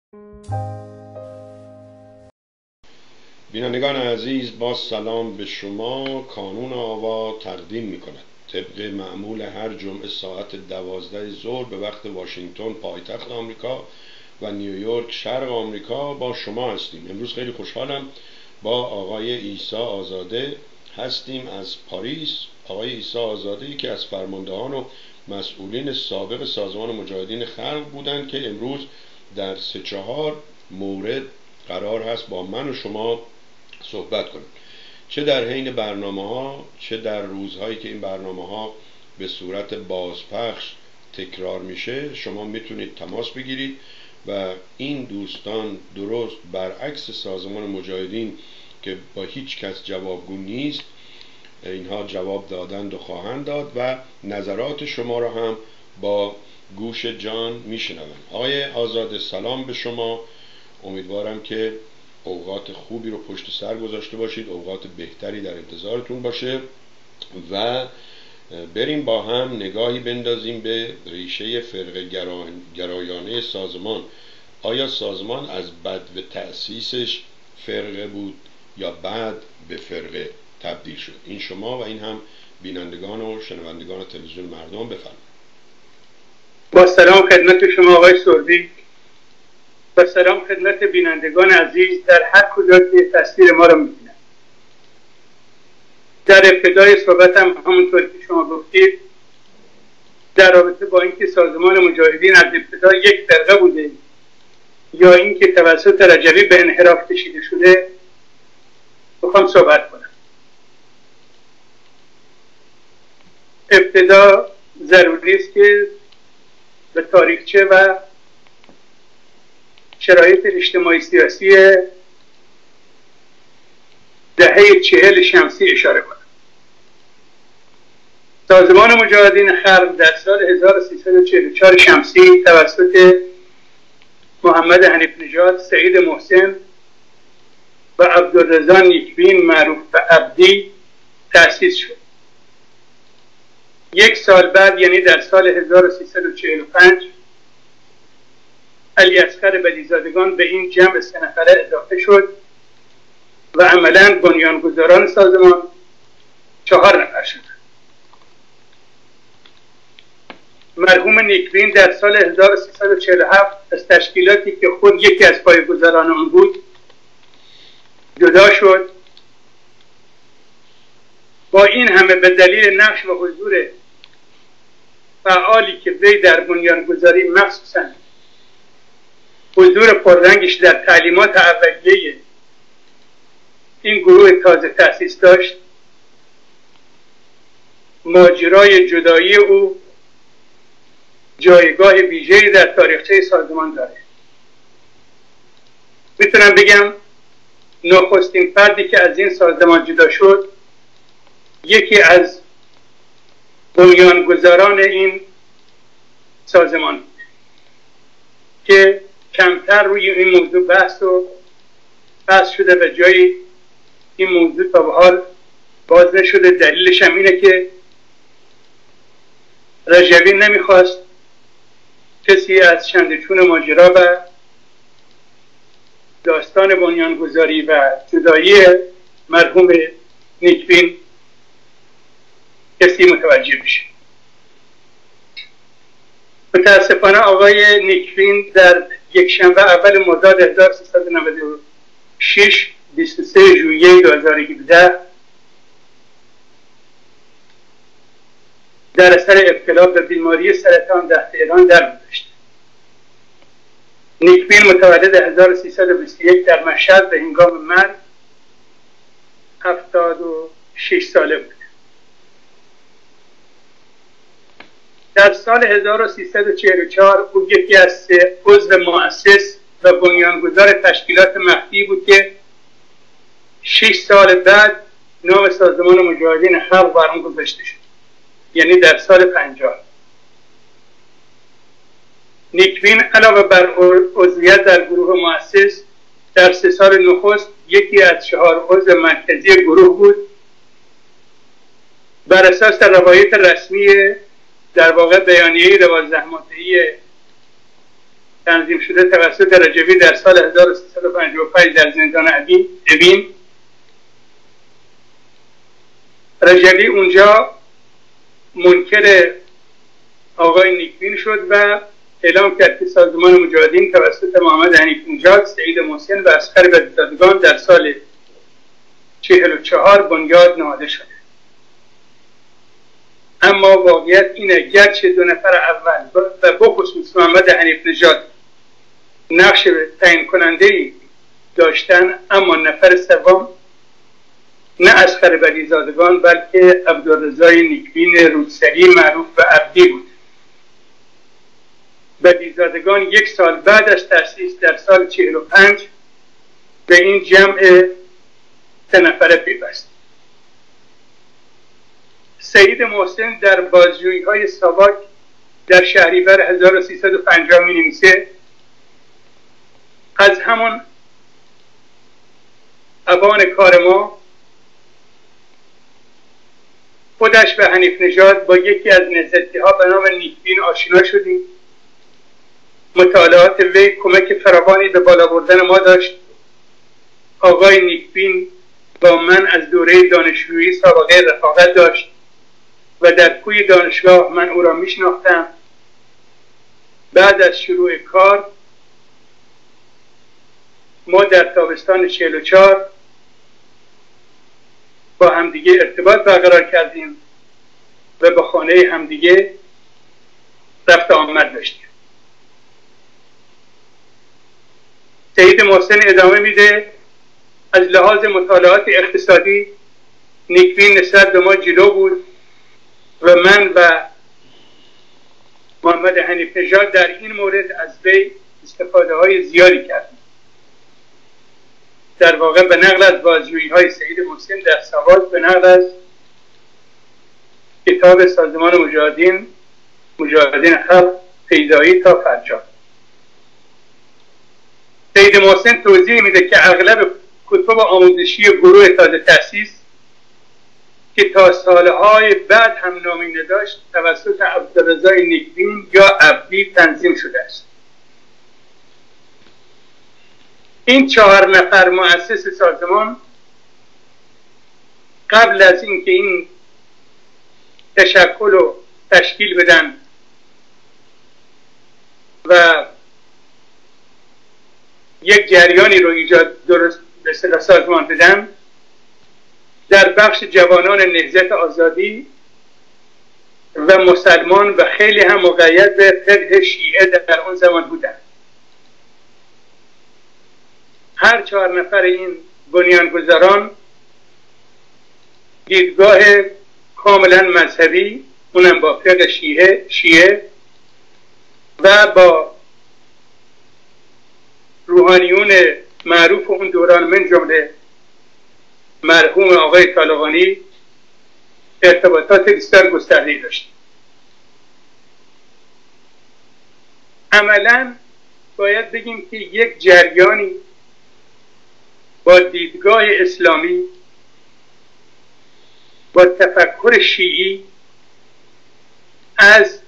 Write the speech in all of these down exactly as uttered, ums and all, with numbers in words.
بینندگان عزیز، با سلام به شما. کانون آوا تقدیم می کند طبق معمول هر جمعه ساعت دوازده ظهر به وقت واشنگتن پایتخت آمریکا و نیویورک شرق آمریکا با شما هستیم. امروز خیلی خوشحالم با آقای عیسی آزاده هستیم از پاریس. آقای عیسی آزاده که از فرماندهان و مسئولین سابق سازمان مجاهدین خلق بودند که امروز در سه چهار مورد قرار هست با من و شما صحبت کنیم، چه در حین برنامه ها چه در روزهایی که این برنامه ها به صورت بازپخش تکرار میشه. شما میتونید تماس بگیرید و این دوستان درست برعکس سازمان مجاهدین که با هیچ کس جوابگو نیست، اینها جواب دادند و خواهند داد و نظرات شما را هم با گوش جان میشنوند. آقای آزاده، سلام به شما. امیدوارم که اوقات خوبی رو پشت سر گذاشته باشید، اوقات بهتری در انتظارتون باشه و بریم با هم نگاهی بندازیم به ریشه فرقه گرایانه سازمان. آیا سازمان از بد و تأسیسش فرقه بود یا بعد به فرقه تبدیل شد؟ این شما و این هم بینندگان و شنوندگان تلویزیون مردم. بفرمایید. با سلام خدمت شما آقای سردی و سلام خدمت بینندگان عزیز در هر کجا که تصویر ما را می‌بینند. در ابتدای صحبتم همونطور که شما گفتید در رابطه با اینکه سازمان مجاهدین از ابتدا یک فرقه بوده یا اینکه توسط رجوی به انحراف کشیده شده بخوام صحبت کنم. ابتدا ضروری است که به تاریخچه و شرایط اجتماعی سیاسی دهه چهل شمسی اشاره کنم. سازمان مجاهدین خلق در سال هزار و سیصد و چهل و چهار شمسی توسط محمد حنیف نژاد، سعید محسن و عبدالرضا نیکبین معروف به عبدی تأسیس شد. یک سال بعد، یعنی در سال هزار و سیصد و چهل و پنج، علی اصغر بدیزادگان به این جمع سه نفره اضافه شد و عملاً بنیانگذاران سازمان چهار نفر شد. مرحوم نیکبین در سال هزار و سیصد و چهل و هفت از تشکیلاتی که خود یکی از پایه‌گذاران آن بود جدا شد. با این همه به دلیل نقش و حضور فعالی که وی در بنیانگذاری، مخصوصاً حضور پررنگش در تعلیمات اولیه این گروه تازه تأسیس داشت، ماجرای جدایی او جایگاه ویژه‌ای در تاریخچه سازمان داره. میتونم بگم نخستین فردی که از این سازمان جدا شد یکی از بنیانگذاران این سازمان بود که کمتر روی این موضوع بحث و بحث شده و جایی این موضوع تا به حال باز نشده. دلیلش هم اینه که رجوی نمیخواست کسی از چندچون ماجرا و داستان بنیانگذاری و جدایی مرحوم نیکبین کسی متوجه بشه. متاسفانه آقای نیکبین در یک شنبه اول مرداد هزار و سیصد و نود و شش بیست و سه ژوئیه دو هزار و هفده در اثر ابتلا به بیماری سرطان در تهران درگذشت. نیکبین متولد هزار و سیصد و بیست و یک در مشهد به هنگام مرگ هفتاد و شش ساله بود. در سال هزار و سیصد و چهل و چهار او یکی از سه عضو مؤسس و بنیانگذار تشکیلات مخفی بود که شش سال بعد نام سازمان مجاهدین خلق بر آن گذاشته شد، یعنی در سال پنجاه. نیکبین علاوه بر عضویت در گروه مؤسس در سه سال نخست یکی از چهار عضو مرکزی گروه بود. بر اساس روایت رسمی در واقع بیانیه دوازده ماده‌ای تنظیم شده توسط رجبی در سال هزار و سیصد و پنجاه و پنج در زندان اوین. رجبی اونجا منکر آقای نیکبین شد و اعلام کرد که سازمان مجاهدین توسط محمد حنیف نژاد، سعید محسن و اصغر بدیزادگان در سال چهل و چهار بنیاد نهاده شده. اما واقعیت اینه گرچه دو نفر اول و بخصوص محمد حنیف نژاد نقش تعیین کننده‌ای داشتن، اما نفر سوم نه اصغر بدیزادگان بلکه عبدالرضای نیکبین رودسری معروف به عبدی بود. بدیزادگان یک سال بعد از تأسیس در سال چهل و پنج به این جمع سه نفره پیوست. سعید محسن در بازجویی‌های ساواک در شهریور هزار و سیصد و پنجاه می‌نویسه از همان اوان کار ما خودش و حنیف نژاد با یکی از نهضتی‌ها به نام نیکبین آشنا شدیم. مطالعات وی کمک فراوانی به بالا بردن ما داشت. آقای نیکبین با من از دوره دانشجویی سابقه رفاقت داشت و در کوی دانشگاه من او را میشناختم. بعد از شروع کار ما در تابستان چهل و چهار با همدیگه ارتباط برقرار کردیم و به خانه همدیگه رفت آمد داشتیم. سعید محسن ادامه میده از لحاظ مطالعات اقتصادی نیکبین نسبت به ما جلو بود و من و محمد حنیف نژاد در این مورد از وی استفاده های زیادی کردیم. در واقع به نقل از بازجویی های سعید محسن در ساواک، به نقل از کتاب سازمان مجاهدین مجاهدین خلق پیدایی تا فرجام. سعید محسن توضیح میده که اغلب کتب آموزشی گروه تازه تأسیس که تا سالهای بعد هم نامینه داشت توسط عبدالرضای نیکبین یا عبدی تنظیم شده است. این چهار نفر مؤسس سازمان قبل از اینکه این تشکل و تشکیل بدن و یک جریانی رو ایجاد درست به اصطلاح سازمان بدن، در بخش جوانان نهضت آزادی و مسلمان و خیلی هم مقید به فقه شیعه در اون زمان بودن. هر چهار نفر این بنیانگذاران دیدگاه کاملا مذهبی، اونم با فقه شیعه شیعه و با روحانیون معروف اون دوران من جمله مرحوم آقای طالقانی ارتباطات بسیار گسترده‌ای داشت. عملاً باید بگیم که یک جریانی با دیدگاه اسلامی، با تفکر شیعی از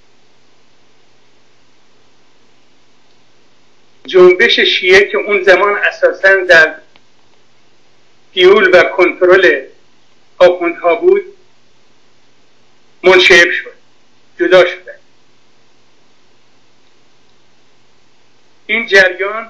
جنبش شیعه که اون زمان اساساً در دیول و کنترل آخوندها بود منشعب شد، جدا شد. این جریان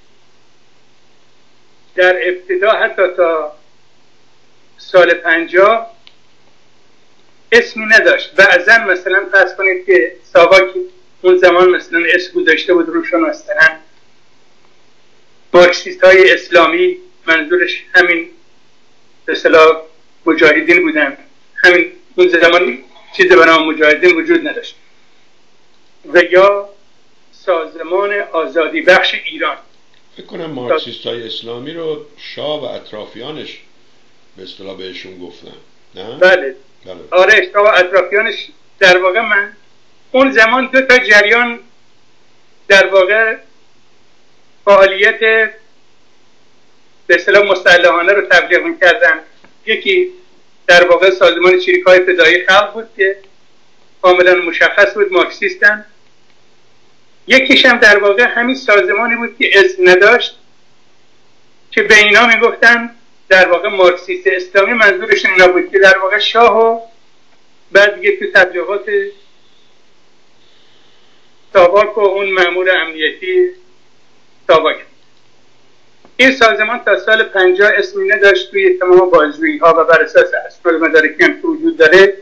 در ابتدا حتی تا سال پنجاه اسمی نداشت. بعضا مثلا فرض کنید که ساواک اون زمان مثلا اسم گذاشته بود روشون مثلا مارکسیست های اسلامی، منظورش همین به اصطلاح مجاهدین بودن. همین اون زمان چیز به نام مجاهدین وجود نداشت. و یا سازمان آزادی بخش ایران. فکر کنم مارکسیست های اسلامی رو شاه و اطرافیانش به اصطلاح بهشون گفتن، نه؟ بله. بله. آره، شاه و اطرافیانش. در واقع من اون زمان دو تا جریان در واقع فعالیت به اصطلاح مسلحانه رو تبلیغ می‌کردن. یکی در واقع سازمان چریک‌های فدایی خلق بود که کاملا مشخص بود مارکسیستن، یکیش هم در واقع همین سازمانی بود که اسم نداشت که به اینا میگفتن در واقع مارکسیست اسلامی. منظورشون اینا بود که در واقع شاه و بعد دیگه تو تبلیغات تاباک و اون مأمور امنیتی تاباک. این سازمان تا سال پنجاه اسمی نداشت توی تمام بازجویی ها و بر اساس اسناد مدارکی هم که وجود داره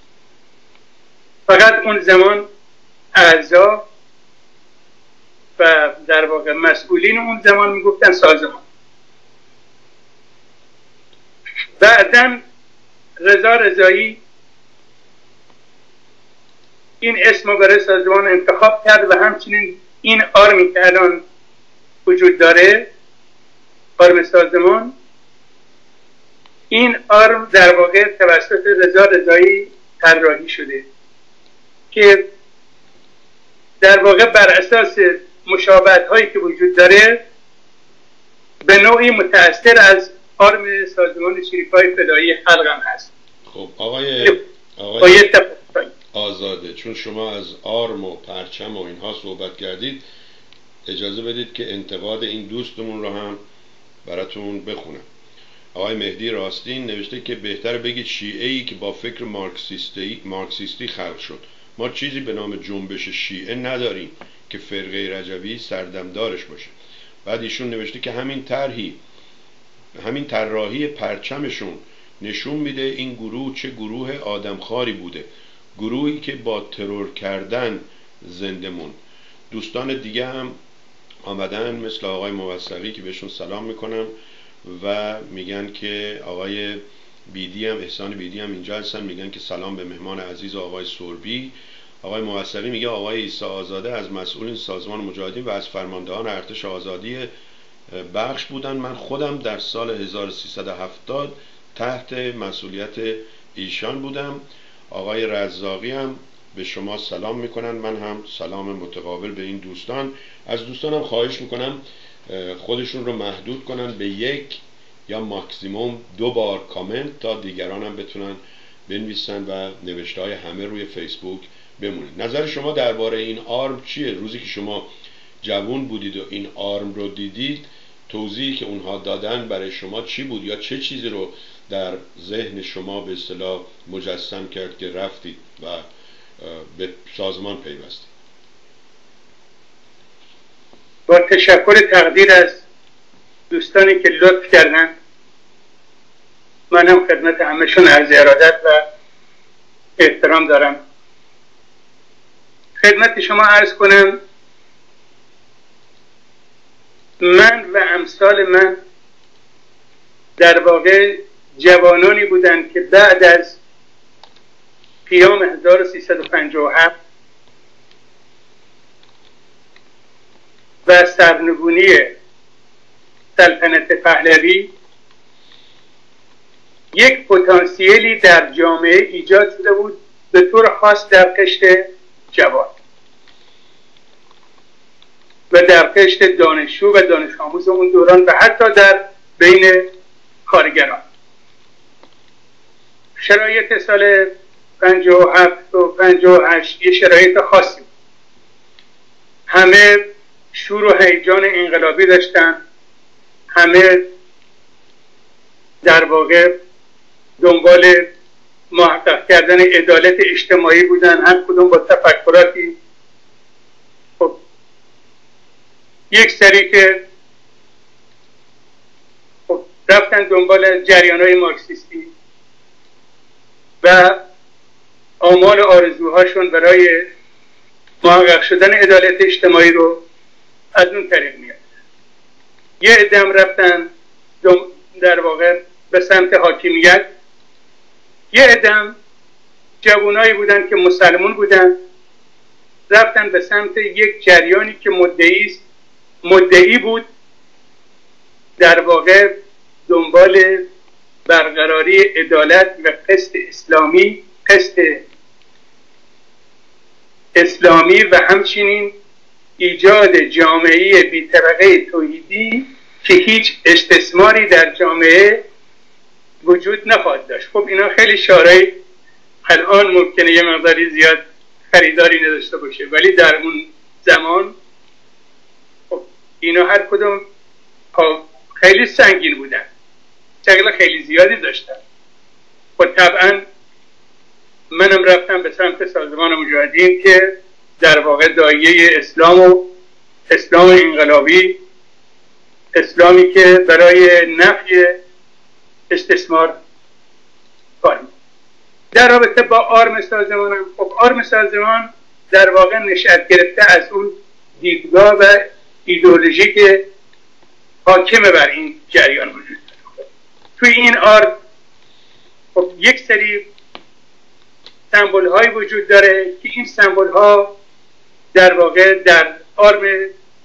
فقط اون زمان اعضا و در واقع مسئولین اون زمان میگفتن سازمان. بعداً رضا رضایی این اسم رو برای سازمان انتخاب کرد و همچنین این آرمی که الان وجود داره، آرم سازمان، این آرم در واقع توسط رضا رضایی طراحی شده که در واقع بر اساس مشابهت هایی که وجود داره به نوعی متأثر از آرم سازمان شریفای فدایی خلق هم هست. خب آقای آقای آزاده، چون شما از آرم و پرچم و اینها صحبت کردید، اجازه بدید که انتقاد این دوستمون رو هم براتون بخونم. آقای مهدی راستین نوشته که بهتر بگید شیعه‌ای که با فکر مارکسیستی مارکسیستی خلق شد. ما چیزی به نام جنبش شیعه نداریم که فرقه رجوی سردمدارش باشه. بعد ایشون نوشته که همین طرحی همین طراحی پرچمشون نشون میده این گروه چه گروه آدمخواری بوده، گروهی که با ترور کردن زنده موند. دوستان دیگه هم آمدن مثل آقای موثقی که بهشون سلام میکنم و میگن که آقای بیدی هم احسان بیدی هم اینجا هستن، میگن که سلام به مهمان عزیز آقای سوربی. آقای موثقی میگه آقای عیسی آزاده از مسئولین سازمان مجاهدین و از فرماندهان ارتش آزادی بخش بودن. من خودم در سال هزار و سیصد و هفتاد تحت مسئولیت ایشان بودم. آقای رزاقی هم به شما سلام میکنن، من هم سلام متقابل به این دوستان. از دوستانم خواهش میکنم خودشون رو محدود کنن به یک یا ماکسیموم دو بار کامنت تا دیگران هم بتونن بنویسن و نوشته های همه روی فیسبوک بمونه. نظر شما درباره این آرم چیه؟ روزی که شما جوان بودید و این آرم رو دیدید، توضیحی که اونها دادن برای شما چی بود یا چه چیزی رو در ذهن شما به اصطلاح مجسم کرد که رفتید و به سازمان پیوستید؟ با تشکر تقدیر از دوستانی که لطف کردن، من هم خدمت همشون عرض ارادت و احترام دارم. خدمت شما عرض کنم من و امثال من در واقع جوانانی بودند که بعد از قیام هزار و سیصد و پنجاه و هفت و سرنگونی سلطنت پهلوی یک پتانسیلی در جامعه ایجاد شده بود به طور خاص در قشر جوان و در قشر دانشجو و دانش آموز اون دوران و حتی در بین کارگران. شرایط سال پنجاه و هفت و پنجاه و هشت یه شرایط خاصی بود. همه شور و هیجان انقلابی داشتن، همه در واقع دنبال محقق کردن عدالت اجتماعی بودن، هر کدوم با تفکراتی. خب یک سری که خب رفتن دنبال جریان‌های مارکسیستی و آمال آرزوهاشون برای محقق شدن عدالت اجتماعی رو از اون طریق میاد. یه عده‌ام رفتن در واقع به سمت حاکمیت، یه عده‌ام جوانایی بودن که مسلمون بودن رفتن به سمت یک جریانی که مدعی مدعی بود در واقع دنبال برقراری عدالت و قسط اسلامی قسط اسلامی و همچنین ایجاد جامعه بی طبقه توحیدی که هیچ استثماری در جامعه وجود نخواهد داشت. خب اینا خیلی شعارهای الان ممکنه یه مقداری زیاد خریداری نداشته باشه، ولی در اون زمان خب اینا هر کدوم خیلی سنگین بودن، شغل خیلی زیادی داشتن. خب طبعا منم رفتم به سمت سازمان مجاهدین که در واقع داعیه اسلام و اسلام انقلابی، اسلامی که برای نفی استثمار کار می‌کنه. در رابطه با آرم سازمانم، خب آرم سازمان در واقع نشأت گرفته از اون دیدگاه و ایدئولوژی که حاکم بر این جریان وجود داره. توی این آرم خب یک سری سمبل های وجود داره که این سمبل ها در واقع در آرم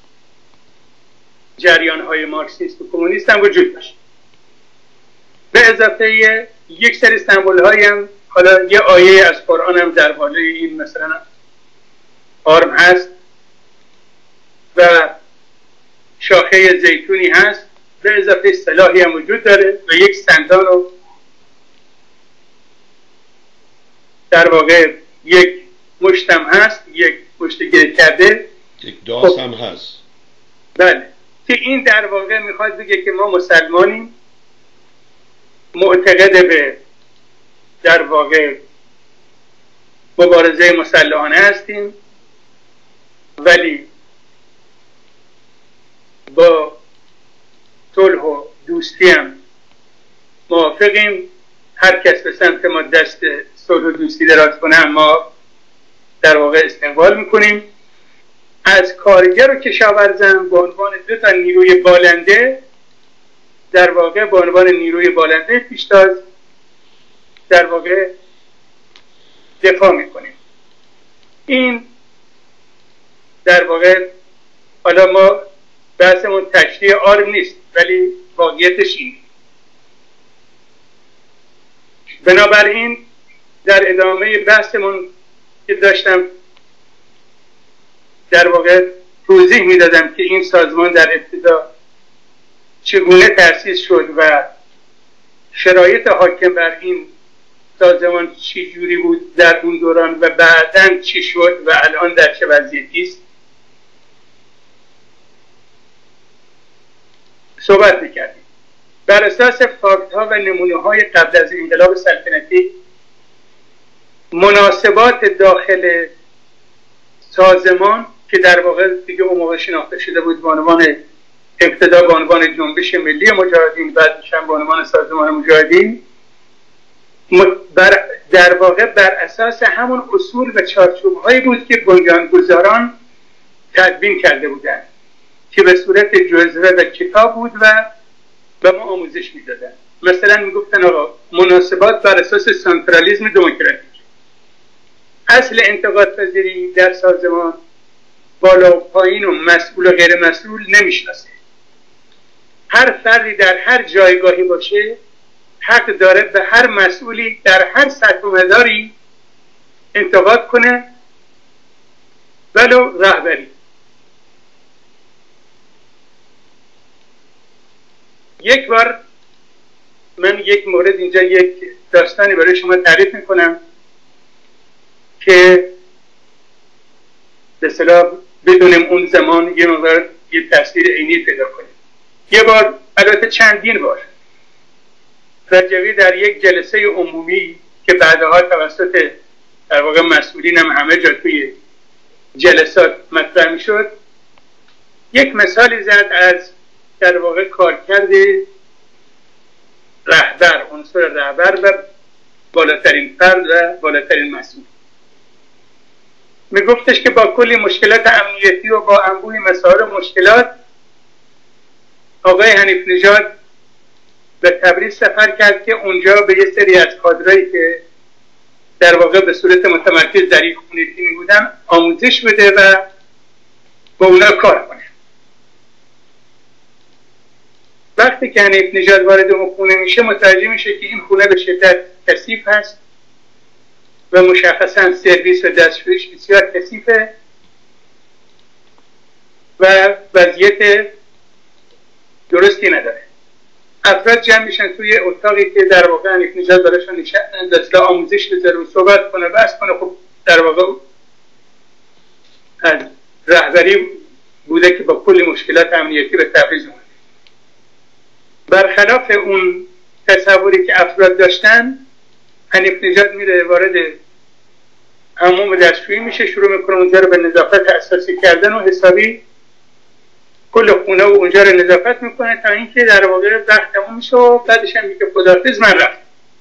جریان های مارکسیست و کمونیست هم وجود داشت. به اضافه یک سری سمبل هایی هم، حالا یه آیه از قرآن هم در بالای این مثلا آرم هست و شاخه زیتونی هست، به اضافه سلاحی هم وجود داره و یک سندان و در واقع یک مشتم هست، یک مشت گره کرده، یک داس هم هست. بله، که این در واقع میخواد بگه که ما مسلمانیم، معتقد به در واقع مبارزه مسلحانه هستیم، ولی با صلح و دوستی هم موافقیم. هر کس به سمت ما دست صلح و دوستی دراز کنه ما در واقع استقبال میکنیم. از کارگر و کشاورزان به عنوان دو تا نیروی بالنده، در واقع به عنوان نیروی بالنده پیشتاز در واقع دفاع میکنیم. این در واقع، حالا ما بحثمون تشریح آرم نیست ولی واقعیتش این. بنابراین در ادامه بحثمون که داشتم در واقع توضیح میدادم که این سازمان در ابتدا چگونه تأسیس شد و شرایط حاکم بر این سازمان چی جوری بود در اون دوران و بعداً چی شد و الان در چه وضعیتی است صحبت میکردیم. بر اساس فاکت ها و نمونه های قبل از انقلاب سلطنتی، مناسبات داخل سازمان که در واقع دیگه اون موقع شناخته شده بود به عنوان ابتدا به عنوان جنبش ملی مجاهدین، بعدش هم به عنوان سازمان مجاهدین، بر در واقع بر اساس همون اصول و چارچوب هایی بود که بنیانگذاران تدوین کرده بودند که به صورت جزوه و کتاب بود و به ما آموزش میدادن. مثلا میگفتن آقا مناسبات بر اساس سنترالیسم دموکراتیک، اصل انتقاد پذیری در سازمان بالا و پایین و مسئول و غیر مسئول نمیشناسه. هر فردی در هر جایگاهی باشه حق داره به هر مسئولی در هر سطح و مداری انتقاد کنه ولو رهبری. یک بار من یک مورد اینجا یک داستانی برای شما تعریف میکنم که به اصطلاح بدونیم اون زمان یه مقدار یه تاثیر عینی پیدا کنیم. یه بار، البته چندین بار، رجوی در یک جلسه عمومی که بعدها توسط در واقع مسئولین هم همه جا توی جلسات مطرح میشد، یک مثالی زد از در واقع کارکرد رهبر، عنصر رهبر و بالاترین فرد و بالاترین مسئول. میگفتش که با کلی مشکلات امنیتی و با انبوهی مسائل مشکلات آقای حنیف نژاد به تبریز سفر کرد که اونجا به یه سری از کادرایی که در واقع به صورت متمرکز در این خونه تیمی بودن آموزش بده و با اونا کار کنه. وقتی که حنیف نژاد وارد اون خونه میشه متوجه میشه که این خونه به شدت کثیف هست و مشخصا سرویس و دستشویش بسیار کثیفه و وضعیت درستی نداره. افراد جمع میشن توی اتاقی که در واقع حنیف نژاد براشون دستلا آموزش بذاره و صحبت کنه، بحث کنه. خب در واقع از رهبری بوده که با کلی مشکلات امنیتی به تبریز اومده. برخلاف اون تصوری که افراد داشتن، حنیف نژاد میره وارد حموم دستشویی میشه، شروع میکنه اونجا رو به نظافت اساسی کردن و حسابی کل خونه و اونجا رو نظافت میکنه تا اینکه در واقع وقت تموم میشه و بعدش هم میگه خداحافظ من رفتم.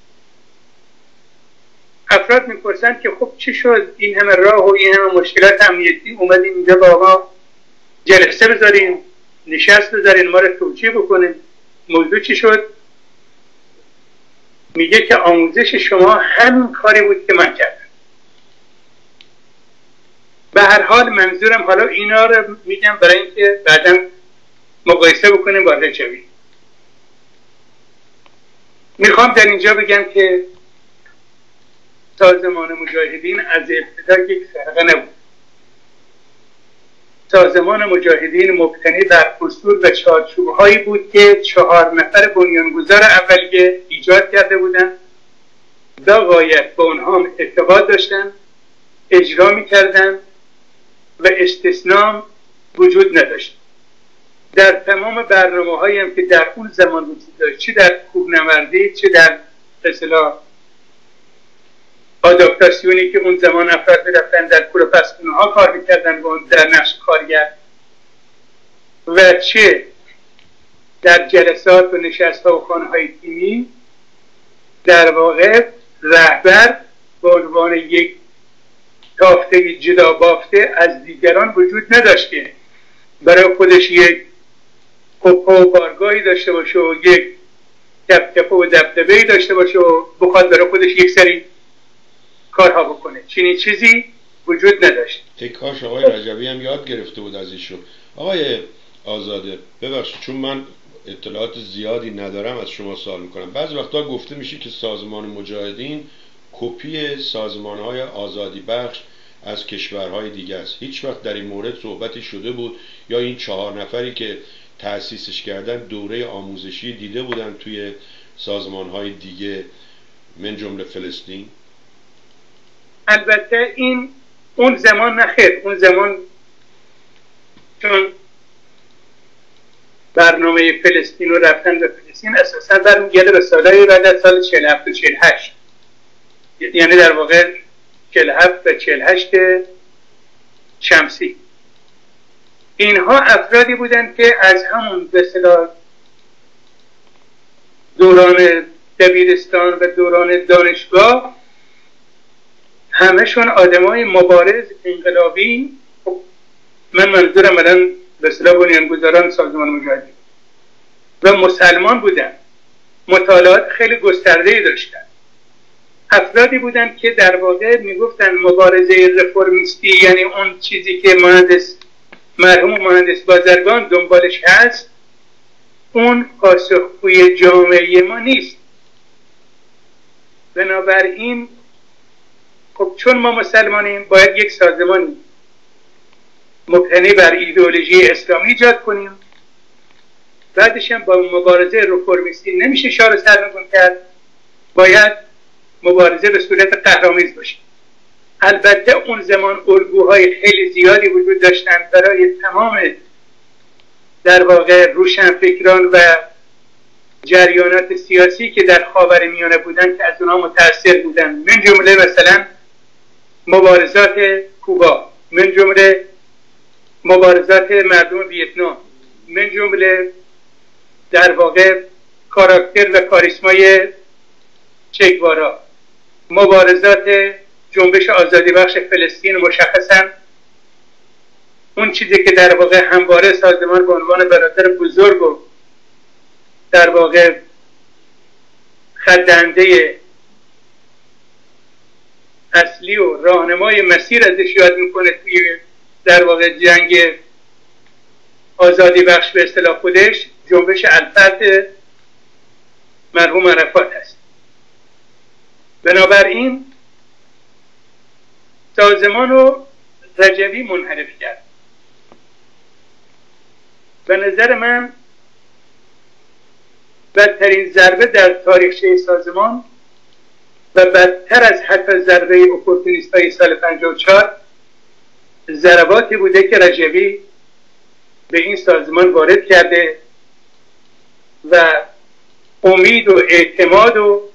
افراد میپرسن که خب چی شد این همه راه و این همه مشکلات امنیتی اومدیم اینجا با آقا جلسه بذاریم، نشست بذاریم، ما رو توجیه بکنیم، موضوع چی شد؟ میگه که آموزش شما همین کاری بود که من کردم. به هر حال منظورم حالا اینا رو میگم برای اینکه بعدا مقایسه بکنیم با رجوی. میخوام در اینجا بگم که سازمان مجاهدین از ابتدا یک فرقه نبود. سازمان مجاهدین مبتنی بر اصول و چارچوب‌هایی بود که چهار نفر بنیانگذار اولیه ایجاد کرده بودند. به غایت به اونها اعتقاد داشتن، اجرا می‌کردند و استثناء وجود نداشت. در تمام برنامه‌هایی هم که در اون زمان وجود داشت، چه در کوهنوردی چه در اصطلاح آداپتاسیونی که اون زمان افراد می‌رفتن در کوره پس‌خونه ها کار می‌کردن و در نقش کارگر، و چه در جلسات و نشست‌ها و خانه‌های تیمی، در واقع رهبر به عنوان یک تافته جدا بافته از دیگران وجود نداشت که برای خودش یک قبه و بارگاهی داشته باشه و یک دبدبه و دبدبه‌ای داشته باشه و بخواد برای خودش یک سری کارها بکنه. چنین چیزی وجود نداشت. ای کاش آقای رجبی هم یاد گرفته بود از ایشون. آقای آزاده ببخشید چون من اطلاعات زیادی ندارم از شما سوال میکنم. بعضی وقتا گفته میشه که سازمان مجاهدین کپی سازمان‌های آزادی بخش از کشورهای دیگه است. هیچ وقت در این مورد صحبتی شده بود یا این چهار نفری که تأسیسش کردن دوره آموزشی دیده بودن توی سازمان‌های دیگه من جمله فلسطین؟ البته این اون زمان نخیر، اون زمان چون برنامه فلسطین رو رفتن به فلسطین اساسا برمیگرده به سالهای بعد از سال چهل و هفت و چهل و هشت، یعنی در واقع چهل و هفت و چهل و هشت شمسی. اینها افرادی بودند که از همون به اصطلاح دوران دبیرستان و دوران دانشگاه همشون آدمای مبارز انقلابی، من منظورم الان به اصطلاح بنیانگذاران سازمان مجاهدین، و مسلمان بودن، مطالعات خیلی گسترده‌ای داشتن. افرادی بودن که در واقع میگفتن مبارزه رفرمیستی، یعنی اون چیزی که مهندس مرحوم مهندس بازرگان دنبالش هست، اون پاسخگوی جامعه ما نیست. بنابراین خب چون ما مسلمانیم باید یک سازمان مبتنی بر ایدئولوژی اسلامی ایجاد کنیم. بعدش هم با مبارزه رفرمیستی نمیشه شار سرنگون کرد، باید مبارزه به صورت قهرآمیز باشه. البته اون زمان الگوهای خیلی زیادی وجود داشتن برای تمام در واقع روشنفکران و جریانات سیاسی که در خاورمیانه بودن که از اونها متأثر بودن، من جمله مثلا مبارزات کوبا، من جمله مبارزات مردم ویتنام، من جمله در واقع کاراکتر و کاریسمای چگوارا، مبارزات جنبش آزادی بخش فلسطین. مشخصا اون چیزی که در واقع همواره سازمان به عنوان برادر بزرگ و در واقع خدنده اصلی و راهنمای مسیر ازش یاد میکنه توی در واقع جنگ آزادی بخش به اصطلاح خودش، جنبش الفت مرحوم عرفات هست. بنابراین سازمان رو رجوی منحرف کرد. به نظر من بدترین ضربه در تاریخچه سازمان و بدتر از حتی ضربه اپورتونیست های سال پنجاه و چهار ضرباتی بوده که رجبی به این سازمان وارد کرده و امید و اعتماد و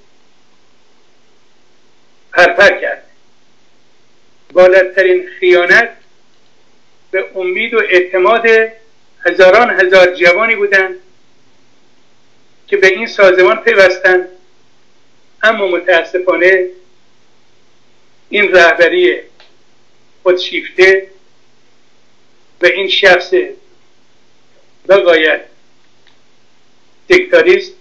پرپر کرده. بالاترین خیانت به امید و اعتماد هزاران هزار جوانی بودند که به این سازمان پیوستند، اما متاسفانه این رهبری خودشیفته و این شخص بغایت دیکتاتوریست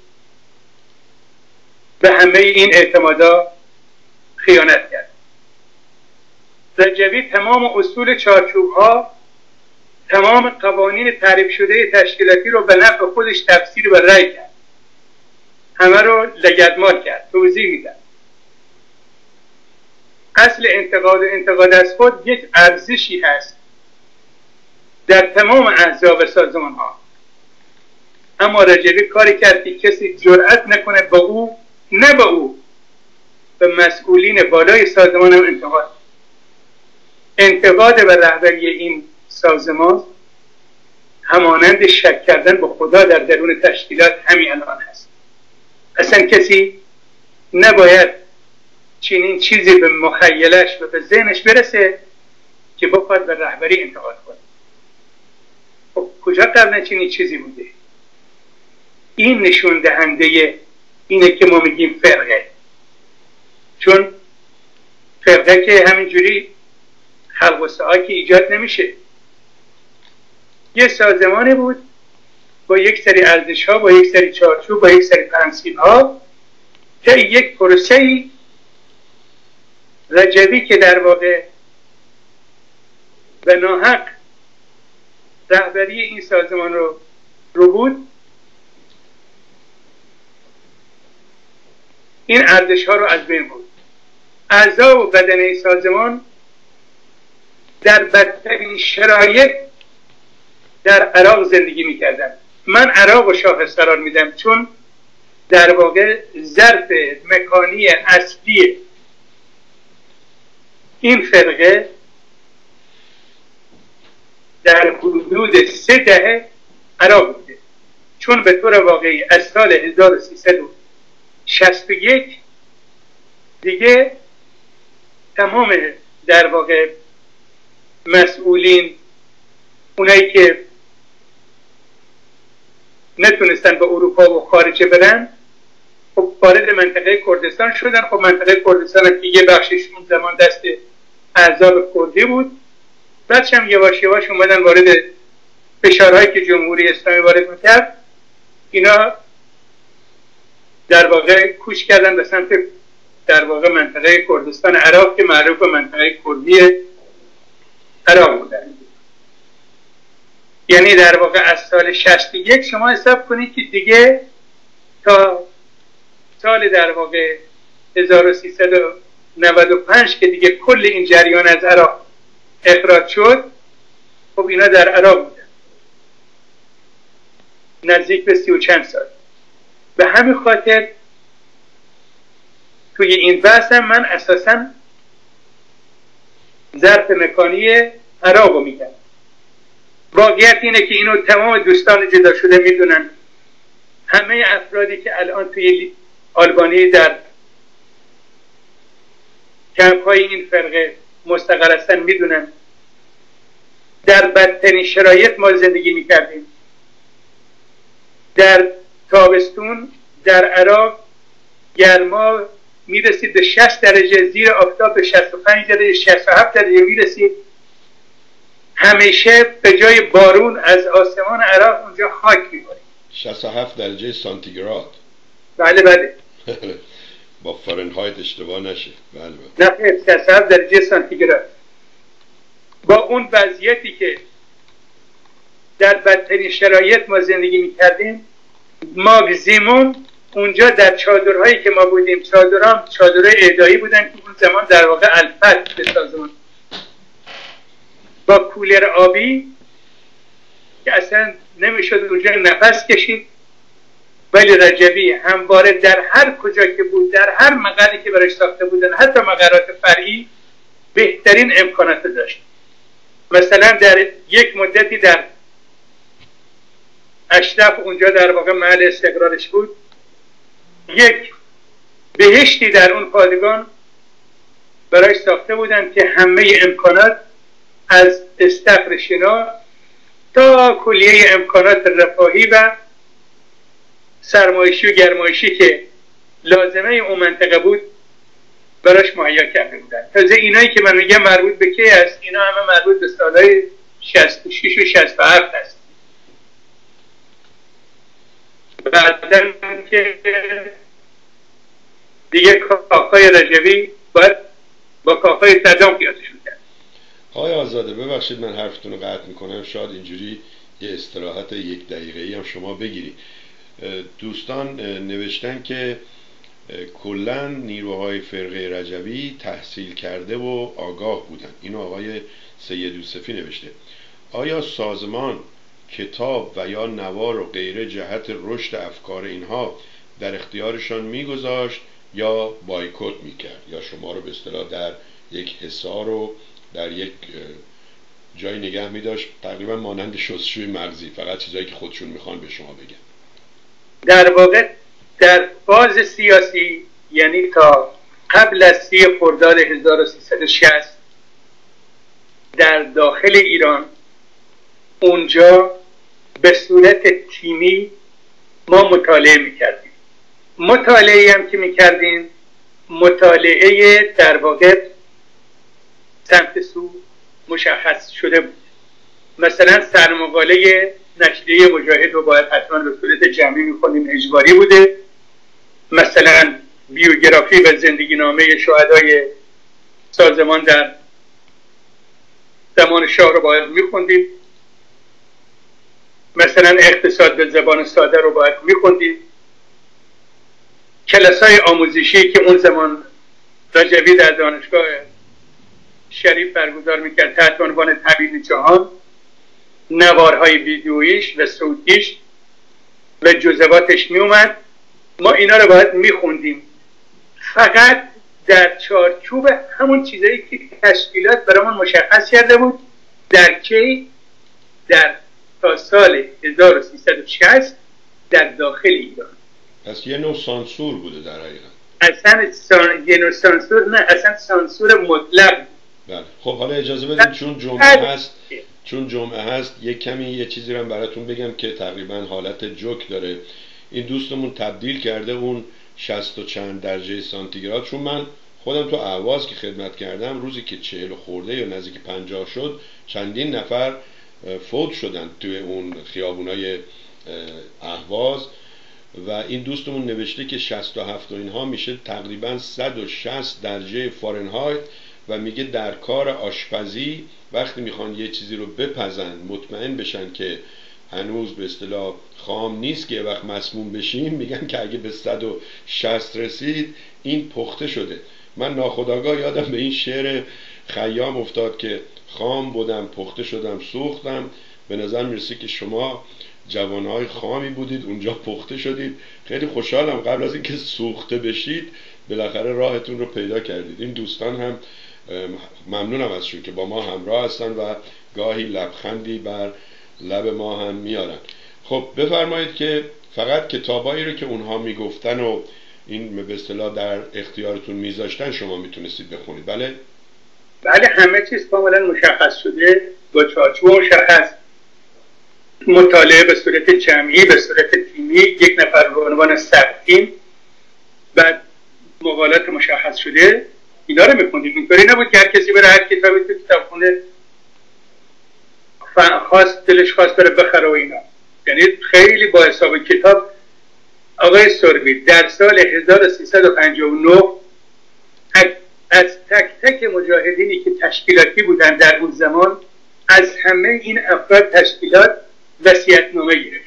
به همه این اعتمادا خیانت کرد. رجبی تمام اصول چارچوب‌ها، تمام قوانین تعریف شده تشکیلاتی رو به نفع خودش تفسیر و رأی کرد، همه رو لگدمال کرد. توضیح میدم. اصل انتقاد و انتقاد از خود یک ارزشی هست در تمام احزاب سازمان ها، اما رجبی کاری کرد که کسی جرأت نکنه با او، نه با او، به مسئولین بالای سازمان هم انتقاد. انتقاد به رهبری این سازمان همانند شک کردن به خدا در درون تشکیلات همین الان هست. اصلا کسی نباید چنین چیزی به مخیلش و به ذهنش برسه که بخواد به رهبری انتقاد کنه. خب کجا قبلا چنین چیزی بوده؟ این نشون دهنده اینه که ما میگیم فرقه، چون فرقه که همینجوری خلق و سعی ایجاد نمیشه. یه سازمانی بود با یک سری ارزش ها، با یک سری چارچوب، با یک سری پرنسیپ ها، که یک پروسه‌ای رجبی که در واقع به ناحق رهبری این سازمان رو رو بود، این ارزش ها رو از بین بود. اعضا و بدنه سازمان در بدترین شرایط در عراق زندگی میکردن. من عراق و شاخص قرار میدم چون در واقع ظرف مکانی اصلی این فرقه در حدود سه دهه عراق بوده، چون به طور واقعی از سال هزار و سیصد و شصت و یک دیگه تمام در واقع مسئولین، اونایی که نتونستن به اروپا و خارجه برن، خب وارد منطقه کردستان شدن. خب منطقه کردستان که یه بخشش اون زمان دست احزاب کردی بود، بعدش هم یواش یواش اومدن وارد فشارهایی که جمهوری اسلامی وارد میکرد، اینا در واقع کوچ کردن به سمت در واقع منطقه کردستان عراق که معروف به منطقه کردی عراق بودن. یعنی در واقع از سال شصت و یک شما حساب کنید که دیگه تا سال در واقع هزار و سیصد و نود و پنج که دیگه کل این جریان از عراق اخراج شد، خب اینا در عراق بودن نزدیک به سی و چند سال. به همین خاطر توی این بحث هم من اساساً ظرف مکانی عراق رو میگم. واقعیت اینه که اینو تمام دوستان جدا شده میدونن. همه افرادی که الان توی آلبانی در کمپ های این فرقه مستقر هستن میدونن در بدترین شرایط ما زندگی میکردیم. در تابستون در عراق گرما میرسید به شصت درجه، زیر آفتاب به شصت و پنج درجه، شصت و هفت درجه میرسید. همیشه به جای بارون از آسمان عراق اونجا خاک میبارید. شصت و هفت درجه سانتیگراد. بله بله. با فارنهایت اشتباه نشه. بله بله. نه شصت و هفت درجه سانتیگراد. با اون وضعیتی که در بدترین شرایط ما زندگی میکردیم، ماکزیموم اونجا در چادرهایی که ما بودیم، چادرها چادرهای اعدایی بودن که اون زمان در واقع الفت به سازمان، با کولر آبی که اصلا نمیشد اونجا نفس کشید. ولی رجبی همواره در هر کجا که بود، در هر مقالی که برش ساخته بودن، حتی مقرات فرعی، بهترین امکانات داشت. مثلا در یک مدتی در اشرف، اونجا در واقع محل استقرارش بود، یک بهشتی در اون پادگان برای ساخته بودن که همه امکانات از استخر شنا تا کلیه امکانات رفاهی و سرمایشی و گرمایشی که لازمه اون منطقه بود براش مهیا کرده بودن. تازه اینایی که من میگم مربوط به کی است؟ اینا همه مربوط به سالهای شصت و شش و شصت و هفت است. بعدن که دیگه کاخهای رجوی باید با کاخهای صدام قیاسشون کرد. آقای آزاده ببخشید من حرفتون رو قطع میکنم، شاید اینجوری یه استراحت یک دقیقه‌ای هم شما بگیری. دوستان نوشتن که کلا نیروهای فرقه رجوی تحصیل کرده و آگاه بودن. اینو آقای سید یوسفی نوشته. آیا سازمان کتاب و یا نوار و غیره جهت رشد افکار اینها در اختیارشان میگذاشت یا بایکوت میکرد یا شما رو به اصطلاح در یک حصار و در یک جای نگه میداشت، تقریبا مانند شستشوی مغزی، فقط چیزایی که خودشون میخوان به شما بگن؟ در واقع در فاز سیاسی، یعنی تا قبل از سی خرداد هزار و سیصد و شصت در داخل ایران، اونجا به صورت تیمی ما مطالعه میکردیم. مطالعه هم که میکردیم مطالعه در واقع سمت سو مشخص شده بود. مثلا سرمقاله نشریه مجاهد رو باید حتما به صورت جمعی میخونیم، اجباری بوده. مثلا بیوگرافی و زندگی نامه شهدای سازمان در زمان شاه رو باید میخوندیم. مثلا اقتصاد به زبان ساده رو باید میخوندیم. کلاسای آموزشی که اون زمان رجوی در دانشگاه شریف برگزار میکرد تحت عنوان تبیین جهان، نوارهای ویدیویش و صوتیش و جزواتش میومد، ما اینا رو باید میخوندیم، فقط در چارچوب همون چیزایی که تشکیلات برامون مشخص کرده بود. در کی؟ در تا سال هزار و سیصد و شصت در داخل ایران. پس یه نوع سانسور بوده در حقیقت. اصلا سان... یه نوع سانسور نه، اصلا سانسور مطلق. بله. خب حالا اجازه بدید چون جمعه هست چون جمعه هست یک کمی یه چیزی رو براتون بگم که تقریبا حالت جوک داره. این دوستمون تبدیل کرده اون شصت و چند درجه سانتیگراد، چون من خودم تو اهواز که خدمت کردم روزی که چهل خورده یا نزدیک پنجاه شد چندین نفر فوت شدن توی اون خیابونای اهواز و این دوستمون نوشته که شصت و هفت و اینها میشه تقریبا صد و شصت درجه فارنهایت و میگه در کار آشپزی وقتی میخوان یه چیزی رو بپزن مطمئن بشن که هنوز به اصطلاح خام نیست که وقت مسموم بشیم، میگن که اگه به صد و شصت رسید این پخته شده. من ناخودآگاه یادم به این شعر خیام افتاد که خام بودم پخته شدم سوختم. به نظر میرسه که شما جوانهای خامی بودید اونجا پخته شدید. خیلی خوشحالم قبل از اینکه سوخته بشید بالاخره راهتون رو پیدا کردید. این دوستان هم ممنونم ازشون که با ما همراه هستن و گاهی لبخندی بر لب ما هم میارن. خب بفرمایید که فقط کتابایی رو که اونها میگفتن و این به اصطلاح در اختیارتون میذاشتن شما میتونستید بخونید. بله؟ بله، همه چیز کاملا مشخص شده، با چارچوب مشخص، مطالعه به صورت جمعی، به صورت تیمی، یک نفر به عنوان سبتیم، بعد مقالات مشخص شده، اینا رو میخوندیم. اینطوری نبود که هر کسی بره هر کتابی تو کتابخونه خواست دلش خواست بره بخره و اینا. یعنی خیلی با حساب کتاب. آقای سربی در سال هزار و سیصد و پنجاه و نه از تک تک مجاهدینی که تشکیلاتی بودن در اون زمان، از همه این افراد تشکیلات وصیت‌نامه گرفت.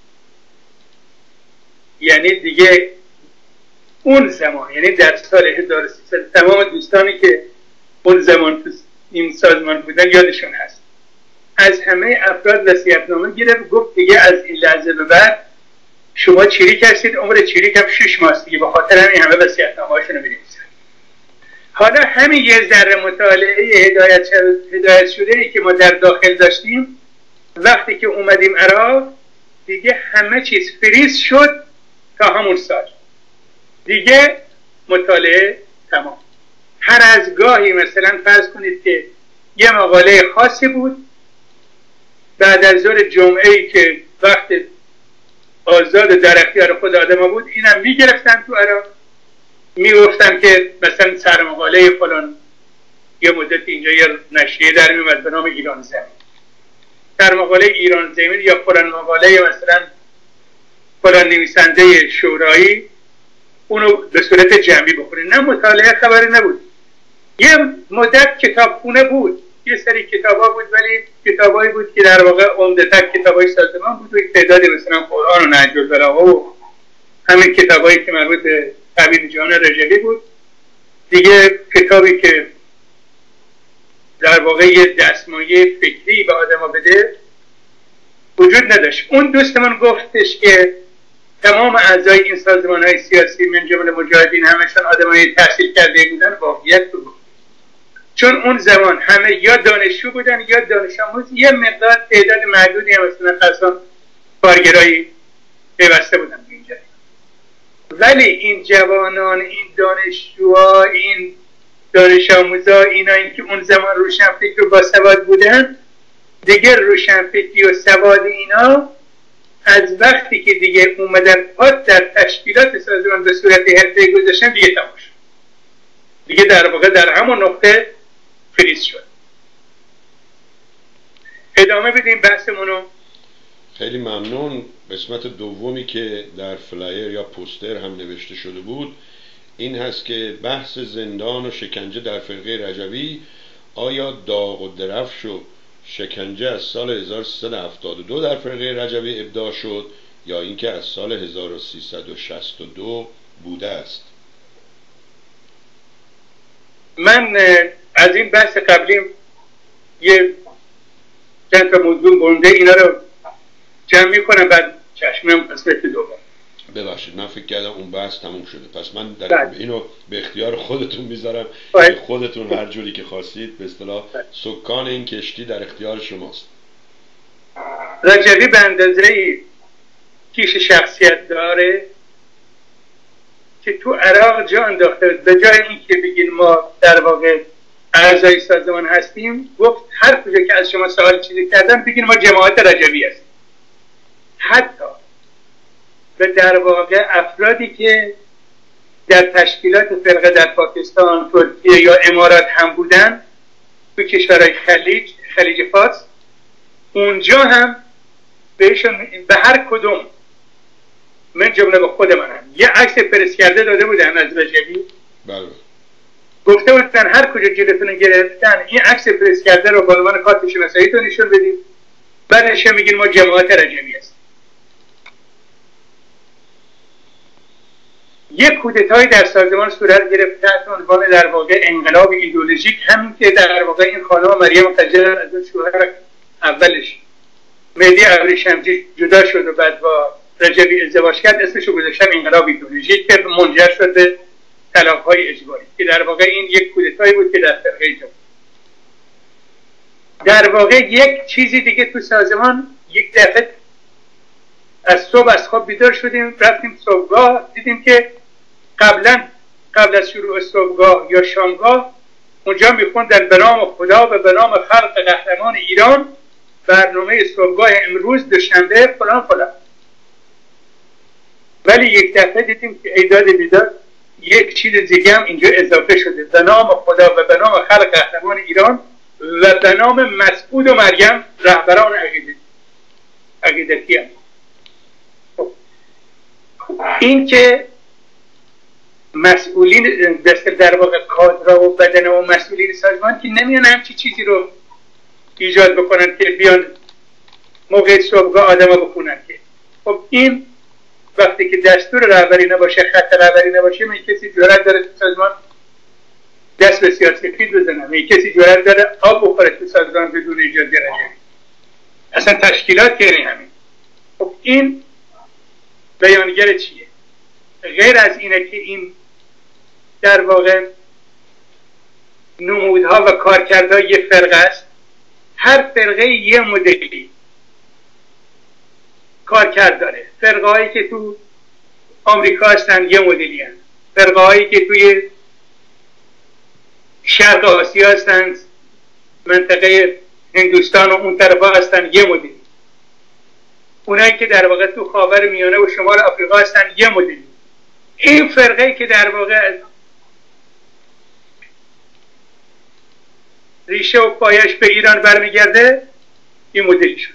یعنی دیگه اون زمان، یعنی در سال هزار و سیصد، تمام دوستانی که اون زمان تو این سازمان بودن یادشون هست، از همه افراد وصیت‌نامه گرفت، گفت دیگه از این لحظه به بعد شما چریک هستید، عمر چریک هم شش ماست دیگه، به خاطر همین همه وصیت‌نامه‌هاشون رو بنویسن. حالا همین یه ذره مطالعه هدایت هدایت شده ای که ما در داخل داشتیم، وقتی که اومدیم عراق دیگه همه چیز فریز شد تا همون سال، دیگه مطالعه تمام. هر از گاهی مثلا فرض کنید که یه مقاله خاصی بود، بعد از ظهر جمعه ای که وقت آزاد در اختیار خود آدم بود، اینم میگرفتن تو عراق، میگفتن که مثلا سر مقاله فلان یه مدت اینجا یه نشریه در میومد به نام ایران زمین، سر مقاله ایران زمین یا فلان مقاله مثلا فلان نویسنده شورایی، اونو به صورت جمعی بخونید. نه مطالعه خبری نبود. یه مدت کتابخونه بود، یه سری کتابا بود، ولی کتابایی بود که در واقع عمدتاً کتابای سازمان بود و یک تعدادی مثلا قرآن و نهج البلاغه و همین کتابایی که مربوط به طبیب جان رجبی بود. دیگه کتابی که در واقع یه دستمایه فکری به آدم‌ها بده وجود نداشت. اون دوست من گفتش که تمام اعضای این سازمان‌های سیاسی من جمله مجاهدین همشون آدمای تحصیل کرده بودن، واقعیت بود. چون اون زمان همه یا دانشجو بودن یا دانش آموز، یه مقدار تعداد محدودی هم مثلا خاصا کارگرایی پیوسته بودن به اینجا. ولی این جوانان، این دانشجوها، این دانش آموزا، اینا این که اون زمان روشنفکر و باسواد بودن، دیگه روشنفکری و سواد اینا از وقتی که دیگه اومدن پات در تشکیلات سازمان به صورت حرفه‌ای گذاشتن دیگه تمام شد. دیگه در واقع در همون نقطه فریز شد. ادامه بدیم بحثمونو. خیلی ممنون. قسمت دومی که در فلایر یا پوستر هم نوشته شده بود این هست که بحث زندان و شکنجه در فرقه رجوی، آیا داغ و درفش و شکنجه از سال هزار و سیصد و هفتاد و دو در فرقه رجوی ابداع شد یا اینکه از سال هزار و سیصد و شصت و دو بوده است؟ من از این بحث قبلیم یه چند تا موضوع بونده، اینا رو جمع میکنم بعد چشمم قسمت دوم. ببخشید من فکر کردم اون بحث تموم شده، پس من در بله. اینو به اختیار خودتون میذارم بله. که خودتون هر جوری که خواستید، به اصطلاح بله. سکان این کشتی در اختیار شماست. رجوی به اندازه کیش شخصیت داره که تو عراق جا انداخته. به جای این که بگین ما در واقع اعضای سازمان هستیم، گفت هر کجا که از شما سوال چیزی کردن بگین ما جماعت رجوی هستیم. حتی به در واقع افرادی که در تشکیلات فرقه در پاکستان، ترکیه یا امارات هم بودن، تو کشورهای خلیج خلیج فارس، اونجا هم بهشون به هر کدوم من جمله به خود من هم یه عکس پرس کرده داده بودن از رجوی. بله. گفته بودن هر کجا جلوتون گرفتن این عکس پرس کرده رو با عنوان کارت شناساییتون نشون بدید، بعدش میگین ما جماعت رجوی هستیم. یک کودتایی در سازمان صورت گرفت تحت عنوان در واقع انقلاب ایدئولوژیک، همین که در واقع این خانم مریم خجر از اون شوهر اولش مهدی ابریشمجی جدا شد و بعد با رجوی ازدواج کرد، اسمشو گذاشتن انقلاب ایدئولوژیک که منجر شد به طلاق‌های اجباری، که در واقع این یک کودتایی بود که در فرقه جمهوری. در واقع یک چیزی دیگه تو سازمان، یک دفعه از صبح از خواب بیدار شدیم، رفتیم صبحگاه، دیدیم که قبلا قبل از شروع صبحگاه یا شامگاه اونجا میخوندن به نام خدا و به نام خلق قهرمان ایران، برنامه صبحگاه امروز دوشنبه فلان فلان. ولی یک دفعه دیدیم که ایداد بیدار یک چیز دیگه هم اینجا اضافه شده، به نام خدا و به نام خلق قهرمان ایران و به نام مسعود و مریم رهبران عقیدتی عقیدتی هم. این که مسئولین در واقع کادرها و بدن و مسئولین سازمان که نمیان همچی چیزی رو ایجاد بکنن که بیان موقع صبحگاه آدم ها بخونن که خب این وقتی که دستور رهبری نباشه، خط رهبری نباشه، می کسی جرأت داره تو سازمان دست به سیاه‌سفید بزنه؟ می کسی جرأت داره آب بخوره تو سازمان بدون اجازه رجوی؟ اصلا تشکیلات یعنی همین. خب این بیانگر چیه؟ غیر از اینه که این در واقع نمودها و کارکردها یه فرقه است. هر فرقه یه مدلی کارکرد داره. فرقه هایی که تو آمریکا هستن یه مدلی هستن، فرقه هایی که توی شرق آسیا هستن، منطقه هندوستان و اون طرف ها هستن یه مدلی، اونایی که در واقع تو خاور میانه و شمال آفریقا هستن یه مدلی. این فرقه که در واقع ریشه و پایش به ایران برمیگرده این مدلی شد.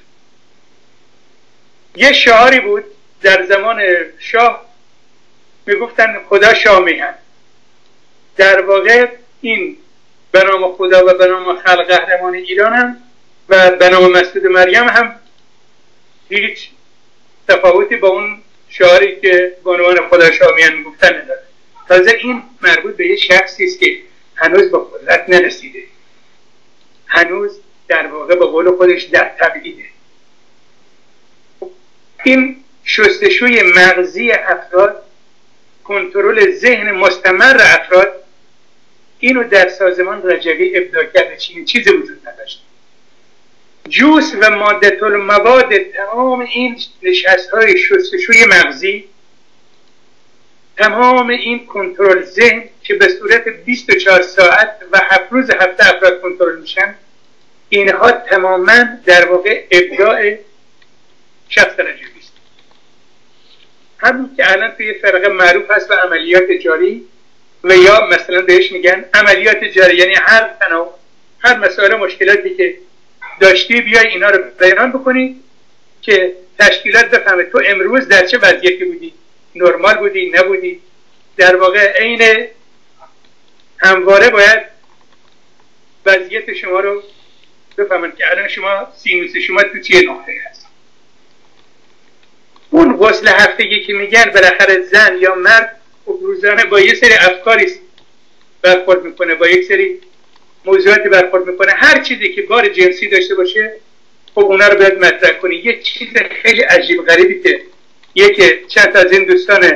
یه شعاری بود در زمان شاه میگفتن خدا شاه میهن. در واقع این به نام خدا و به نام خلق قهرمان ایران هم و به نام مسجد مریم هم هیچ تفاوتی با اون شعاری که بانوان خدا شاه میهن میگفتن نداره. تازه این مربوط به یه شخصی است که هنوز به قدرت نرسیده، هنوز در واقع به قول خودش در تبعیده. این شستشوی مغزی افراد، کنترل ذهن مستمر افراد، اینو در سازمان رجوی ابداع کرده. چنین چیزی وجود نداشت. جوس و ماده المواد تمام این نشست‌های شستشوی مغزی، تمام این کنترل ذهن که به صورت بیست و چهار ساعت و هفت روز هفته افراد کنترل میشن، اینها تماما در واقع ابداع شخص رجوی است. همین که الان توی فرقه معروف هست و عملیات جاری، و یا مثلا بهش میگن عملیات جاری، یعنی هر تناوب هر مسائل مشکلاتی که داشتی بیای اینا رو بیان بکنی که تشکیلات بفهمه تو امروز در چه وضعیتی بودی، نرمال بودی نبودی. در واقع عین همواره باید وضعیت شما رو بفهمن که الان شما سینوس شما تو چه نقطه هست. اون غسل هفتگی که میگن بالاخره زن یا مرد روزانه با یه سری افکاری برخورد میکنه، با یک سری موضوعاتی برخورد میکنه، هر چیزی که بار جنسی داشته باشه خب اونا رو باید مطرح کنی. یه چیز خیلی عجیب غریبی که یکی چند تا از این دوستان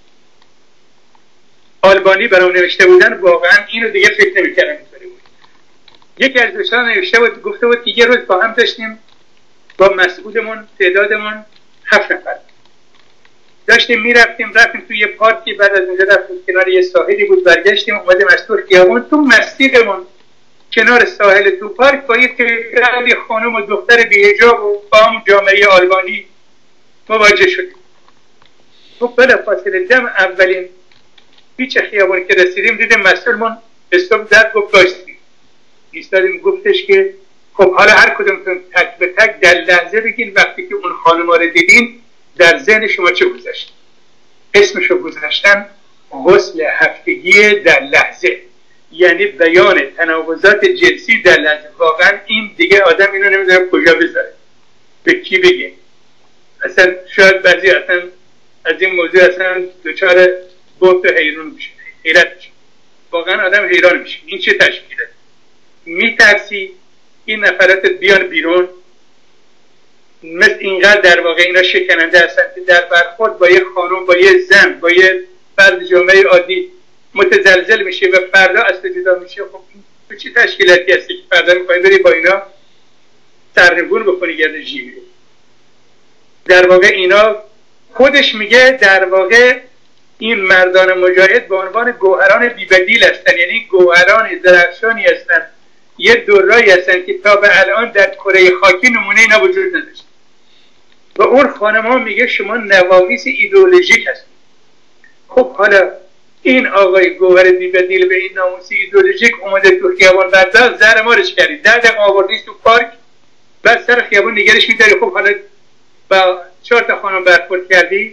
آلبانی برام نوشته بودن، واقعا اینو دیگه فکر نمی‌کردم اینطوری بود. یکی از دوستان نوشته بود، گفته بود که یه روز با هم داشتیم با مسئولمون، تعدادمون هفت نفر داشتیم میرفتیم، رفتیم توی یه پارکی، بعد از اونجا رفتیم کنار یه ساحلی بود، برگشتیم اومدیم از تو خیابون، تو مسیرمون کنار ساحل تو پارک با یه تعدادی خانم و دختر بی‌حجاب و با هم جامعه آلبانی مواجه شدیم. خب بلافاصله دم اولین پیچ خیابون که رسیدیم دیدیم مسئولمون استوب زد، گفت بایستیم. ایستادیم، گفتش که خب حالا هر کدومتون تک به تک در لحظه بگین وقتی که اون خانم‌ها رو دیدین در ذهن شما چه گذشت. اسمشو گذاشتن غسل هفتگی در لحظه، یعنی بیان تناقضات جنسی در لحظه. واقعا این دیگه آدم اینو نمیدونه کجا بذاره، به کی بگه. اصلا شاید بعضی اصلا از این موضوع اصلا دچار بهت و حیران میشه، حیرت میشه. واقعا آدم حیران میشه این چه تشکیله. میترسی این نفرات بیان بیرون، مثل اینقدر در واقع اینا شکننده هستن که در برخورد با یه خانم، با یه زن، با یه فرد جامعه عادی متزلزل میشه و فردا اصلا جدا میشه. خب تو چه تشکیلاتی هستی که فردا میخوایی بری با اینا سرنگون بکنی گرد جیبی؟ در واقع اینا خودش میگه در واقع این مردان مجاهد به عنوان گوهران بی‌بدیل هستن، یعنی گوهران درخشانی هستن، یه دورایی هستن که تا به الان در کره خاکی نمونه اینا وجود نداشت. و اون خانم ها میگه شما نوامیس ایدئولوژیک هستید. خب حالا این آقای گوهر بی‌بدیل به این ناموس ایدئولوژیک اومده تو خیابان، بعد زهر مارش کردید، ده دقیقه آوردیش تو پارک، بعد سر خیابان نگرش میداری. خب حالا با چهار تا خانم برخورد کردی،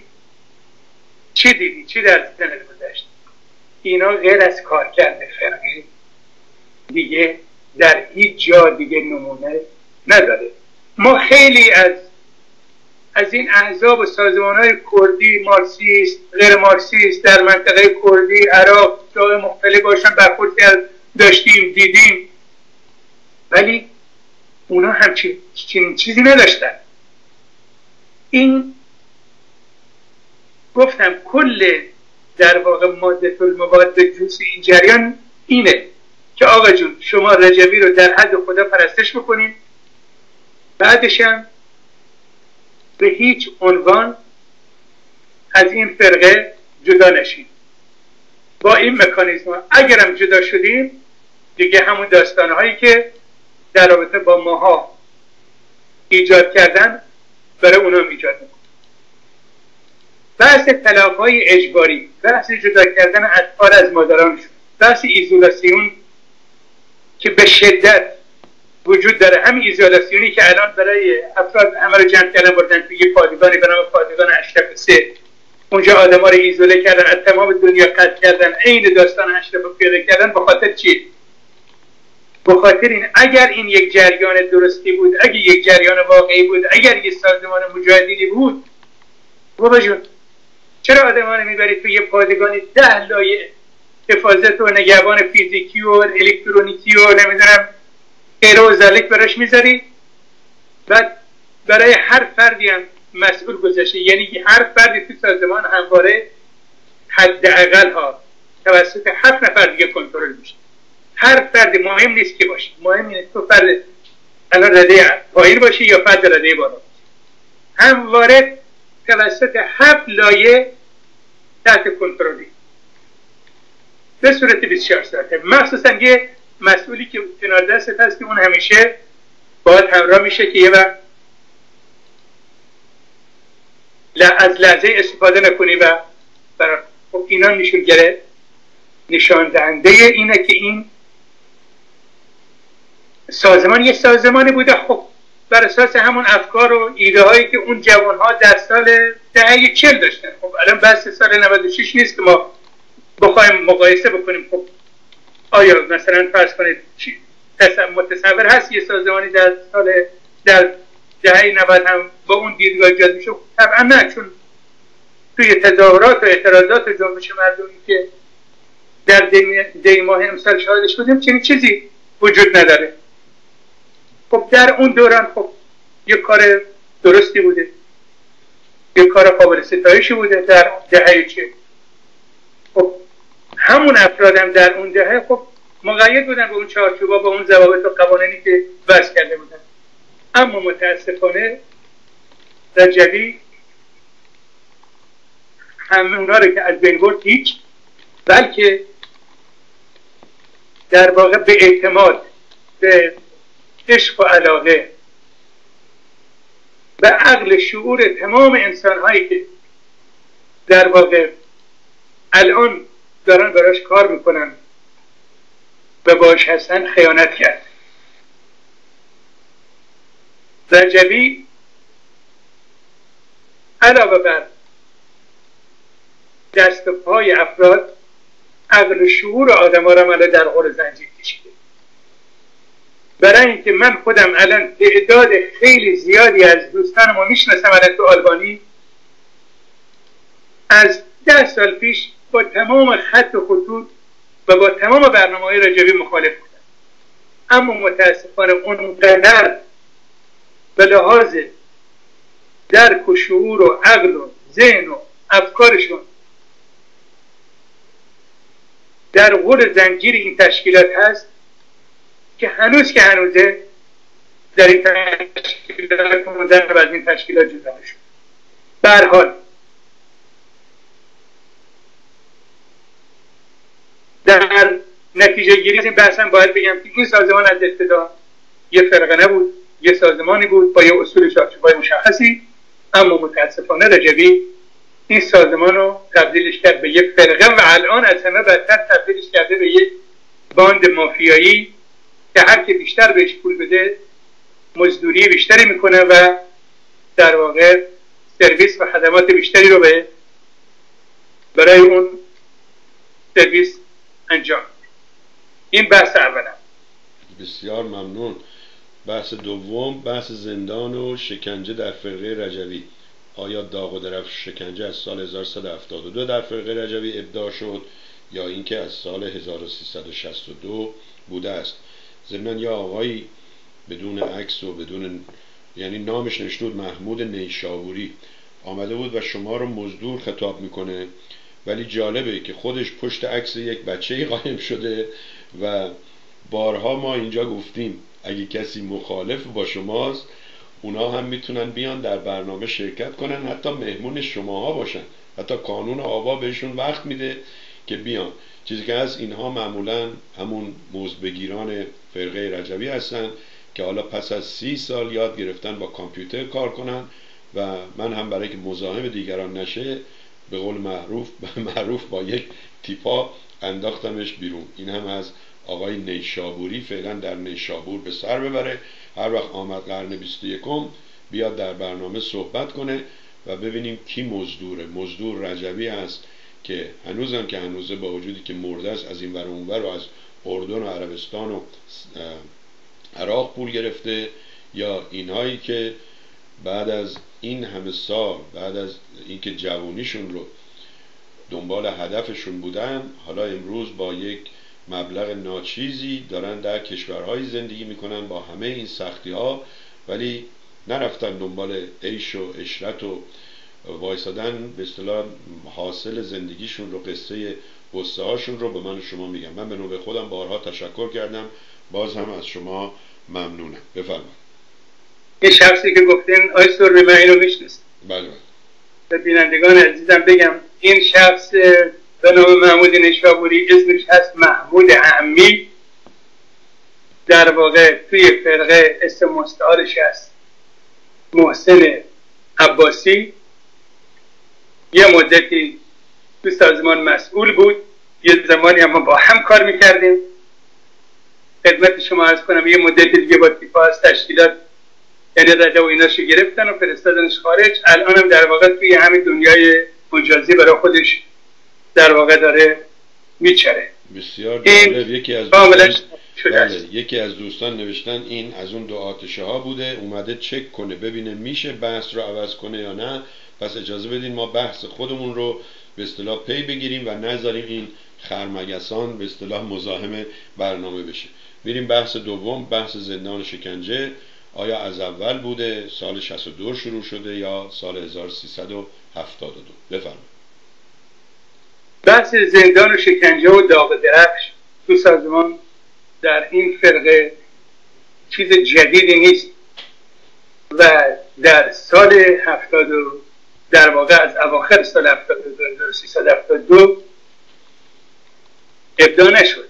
چی دیدی؟ چی در ذهنت گذشت؟ اینا غیر از کار کرده فرقی دیگه در هیچ جا دیگه نمونه نداره. ما خیلی از از این احزاب و سازمان‌های کردی، مارکسیست، غیر مارکسیست در منطقه کردی، عراق، جای مختلف باشن برخورد داشتیم، دیدیم، ولی اونا همچین چیزی نداشتن. این گفتم کل در واقع ماده المواد جوس این جریان اینه که آقا جون شما رجوی رو در حد خدا پرستش بکنید، بعدش هم به هیچ عنوان از این فرقه جدا نشید. با این مکانیزم ها اگرم جدا شدیم دیگه همون داستانهایی که در رابطه با ماها ایجاد کردن برای اونا ایجاد میکنه. بحث طلاق‌های اجباری، بحث جدا کردن اطفال از مادرانشون، بحث ایزولاسیون که به شدت وجود داره، همین ایزولاسیونی که الان برای افراد همه رو جمع کردن بردن توی پادگانی به نام پادگان اشرف سه، اونجا آدما رو ایزوله کردن، از تمام دنیا قطع کردن، عین داستان اشرف رو پیاده کردن. به خاطر چی؟ به خاطر این اگر این یک جریان درستی بود، اگر یک جریان واقعی بود، اگر یک سازمان مجاهدینی بود، بابا جون چرا آدما رو میبرید توی یه پادگانی ده لایه حفاظت و نگهبان فیزیکی و الکترونیکی و نمیدونم غیره و ذالک براش میذاری؟ بعد برای هر فردی هم مسئول گذاشته، یعنی هر فردی تو سازمان همواره حداقل ها توسط هفت نفر دیگه کنترل میشه. هر فردی مهم نیست که باشه، مهم اینه تو فرد الان رده پایین باشی یا فرد رده بالا، همواره توسط هفت لایه تحت کنترلی به صورت بیست و چهار ساعته. مخصوصا یه مسئولی که کنار دستت هست که اون همیشه باید همراه میشه که یه وقت از لحظه استفاده نکنی و برای خب اینا نشون گره نشان دهنده اینه که این سازمان یه سازمانی بوده خب بر اساس همون افکار و ایده هایی که اون جوان ها در سال دهه چهل داشتن. خب الان بحث سال نود و شش نیست که ما بخوایم مقایسه بکنیم. خب آیا مثلا فرض کنید متصور هست یه سازمانی در سال در دهه نود هم با اون دیدگاه ایجاد میشه؟ طبعا نه، چون توی تظاهرات و اعتراضات و جنبش مردمی که در دی ماه امسال شاهدش بودیم چنین چیزی وجود نداره. خب در اون دوران خب یک کار درستی بوده، یک کار قابل ستایشی بوده در دهه چه. خب همون افراد هم در اون دهه خب مقید بودن به اون چارچوبا، به اون ضوابط و قوانینی که وضع کرده بودن. اما متاسفانه رجوی همه اونا رو که از بین برد هیچ، بلکه در واقع به اعتماد، به عشق و علاقه، به عقل شعور تمام انسان هایی که در واقع الان دارن براش کار میکنن و باش هستن خیانت کرد. رجوی علاوه بر دست و پای افراد، عقل و شعور آدم ها را مالا در غور زنجیر کشیده. برای اینکه من خودم الان تعداد خیلی زیادی از دوستان ما میشناسم الان تو آلبانی، از ده سال پیش با تمام خط و خطوط و با تمام برنامه‌های رجوی مخالف بودن، اما متاسفانه اونقدر به لحاظ درک و شعور و عقل و ذهن و افکارشون در غور زنجیر این تشکیلات هست که هنوز که هنوزه در این تشکیلات موندن و از این تشکیلات جدا نشد. به هر حال در نتیجه گیری از این بحثم باید بگم که این سازمان از ابتدا یه فرقه نبود، یه سازمانی بود با یه اصول چارچوبای مشخصی، اما متاسفانه رجوی این سازمان رو تبدیلش کرد به یک فرقه و الان از همه بدتر تبدیلش کرده به یک باند مافیایی که هر که بیشتر بهش پول بده مزدوری بیشتری میکنه و در واقع سرویس و خدمات بیشتری رو به برای اون سرویس انجام. این بحث اولم. بسیار ممنون. بحث دوم، بحث زندان و شکنجه در فرقه رجوی. آیا داغ و درفش شکنجه از سال هزار و سیصد و هفتاد و دو در فرقه رجوی ابداع شد یا اینکه از سال هزار و سیصد و شصت و دو بوده است؟ ضمن یا آقایی بدون عکس و بدون، یعنی نامش نوشته بود محمود نیشابوری، آمده بود و شما رو مزدور خطاب میکنه، ولی جالبه که خودش پشت عکس یک بچه‌ای قایم شده و بارها ما اینجا گفتیم اگه کسی مخالف با شماست اونا هم میتونن بیان در برنامه شرکت کنن، حتی مهمون شماها باشن، حتی کانون آوا بهشون وقت میده که بیان. چیزی که هست اینها معمولا همون موزبگیران فرقه رجوی هستن که حالا پس از سی سال یاد گرفتن با کامپیوتر کار کنن و من هم برای که مزاحم دیگران نشه به قول معروف معروف با یک تیپا انداختمش بیرون. این هم از آقای نیشابوری، فعلا در نیشابور به سر ببره، هر وقت آمد قرن بیست و یکم بیاد در برنامه صحبت کنه و ببینیم کی مزدوره. مزدور رجوی است که هنوزم که هنوزه با وجودی که مرده است از این ور و اون ور و از اردن و عربستان و عراق پول گرفته، یا اینهایی که بعد از این همه سال، بعد از اینکه جوانیشون رو دنبال هدفشون بودن، حالا امروز با یک مبلغ ناچیزی دارن در کشورهایی زندگی میکنن با همه این سختی ها، ولی نرفتن دنبال عیش و عشرت و وایسادن به اصطلاح حاصل زندگیشون رو، قصه قصه هاشون رو به من و شما میگم. من به نوبه خودم بارها تشکر کردم، باز هم از شما ممنونم. بفرمایید. این شخصی که گفتین آی سروی من اینو میشنست. بله بله. به بینندگان عزیزم بگم این شخص به نام محمود نیشابوری، اسمش هست محمود اعمی، در واقع توی فرقه اسم مستعارش هست محسن عباسی. یه مدتی تو سازمان مسئول بود، یه زمانی هم با هم کار میکردیم. خدمت شما عرض کنم یه مدتی دیگه با تیپا از تشکیلات یعنی رده و ایناشو گرفتن و فرستادنش خارج. الان هم در واقع توی همین دنیای مجازی برای خودش در واقع داره میچره. بسیار جالب. یکی از دوستان بله، یکی از دوستان نوشتن این از اون دو آتشه ها بوده، اومده چک کنه ببینه میشه بحث رو عوض کنه یا نه. پس اجازه بدین ما بحث خودمون رو به اصطلاح پی بگیریم و نذاریم این خرمگسان به اصطلاح مزاحم برنامه بشه. بریم بحث دوم، بحث زندان شکنجه. آیا از اول بوده، سال شصت و دو شروع شده یا سال هزار و سیصد و هفتاد و دو؟ بفرمایید. بحث زندان و شکنجه و داغ درفش تو سازمان در این فرقه چیز جدیدی نیست و در سال هفتاد و در واقع از اواخر سال هفتاد و دو هزار و سیصد و هفتاد و دو ابداع نشد.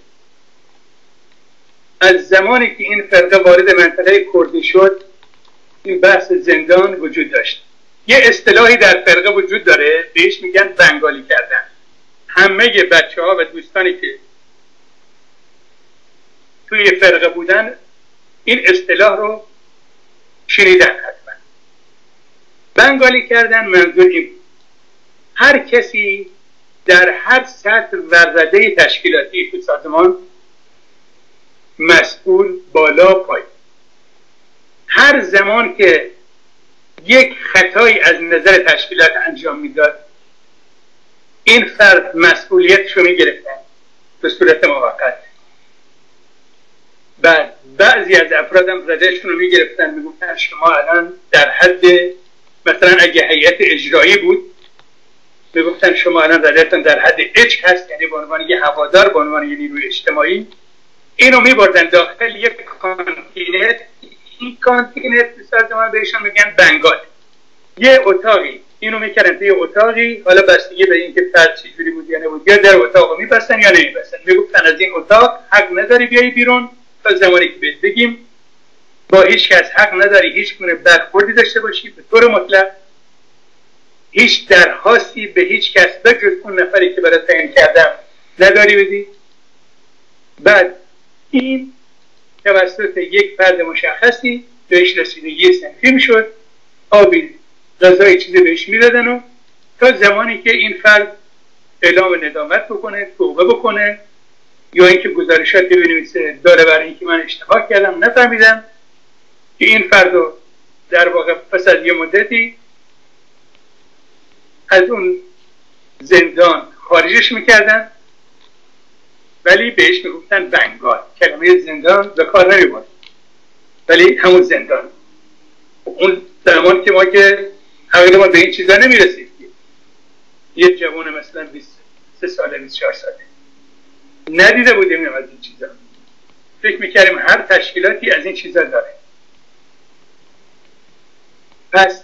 از زمانی که این فرقه وارد منطقه کردی شد این بحث زندان وجود داشت. یه اصطلاحی در فرقه وجود داره بهش میگن بنگالی کردن. همه بچه ها و دوستانی که توی فرقه بودن این اصطلاح رو شنیدن. حتما بنگالی کردن منظور این هر کسی در هر سطح و رده تشکیلاتی تو سازمان، مسئول، بالا، پایین، هر زمان که یک خطایی از نظر تشکیلات انجام میداد این فرد مسئولیتش رو میگرفتن به صورت موقت. بعد بعضی از افراد هم ردهشون رو میگرفتن، میگفتن شما الان در حد، مثلا اگه هیئت اجرایی بود میگفتن شما الان ردهتون در حد اچ هست، یعنی به عنوان یه هوادار، به عنوان یه نیروی اجتماعی. اینو میبردن داخل یک کانتینر. این کانتینر تو سازمان بهشون میگن بنگال. یه اتاقی اینو میکردن توی اتاقی، حالا بستگی به اینکه فرد چجوری بود یا نبود، یا در اتاقو میبستن یا نمیبستن. میگفتن از این اتاق حق نداری بیایی بیرون تا زمانی که بهت بگیم. با هیچ کس حق نداری هیچ گونه برخوردی داشته باشی به طور مطلق. هیچ درخواستی به هیچ کس بجز اون نفری که برات تعیین کردم نداری بدی. بعد این توسط یک فرد مشخصی بهش رسیدگی صنفی میشد، آبی غذای چیزی بهش میدادن و تا زمانی که این فرد اعلام ندامت بکنه، توبه بکنه، یا اینکه گزارشاتی بنویسه داره برای اینکه من اشتباه کردم نفهمیدم، که این فرد رو در واقع پس از یه مدتی از اون زندان خارجش میکردن، ولی بهش میگفتن بنگال. کلمه زندان به کار نمیبرد ولی همون زندان. اون زمان که ما که حقیقتا ما به این چیزا نمیرسید، یه جوان مثلا بیست و سه ساله بیست و چهار ساله ندیده بودیم از این چیزا. فکر میکردیم هر تشکیلاتی از این چیزا داره. پس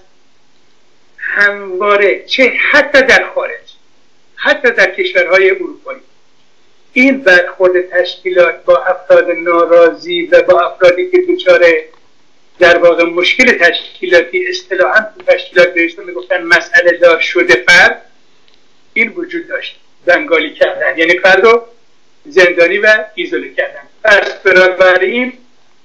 همواره چه حتی در خارج، حتی در کشورهای اروپایی، این برخورد تشکیلات با افراد ناراضی و با افرادی که دچار در واقع مشکل تشکیلاتی، اصطلاحاً تشکیلات بهشون میگفتن مسئله دار شده فرد، این وجود داشت. بنگالی کردن یعنی فرد رو زندانی و ایزوله کردن. پس بنابراین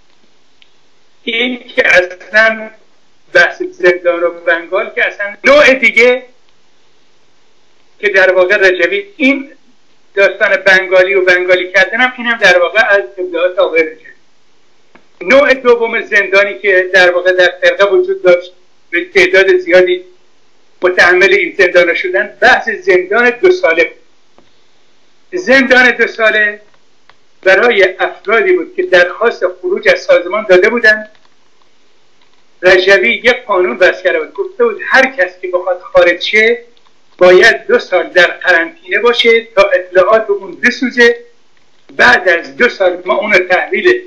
این که اصلا بحث زندان و بنگال که اصلا نوع دیگه که در واقع رجوی این داستان بنگالی و بنگالی کردن هم اینم در واقع از ابداعات آقای رجوی. نوع دوم زندانی که در واقع در فرقه وجود داشت به تعداد زیادی متحمل این زندان شدن، بحث زندان دو ساله بود. زندان دو ساله برای افرادی بود که درخواست خروج از سازمان داده بودند. رجوی یک قانون بس کرده بود، گفته بود هر کس که بخواد خارج شه باید دو سال در قرنطینه باشه تا اطلاعات اون بسوزه. بعد از دو سال ما اون رو تحویل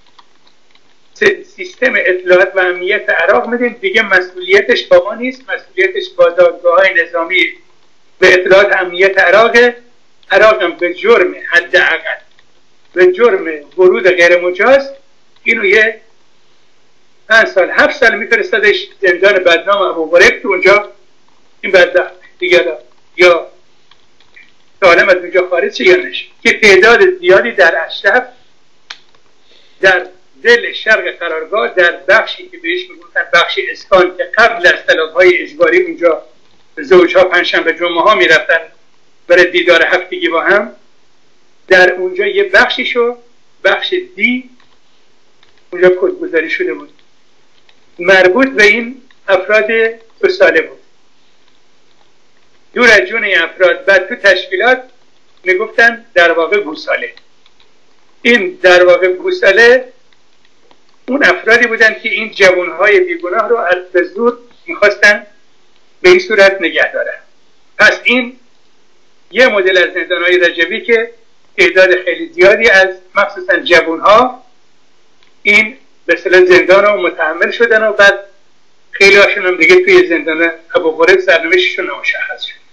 سیستم اطلاعات و امنیت عراق میدیم، دیگه مسئولیتش با ما نیست، مسئولیتش با دادگاه‌های نظامی به اطلاعات امنیت عراق. عراق هم به جرم حداقل به جرم ورود غیر مجاز اینو یه پنج سال هفت سال میفرستادش زندان بدنام ابو غریب که اونجا این بدبخت دیگه یا سالم از اونجا خارج شه یا نشه. که تعداد زیادی در اشرف در دل شرق قرارگاه در بخشی که بهش میگفتن بخش اسکان که قبل از طلاق‌های اجباری اونجا زوجها پنجشنبه جمعه ها میرفتن برای دیدار هفتگی با هم، در اونجا یه بخشیشو بخش دی اونجا کدگذاری شده بود مربوط به این افراد دو ساله بود. دور از جون این افراد بعد تو تشکیلات میگفتن در واقع گوساله. این در واقع گوساله اون افرادی بودن که این جوانهای بیگناه رو از به زور میخواستن به این صورت نگه دارن. پس این یه مدل از زندانهای رجوی که تعداد خیلی زیادی از مخصوصا جوانها این به اصطلاح زندان رو متحمل شدن و بعد خیلی هاشون هم دیگه توی زندان ابو غریب سرنوشتشون نامشخص شد.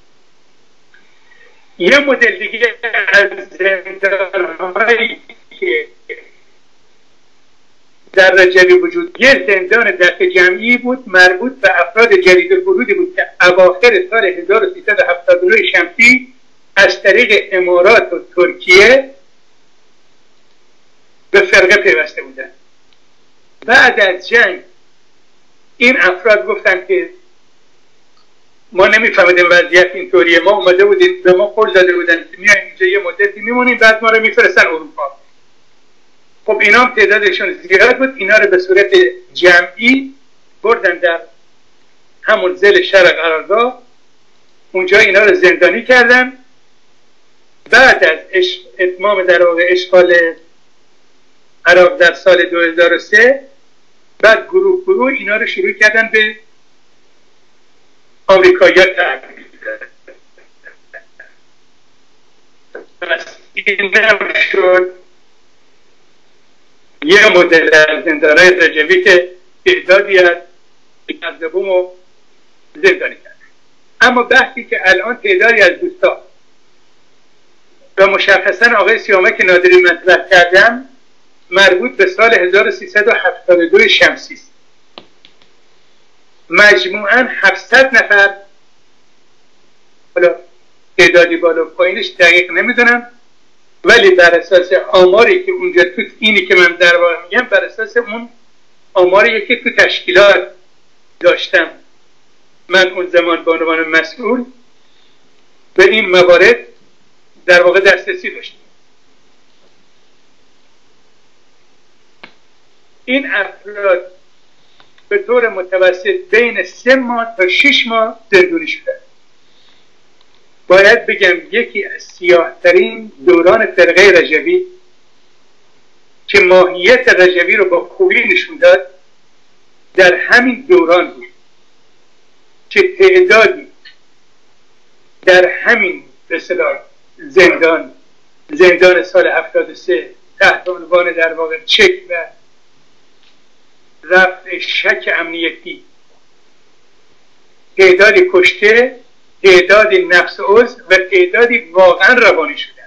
یه مدل دیگه از زندانهایی که در رجوی وجود، یه زندان دفع جمعی بود مربوط به افراد جدید الورودی بود که اواخر سال هزار و سیصد و هفتاد و نه شمسی از طریق امارات و ترکیه به فرقه پیوسته بودن. بعد از جنگ این افراد گفتن که ما نمیفهمیدیم وضعیت اینطوریه، ما اومده بودیم به ما قول داده بودن که میایم اینجا یه مدتی میمونیم بعد ما رو میفرستن اروپا. خب اینا هم تعدادشون زیاد بود، اینا رو به صورت جمعی بردن در همون زل شرق قرارگاه، اونجا اینا رو زندانی کردن. بعد از اتمام در واقع اشغال عراق در سال دو هزار و سه بعد گروه گروه اینا رو شروع کردن به آمریکایی‌ها تحویل دادن. پس این شد یه مدل از زندانهای رجوی که تعدادی از مذهبون رو زندانی کرد. اما بحثی که الان تعدادی از دوستان و مشخصا آقای سیامک نادری مطرح کردن مربوط به سال هزار و سیصد و هفتاد و دو شمسی است. مجموعاً هفتصد نفر، حالا تعدادی بالا پایینش دقیق نمیدونم، ولی بر اساس آماری که اونجا تو اینی که من در واقع میگم بر اساس اون آماری که تو تشکیلات داشتم من اون زمان به عنوان مسئول به این موارد در واقع دسترسی داشتم. این افراد به طور متوسط بین سه ماه تا شش ماه زندانی شدن. باید بگم یکی از سیاه‌ترین دوران فرقه رجوی که ماهیت رجوی رو با خوبی نشون داد در همین دوران بود که تعدادی در همین به اصطلاح زندان زندان سال هفتاد و سه تحت عنوان در واقع چک و رفع شک امنیتی تعدادی کشته، تعدادی نفس عضو و تعدادی واقعا روانی شدن.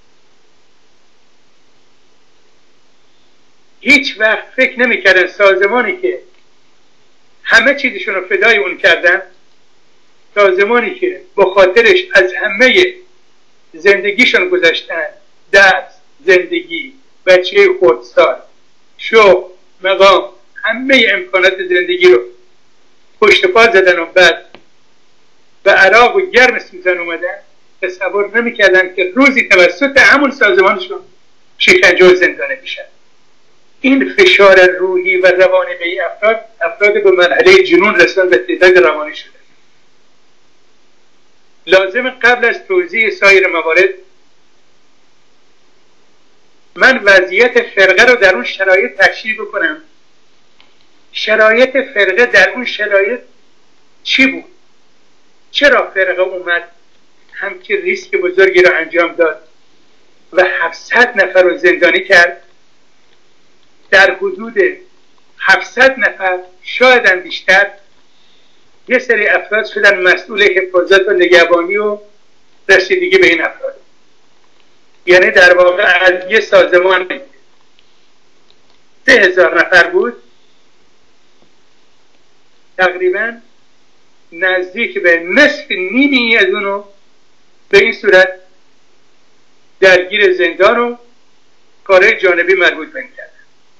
هیچ وقت فکر نمی‌کردن سازمانی که همه چیزشون رو فدای اون کردن، سازمانی که با خاطرش از همه زندگیشون گذاشتن، درس، زندگی، بچه خردسال، شغل، مقام، همه امکانات زندگی رو پشت پا زدن و بعد به عراق و گرم سوزن اومدن، تصور نمی‌کردن که روزی توسط همون سازمانشون شکنجه و زندانی میشن. این فشار روحی و روانی به این افراد افراد به مرحله جنون رسان به تعداد روانی شده. لازم قبل از توضیح سایر موارد من وضعیت فرقه رو در اون شرایط تشریح بکنم. شرایط فرقه در اون شرایط چی بود؟ چرا فرقه اومد همچین ریسک بزرگی رو انجام داد و هفتصد نفر رو زندانی کرد؟ در حدود هفتصد نفر شاید هم بیشتر یه سری افراد شدن مسئول حفاظت و نگهبانی و رسیدگی به این افراد. یعنی در واقع از یه سازمان سه هزار نفر بود، تقریبا نزدیک به نصف نیمی از اونو به این صورت درگیر زندان و کارهای جانبی مربوط به این کرد.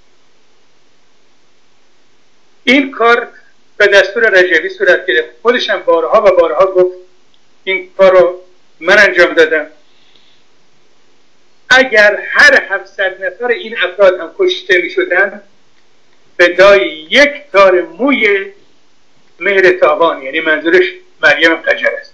این کار به دستور رجوی صورت گرفت. خودش هم بارها و بارها گفت این کار رو من انجام دادم. اگر هر هفتصد نفر این افراد هم کشته می شدن فدای یک تار موی مهر تابان، یعنی منظورش مریم قجر است.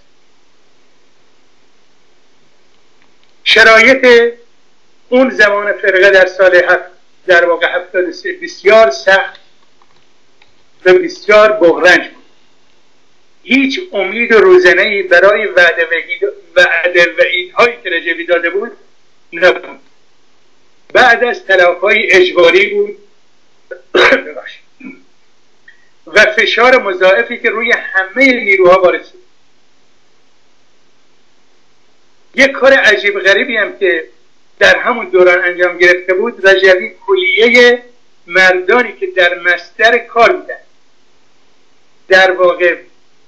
شرایط اون زمان فرقه در سال هفت در واقع هفتاد و سه بسیار سخت و بسیار بغرنج بود. هیچ امید و روزنه‌ای برای وعده و وعیدهایی که رجوی داده بود نبود. بعد از طلاق‌های اجباری بود و فشار مضاعفی که روی همه نیروها وارد شد. یک کار عجیب غریبی هم که در همون دوران انجام گرفته بود، رجوی کلیه مردانی که در مصدر کار بودن، در واقع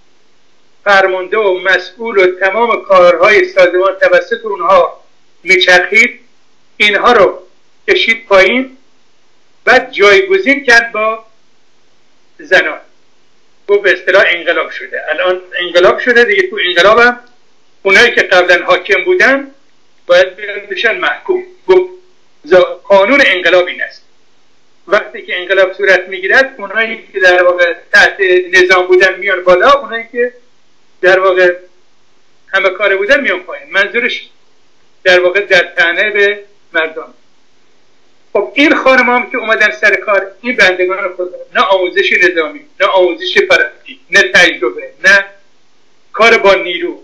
فرمانده و مسئول و تمام کارهای سازمان توسط اونها میچرخید، اینها رو کشید پایین، بعد جایگزین کرد با زنان. گفت به اصطلاح انقلاب شده. الان انقلاب شده دیگه. تو انقلاب هم اونایی که قبلا حاکم بودن باید بشن محکوم. گفت قانون انقلاب این است. وقتی که انقلاب صورت میگیرد اونایی که در واقع تحت نظام بودن میان بالا، اونایی که در واقع همه کاره بودن میان پایین. منظورش در واقع در طعنه به مردم. خب این خانم هم که اومدن سر کار، این بندگان خود نه آموزش نظامی، نه آموزش پرکتیک، نه تجربه، نه کار با نیرو.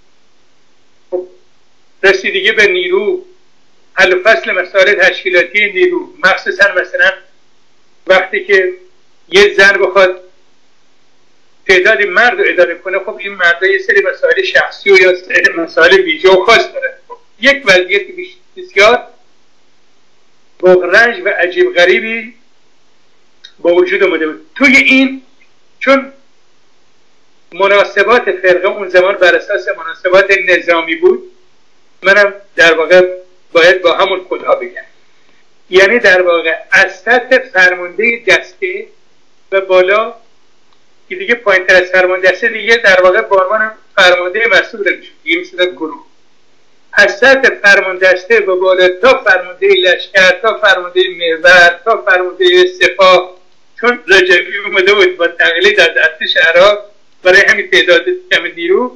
خب رسیدگی به نیرو، حل و فصل مسائل تشکیلاتی نیرو، مخصوصا مثلا وقتی که یه زن بخواد تعدادی مرد رو اداره کنه، خب این مرد یه سری مسائل شخصی و یا سری مسائل ویژه و خاص داره. خب یک وضعیت بسیار بغرنج و عجیب غریبی با وجود اومده بود. توی این چون مناسبات فرقه اون زمان بر اساس مناسبات نظامی بود، منم در واقع باید با همون کدها بگم. یعنی در واقع از سطح فرمانده دسته و بالا که دیگه پایین تر از فرمانده دسته دیگه در واقع بارمان فرمانده مسئول میشه، دیگه میشه گروه. از سطح فرمانده دسته و بالا تا فرمانده لشکر، تا فرمانده محور، تا فرمانده سپاه، چون رجوی اومده بود با تقلیل در ارتش عراق برای همین تعداد کم نیرو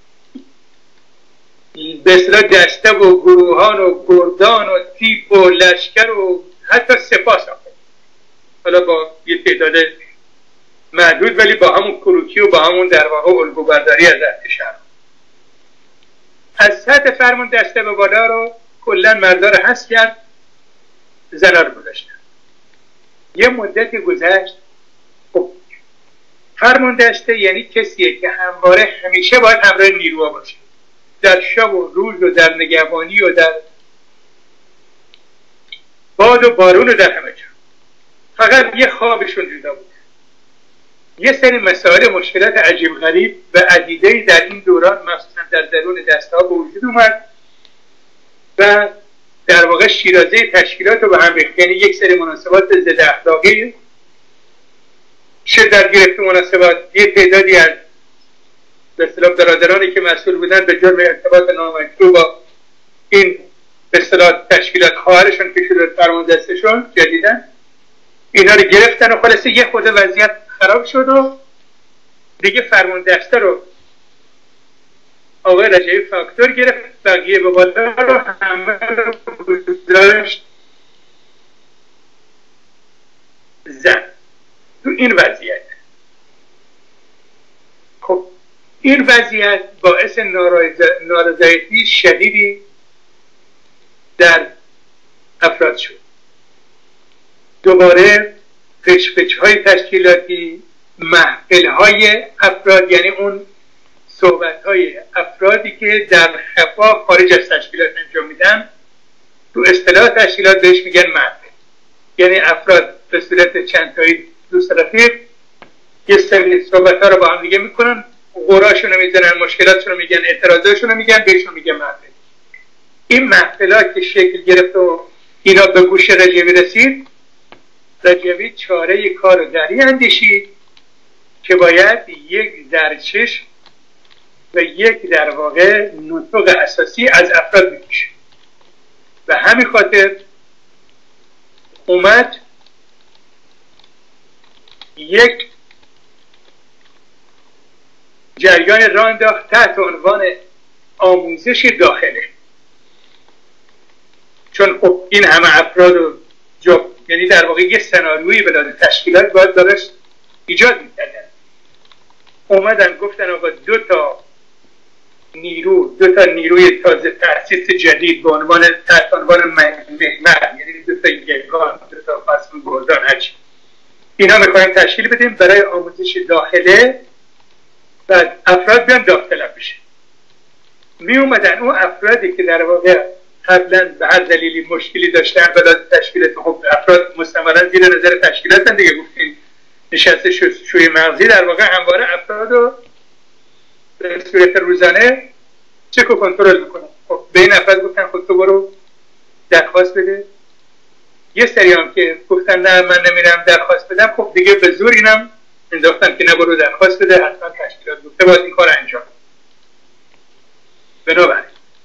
به اصطلاح دسته و گروهان و گردان و تیپ و لشکر و حتی سپاه ساخته، حالا با یه تعداد محدود ولی با همون کروکی و با همون در واقع الگوبرداری از ارتش عراق. از سطح فرمان دسته به بالا رو کلا مردار حذف کرد زنا رو گذاشتن. یه مدتی گذشت، خب فرماندهسته یعنی کسیه که همواره همیشه باید همراه نیروها باشه، در شب و روز و در نگهبانی و در باد و بارون و در همه جا. فقط یه خوابشون جدا بود. یه سری مسائل مشکلات عجیب غریب و عدیده‌ای در این دوران مخصوصا در درون دسته‌ها به وجود اومد و در واقع شیرازه تشکیلات رو به هم ریخت. یعنی یک سری مناسبات ضد اخلاقی شدت گرفت، مناسبات یه تعدادی از به اصطلاح برادرانی که مسئول بودن به جرم ارتباط نامشروع با این به اصطلاح تشکیلات خواهرشون که شده فرماندهستشون جدیدن اینا رو گرفتن و خلاصه یه خود وضعیت خراب شد و دیگه فرماندهسته رو آقای رجبی فاکتور گرفت، بقیه به بالا رو همه رو گذاشت زن. تو این وضعیت خب این وضعیت باعث نارضایتی شدیدی در افراد شد. دوباره پچ های تشکیلاتی، محفل های افراد، یعنی اون صحبت های افرادی که در خفا خارج از تشکیلات انجام میدن، تو اصطلاح تشکیلات بهش میگن محفل. یعنی افراد به صورت چند تایی دوست رفیق یه سری صحبت ها رو با هم دیگه میکنن، غراشون رو میزنن، مشکلاتشون رو میگن، اعتراضاشون رو میگن، بهشون میگن محفل. این محفل ها که شکل گرفت و اینا به گوش رجبی رسید، رجبی چاره کار رو دری اندیشید که باید یک درچشم و یک در واقع نطق اساسی از افراد بکشه و همین خاطر اومد یک جریان راه انداخت تحت عنوان آموزش داخله. چون خب این همه افراد و جا، یعنی در واقع یه سناریویی به داده تشکیلات باید دارش ایجاد میکردن. اومدن گفتن آقا دو تا نیرو دو تا نیروی تازه تأسیس جدید به عنوان تحت عنوان محور، یعنی دو تا یگان، دو تا قسم گردان هرچی، اینا میخوایم تشکیل بدیم برای آموزش داخله و افراد بیان داوطلب بشه. می اومدن اون افرادی که در واقع قبلا به هر دلیلی مشکلی داشتن به داده تشکیلات، خب افراد مستمرا زیر نظر تشکیلات دیگه، گفتیم نشسته شوی مغزی در واقع همواره افراد رو به صورت روزانه چک و کنترل میکنن. خب به این افراد گفتن خود تو برو درخواست بده. یه سری هم که گفتن نه من نمیرم درخواست بدم، خب دیگه به زور اینم انداختن که نه برو درخواست بده، حتما تشکیلات گفته باید این کار انجام. بنابراین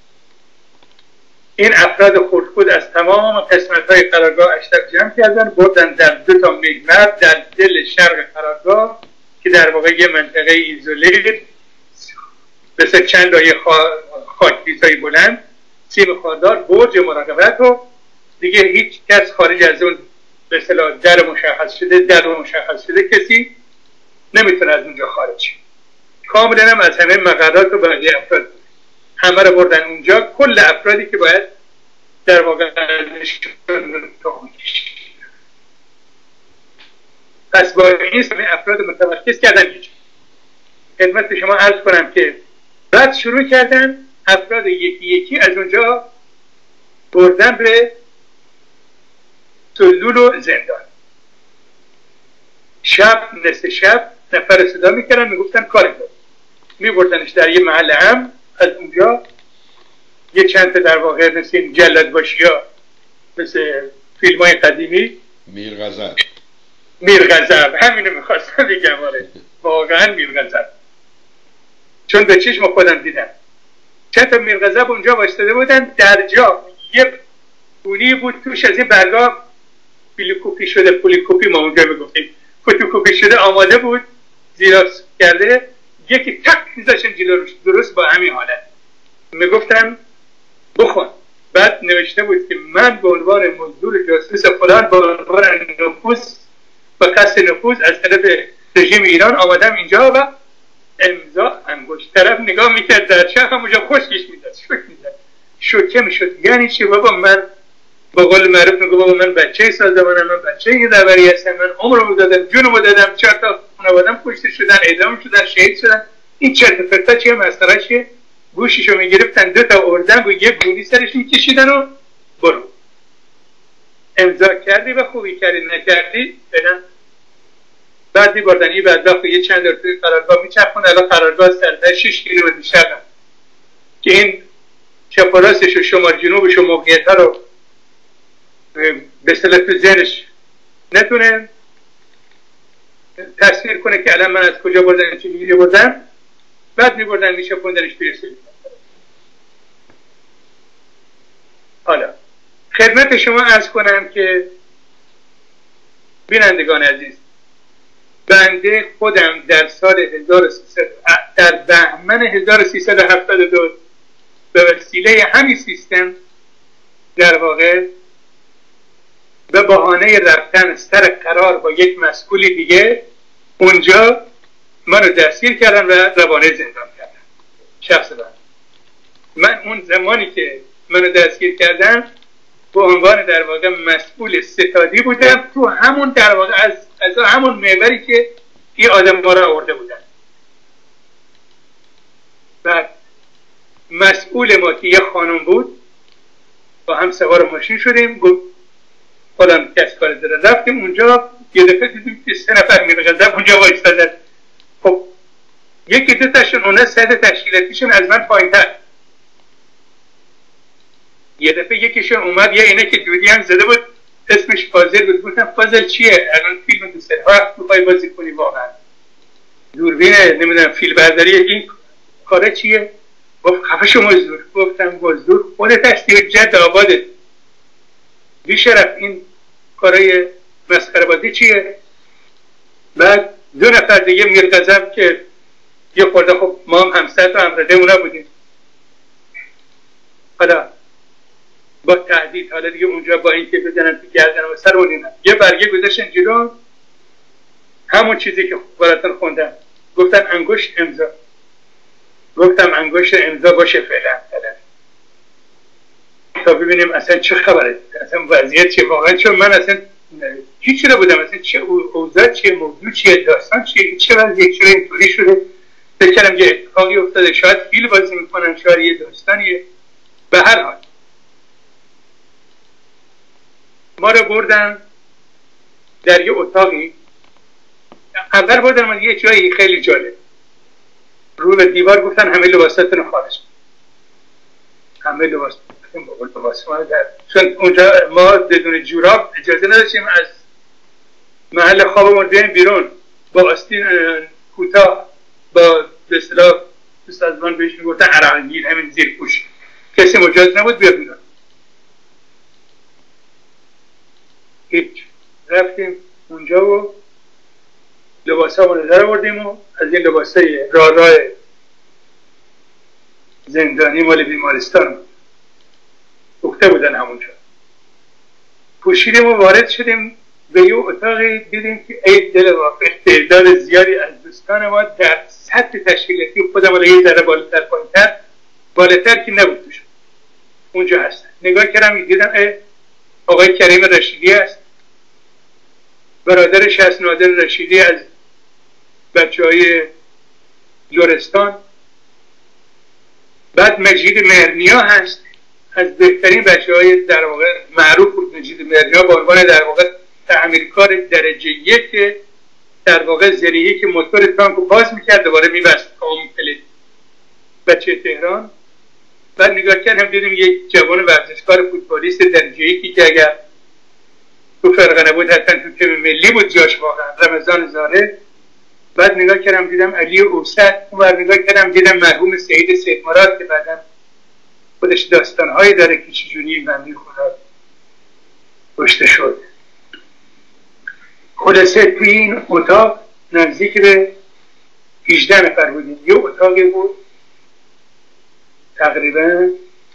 این افراد خردخود از تمام قسمت‌های قرارگاه اشتر جمع کردن، بردن در دو تا محور در دل شرق قرارگاه که در واقع یه منطقه ایزوله مثل چند لایه خاکریزهای بلند، سیم خاردار، برج مراقبت و دیگه هیچ کس خارج از اون به اصطلاح در مشخص شده در مشخص شده کسی نمیتونه از اونجا خارج. کاملا هم از همه مقررات و بقیه افراد همه رو بردن اونجا، کل افرادی که باید در واقع پس با این همه افراد متمرکز کردن. اینجا خدمت شما عرض کنم که بعد شروع کردن افراد یکی یکی از اونجا بردن به سلول و زندان. شب نصف شب نفر صدا میکردن، میگفتن کار کن، میبردنش در یه محل هم، از اونجا یه چند تا در واقع مثل این جلد باشی ها، مثل فیلم های قدیمی، میر غضب میر غضب همینو میخواستم بگم، آره واقعا میر غضب، چون به چشم خودم دیدم چند تا میر غضب اونجا وایستاده بودن، در جا یه پولی بود توش از این برگاه پولیکوپی شده، پولیکوپی ما اونجا میگفتیم، فتوکوپی شده آماده بود، زیراکس کرده، یکی تک میذاشن جلوش درست با همین حالت، میگفتم بخون. بعد نوشته بود که من به عنوان مزدور جاسوس فلان به عنوان نفوذ و قصد نفوذ از طرف رژیم ایران آمدم اینجا و امضا انگشت. طرف نگاه میکرد در شب همونجا خشکش میداد، شوک میداد، شوکه میشد. یعنی چی بابا؟ من با قول معروف میگه بابا من بچه سازمانم، من بچه این رهبری هستم، من عمرمو دادم، جونمو دادم، چهار تا خانواده‌ام کشته شدن، اعدام شدن، شهید شدن. این چرت و پرتا چیه؟ مسخره چیه؟ گوشیشو میگرفتن دو تا اردن و یه گونی سرش میکشیدن و برو. امضا کردی و خوبی کردی، نکردی فعلا. بعد میبردن این بدبخت یه چند دور توی قرارگاه میچرخون. الان قرارگاه سرده شش کیلومتر شرق که این چپ و راستش و شمال جنوبش و موقعیت ها رو به اصطلاح تو ذهنش نتونه تصویر کنه که الان من از کجا بردن چجوری بردم. بعد میبردن میچپوندنش توی سیستم. حالا خدمت شما عرض کنم که بینندگان عزیز، بنده خودم در سال هزار و سیصد در بهمن هزار و سیصد و هفتاد و دو به وسیله همین سیستم در واقع به بهانه رفتن سر قرار با یک مسئول دیگه اونجا منو دستگیر کردن و روانه زندان کردن. شخص من من اون زمانی که منو دستگیر کردن به عنوان در واقع مسئول ستادی بودم تو همون در واقع از از همون محوری که این آدم ها را آورده بودن. بعد مسئول ما که یه خانم بود با هم سوار ماشین شدیم، گفت فلان کس کار داره. رفتیم اونجا، یه دفعه دیدیم که سه نفر میرقدن اونجا وایستادن. خب یکی دو تاشون اونا سطح تشکیلاتیشون از من پایین‌تر. یه دفعه یکیشون اومد، یه اینه که دودی هم زده بود، اسمش فاضل بود. گفتم فاضل چیه؟ الان فیلم دوست داری؟ وقت می‌خوای بازی کنی واقعا؟ دوربینه، نمیدونم فیلم برداری، این کارا چیه؟ گفت خفه شو مزدور. گفتم مزدور خودت هستی و جد آبادت، بی شرف این کارای مسخره بازی چیه؟ بعد دو نفر دیگه میرغضب که یه خورده خب ما هم همسر و همرده اونا بودیم. حالا با تهدید، حالا دیگه اونجا با اینکه بزنن تو گردن و سر اون یه برگه گذاشتن جلو، همون چیزی که براتون خوندم. گفتن انگشت امضا. گفتم انگشت امضا باشه فعلا تا ببینیم اصلا چه خبره، اصلا وضعیت چیه واقعا. چون من اصلا هیچی نبودم، اصلا چه اوضاع چیه، موضوع چیه، داستان چیه، چه وضعیت چرا اینطوری شده. فکر کردم یه اتفاقی افتاده، شاید فیلم بازی میکنن، شاید یه داستانیه. به هر حال ما رو بردن در یه اتاقی. اول بردن من یه جایی خیلی جالب، رو به دیوار گفتن همه لباساتون رو خارج کن. همه لباس لباس ما در، چون اونجا ما بدون جوراب اجازه نداشتیم از محل خوابمون بیایم بیرون با آستین کوتاه، با به اصطلاح سازمان بهش میگفتن عرقگیر، همین زیر پوش، کسی مجاز نبود بیا بیرون. هیچ. رفتیم اونجا و لباس ها رو در آوردیم و از این لباس های راه راه زندانی مال بیمارستان اخته بودن همونجا، پوشیدیم و وارد شدیم به یه اتاقی. دیدیم که ای دل واقع تعداد زیادی از دوستان ما در سطح تشکیلاتی خودم ولی یه ذره بالاتر پایین‌تر بالاتر که نبود توش اونجا هستن. نگاه کردم دیدم ای آقای کریم رشیدی است، برادرش هست نادر رشیدی از بچه های لرستان. بعد مجید مهرنیا هست از بهترین بچه های در واقع معروف بود. مجید مهرنیا به عنوان در واقع تعمیرکار درجه یک در واقع ذریعه که موتور تانک رو باز میکرد دوباره میبست کامل، بچه تهران. بعد نگاه کردم دیدیم یک جوان ورزشکار فوتبالیست درجه یکی که اگر تو فرقه نبود حتما تو تیم ملی بود جاش واقعا، رمضان زاره. بعد نگاه کردم دیدم علی اوسط، اون نگاه کردم دیدم مرحوم سعید سیدمراد که بعدم خودش داستانهایی داره که چجوری بنده خدا کشته شد. خلاصه توی این اتاق نزدیک به هجده نفر بودیم. یه اتاقی بود تقریبا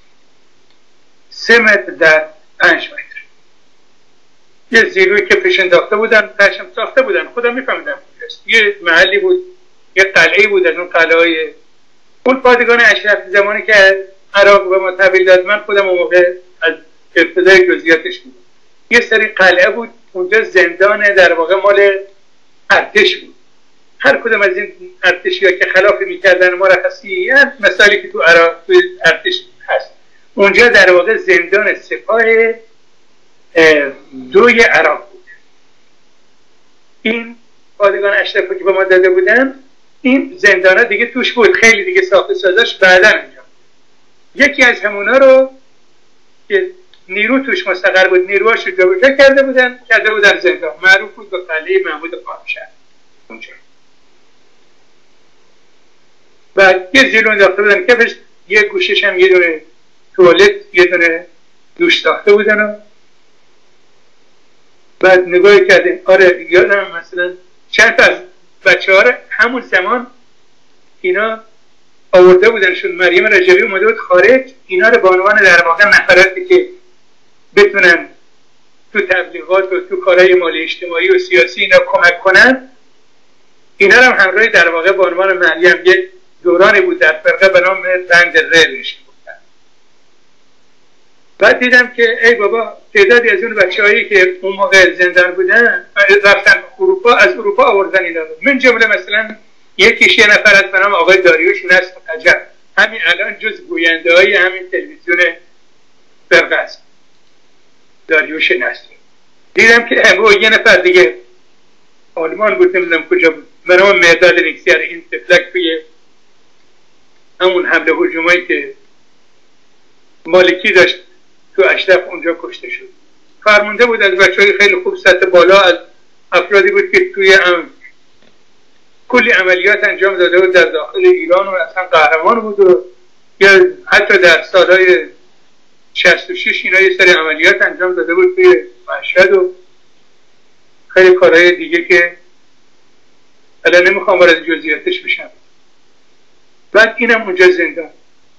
سه متر در پنج متر، یه زیروی که پیش انداخته بودن، پشم ساخته بودن، خودم میفهمیدم کجاست. یه محلی بود، یه قلعه بود از اون قلعه های اون پادگان اشرف زمانی که عراق به ما تحویل داد. من خودم اون موقع از ابتدای جزئیاتش بود. یه سری قلعه بود اونجا، زندان در واقع مال ارتش بود. هر کدوم از این ارتشی‌ها که خلافی میکردن مرخصیت، مثالی که تو عراق تو ارتش هست، اونجا در واقع زندان سپاه دوی عراق بود. این پادگان اشرفی که به ما داده بودن، این زندان‌ها دیگه توش بود، خیلی دیگه ساخت سازاش بعداً انجام. یکی از همونا رو که نیرو توش مستقر بود، نیروهاش رو جابجا کرده بودن کرده بودن زندان، معروف بود به قلعه محمود خانشهر اونجا. و یه زیلون انداخته بودن کفش، یه گوشش هم یه دونه توالت، یه دونه دوش ساخته بودن. و بعد نگاه کردیم، آره یادم مثلا چند تا از بچه ها همون زمان اینا آورده بودنشون، مریم رجبی اومده بود خارج، اینا رو به عنوان در واقع نفراتی که بتونن تو تبلیغات و تو کارهای مالی اجتماعی و سیاسی اینا کمک کنن، اینا رو هم همراهی در واقع به عنوان مریم یک دورانی بود در فرقه به نام بند ریلش بودن. بعد دیدم که ای بابا، تعدادی از اون بچه‌هایی که اون موقع زندان بودن رفتن اروپا، از اروپا آوردن اینا رو. من جمله مثلا یکیش یه نفر از به نام آقای داریوش نصر عجب، همین الان جز گوینده‌های همین تلویزیون فرقه است، داریوش نصر. دیدم که با یه نفر دیگه آلمان بود، نمیدونم کجا بود، به نام مرداد نیکسیار، این تفلک توی همون حمله هجومایی که مالکی داشت تو اشرف اونجا کشته شد. فرمانده بود از بچه‌های خیلی خوب سطح بالا، از افرادی بود که توی هم کلی عملیات انجام داده بود در داخل ایران و اصلا قهرمان بود. و یا حتی در سالهای شصت و شش اینا یه سری عملیات انجام داده بود توی مشهد و خیلی کارهای دیگه که الان نمیخوام وارد جزئیاتش بشم. بعد اینم اونجا زندان.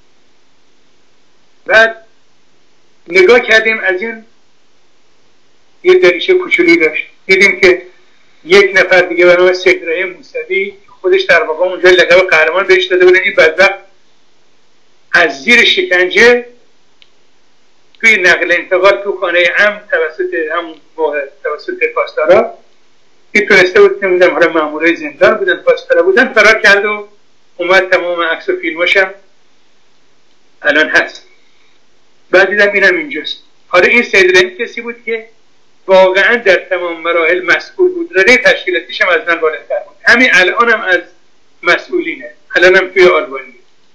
بعد نگاه کردیم، از این یه دریچه کوچولی داشت، دیدیم که یک نفر دیگه به نام سیدرای موسوی، خودش در واقع اونجا لقب قهرمان بهش داده بودن، این بدبخت از زیر شکنجه توی نقل انتقال تو خانه ام توسط همون موقع توسط پاسدارا که تونسته بود، نمیدونم حالا مامورای زندان بودن، پاسدارا بودن، فرار کرد و اومد. تمام عکس و فیلماش هم الان هست. بعد دیدم اینم اینجاست. آره این سیدرایی کسی بود که واقعا در تمام مراحل مسئول بود، رده تشکیلاتیش هم از من بالاتر بود. همین الان هم از مسئولینه، الان هم توی آلبانی.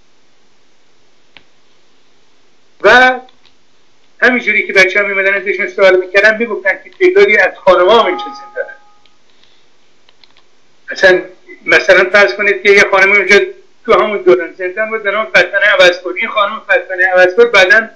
و همینجوری که بچه ها میمدن ازشون سوال میکردن، میگفتن که تعدادی از خانم ها هم اینجا زندانن. اصلا مثلا فرض کنید که یه خانم اینجا تو همون دوران زندان بود به نام فتنه عوضپور. این خانم فتنه عوضپور بعدن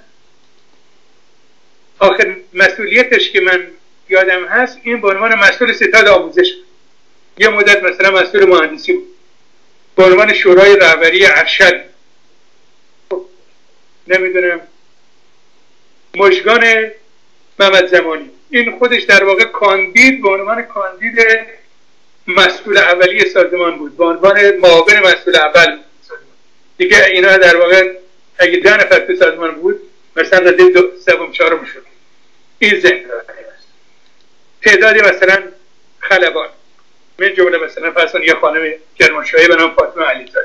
آخر مسئولیتش که من یادم هست این به عنوان مسئول ستاد آموزش بود. یه مدت مثلا مسئول مهندسی بود، به عنوان شورای رهبری ارشد. خب نمیدونم مژگان محمد زمانی، این خودش در واقع کاندید به عنوان کاندید مسئول اولی سازمان بود، به عنوان معاون مسئول اول سازمان. دیگه اینا در واقع اگه ده نفر تو سازمان بود مثلا رده دو سوم چهارم شد. این زندان است. تعدادی مثلا خلبان، من جمله مثلا فرضاً یه خانم کرمانشاهی به نام فاطمه علیزاده،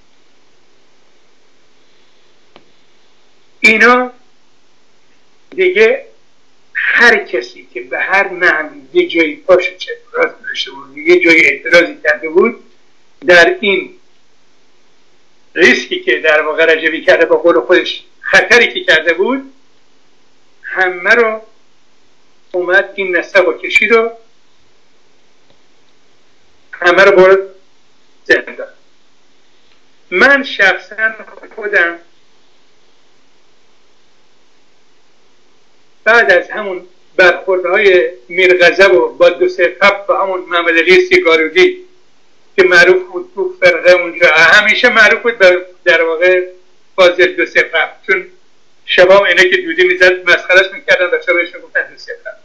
اینا دیگه هر کسی که به هر نحوی یه جایی پاش چه اعتراض داشته بود، یه جایی اعتراضی کرده بود، در این ریسکی که در واقع رجبی کرده با قول خودش، خطری که کرده بود، همه رو اومد این نسق و کشید و همه رو برد زندان. من شخصا خودم بعد از همون برخوردهای میرغضب و با دو سه قب با همون محمد علی سیگارودی که معروف بود تو فرقه اونجا، همیشه معروف بود در واقع فاضل دو سه قب، چون شبام اینه که دودی میزد مسخرش میکردن، بچه بهشون گفتن دو سه قب.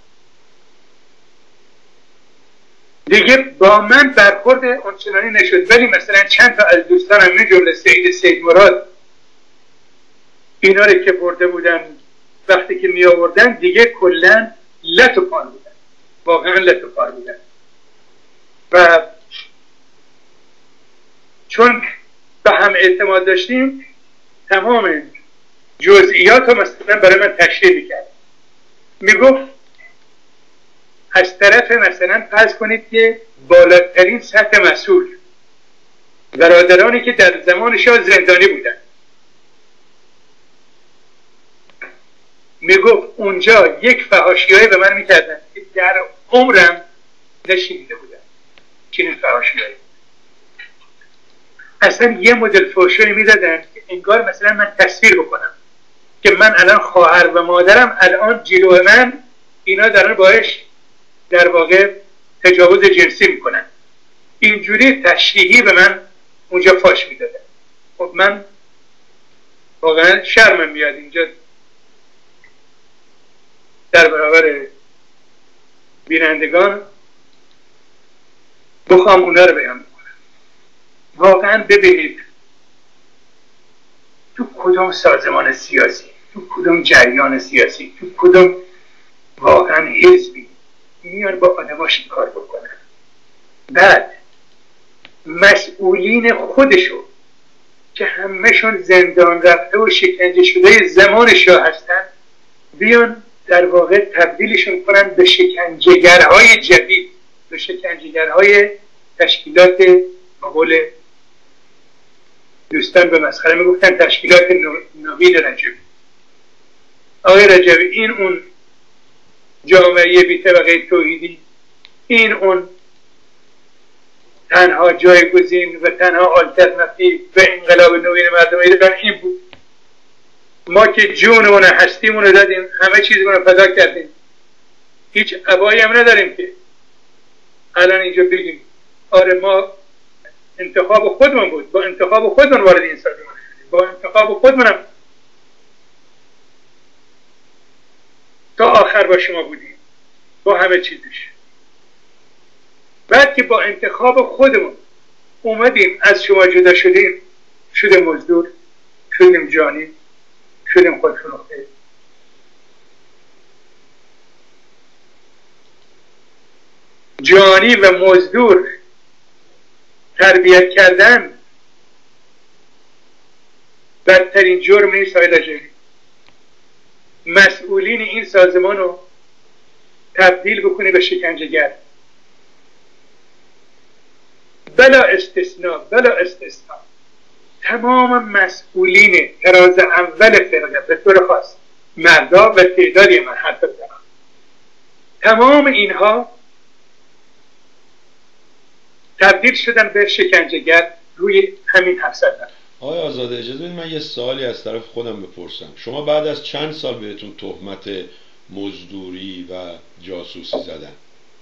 دیگه با من برخورد اونچنانی نشد، ولی مثلا چند تا از دوستانم من جمله سعید سید مراد، اینا رو که برده بودن وقتی که می آوردن دیگه کلا لط و پار بودن، واقعا لط و پار بودن. و چون به هم اعتماد داشتیم تمام جزئیات رو مثلا برای من تشریح میکرد. میگفت از طرف مثلا فرض کنید که بالاترین سطح مسئول برادرانی که در زمان شاه زندانی بودن، میگفت اونجا یک فحاشیایی به من میکردن که در عمرم نشنیده بودم. چنین فحاشیایی اصلا یه مدل فحشایی میدادن که انگار مثلا من تصویر بکنم که من الان خواهر و مادرم الان جلو من اینا دارن باش در واقع تجاوز جنسی میکنن. اینجوری تشریحی به من اونجا فاش میدادن. خب من واقعا شرمم میاد اینجا در برابر بینندگان بخوام اونا رو بیان بکنم. واقعا ببینید تو کدوم سازمان سیاسی، تو کدوم جریان سیاسی، تو کدوم واقعا حزبی میان با آدماش کار بکنن، بعد مسئولین خودشو که همهشون زندان رفته و شکنجه شده زمان شاه هستن بیان در واقع تبدیلشون کنن به شکنجهگرهای جدید، به شکنجهگرهای تشکیلات مقول دوستان به مسخره میگفتن تشکیلات نوین رجبی. آقای رجبی این اون جامعه بی طبقه توحیدی، این اون تنها جایگزین و تنها آلترناتیو به انقلاب نوین مردم ایران این بود. ما که جونمون هستیمون رو دادیم، همه چیزمون رو فدا کردیم، هیچ ابایی هم نداریم که الان اینجا بگیم آره ما انتخاب خودمون بود، با انتخاب خودمون وارد این سازمان شدیم، با انتخاب خودمونم تا آخر با شما بودیم، با همه چیزش. بعد که با انتخاب خودمون اومدیم از شما جدا شدیم، شدیم مزدور، شدیم جانی، شدیم خودفروخته. جانی و مزدور تربیت کردن بدترین جرم نیست آقای رجبی. مسئولین این سازمان رو تبدیل بکنی به شکنجهگر، بلا استثناء بلا استثناء تمام مسئولین تراز اول فرقه به طور خاص مردا و تعدادی من حتی دارم، تمام اینها تبدیل شدن به شکنجهگر روی همین هفتصد نفر. آقای آزاده اجازه بدید من یه سوالی از طرف خودم بپرسم. شما بعد از چند سال بهتون تهمت مزدوری و جاسوسی زدن؟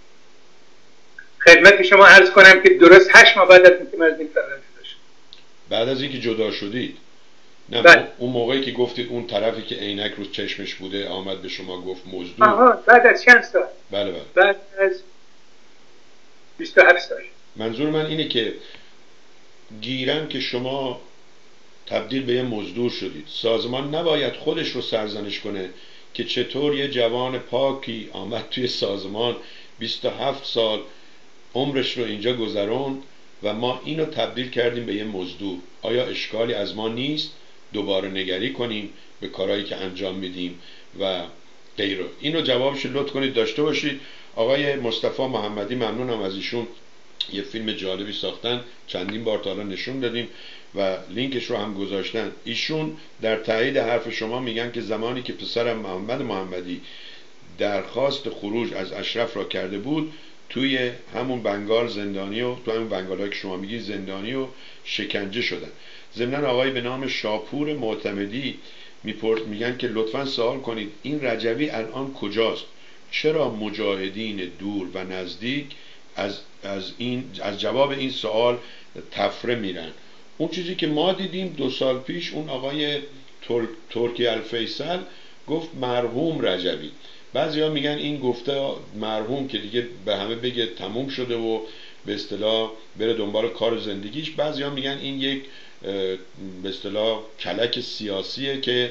خدمت شما عرض کنم که درست هشت ماه بعد از اینکه من از این فرقه جدا شدم. بعد از اینکه جدا شدید؟ نه بله. اون موقعی که گفتید اون طرفی که عینک رو چشمش بوده آمد به شما گفت مزدور. آها بعد از چند سال؟ بله بله. بعد از بیست و هفت سال. منظور من اینه که گیرم که شما تبدیل به یه مزدور شدید، سازمان نباید خودش رو سرزنش کنه که چطور یه جوان پاکی آمد توی سازمان بیست و هفت سال عمرش رو اینجا گذرون و ما اینو تبدیل کردیم به یه مزدور؟ آیا اشکالی از ما نیست دوباره نگری کنیم به کارهایی که انجام میدیم و غیره؟ اینو جوابش لطف کنید داشته باشید. آقای مصطفی محمدی ممنونم از ایشون، یه فیلم جالبی ساختن، چندین بار تا الان نشون دادیم و لینکش رو هم گذاشتن. ایشون در تایید حرف شما میگن که زمانی که پسرم محمد محمدی درخواست خروج از اشرف را کرده بود توی همون بنگال زندانی و تو همون بنگال که شما میگی زندانی و شکنجه شدن. ضمناً آقای به نام شاپور معتمدی میگن که لطفاً سوال کنید این رجوی الان کجاست؟ چرا مجاهدین دور و نزدیک از از این از جواب این سوال تفره میرن؟ اون چیزی که ما دیدیم دو سال پیش اون آقای تر... ترکی الفیصل گفت مرحوم رجوی. بعضیا میگن این گفته مرحوم که دیگه به همه بگه تموم شده و به اصطلاح بره دنبال کار زندگیش. بعضیا میگن این یک به اصطلاح کلک سیاسیه که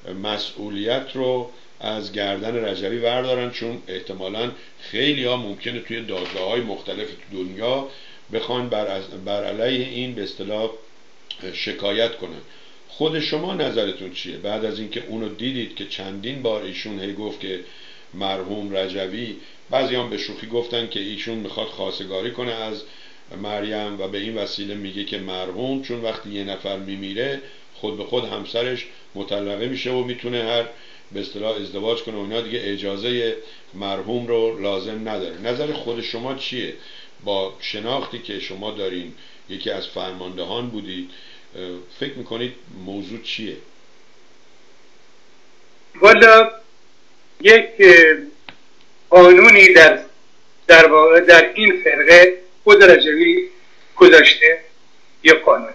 مسئولیت رو از گردن رجوی بردارن، چون احتمالاً خیلی ها ممکنه توی دادگاه های مختلف دنیا بخوان بر, بر علیه این به اصطلاح شکایت کنن. خود شما نظرتون چیه بعد از اینکه اونو دیدید که چندین بار ایشون هی گفت که مرحوم رجوی، بعضی هم به شوخی گفتن که ایشون میخواد خواستگاری کنه از مریم و به این وسیله میگه که مرحوم، چون وقتی یه نفر میمیره خود به خود همسرش مطلقه میشه و میتونه هر به اصطلاح ازدواج کنه و اینا، دیگه اجازه مرحوم رو لازم نداره. نظر خود شما چیه با شناختی که شما دارین، یکی از فرماندهان بودید، فکر میکنید موضوع چیه؟ والا یک قانونی در در واقع در این فرقه خود رجوی گذاشته، یک قانونی.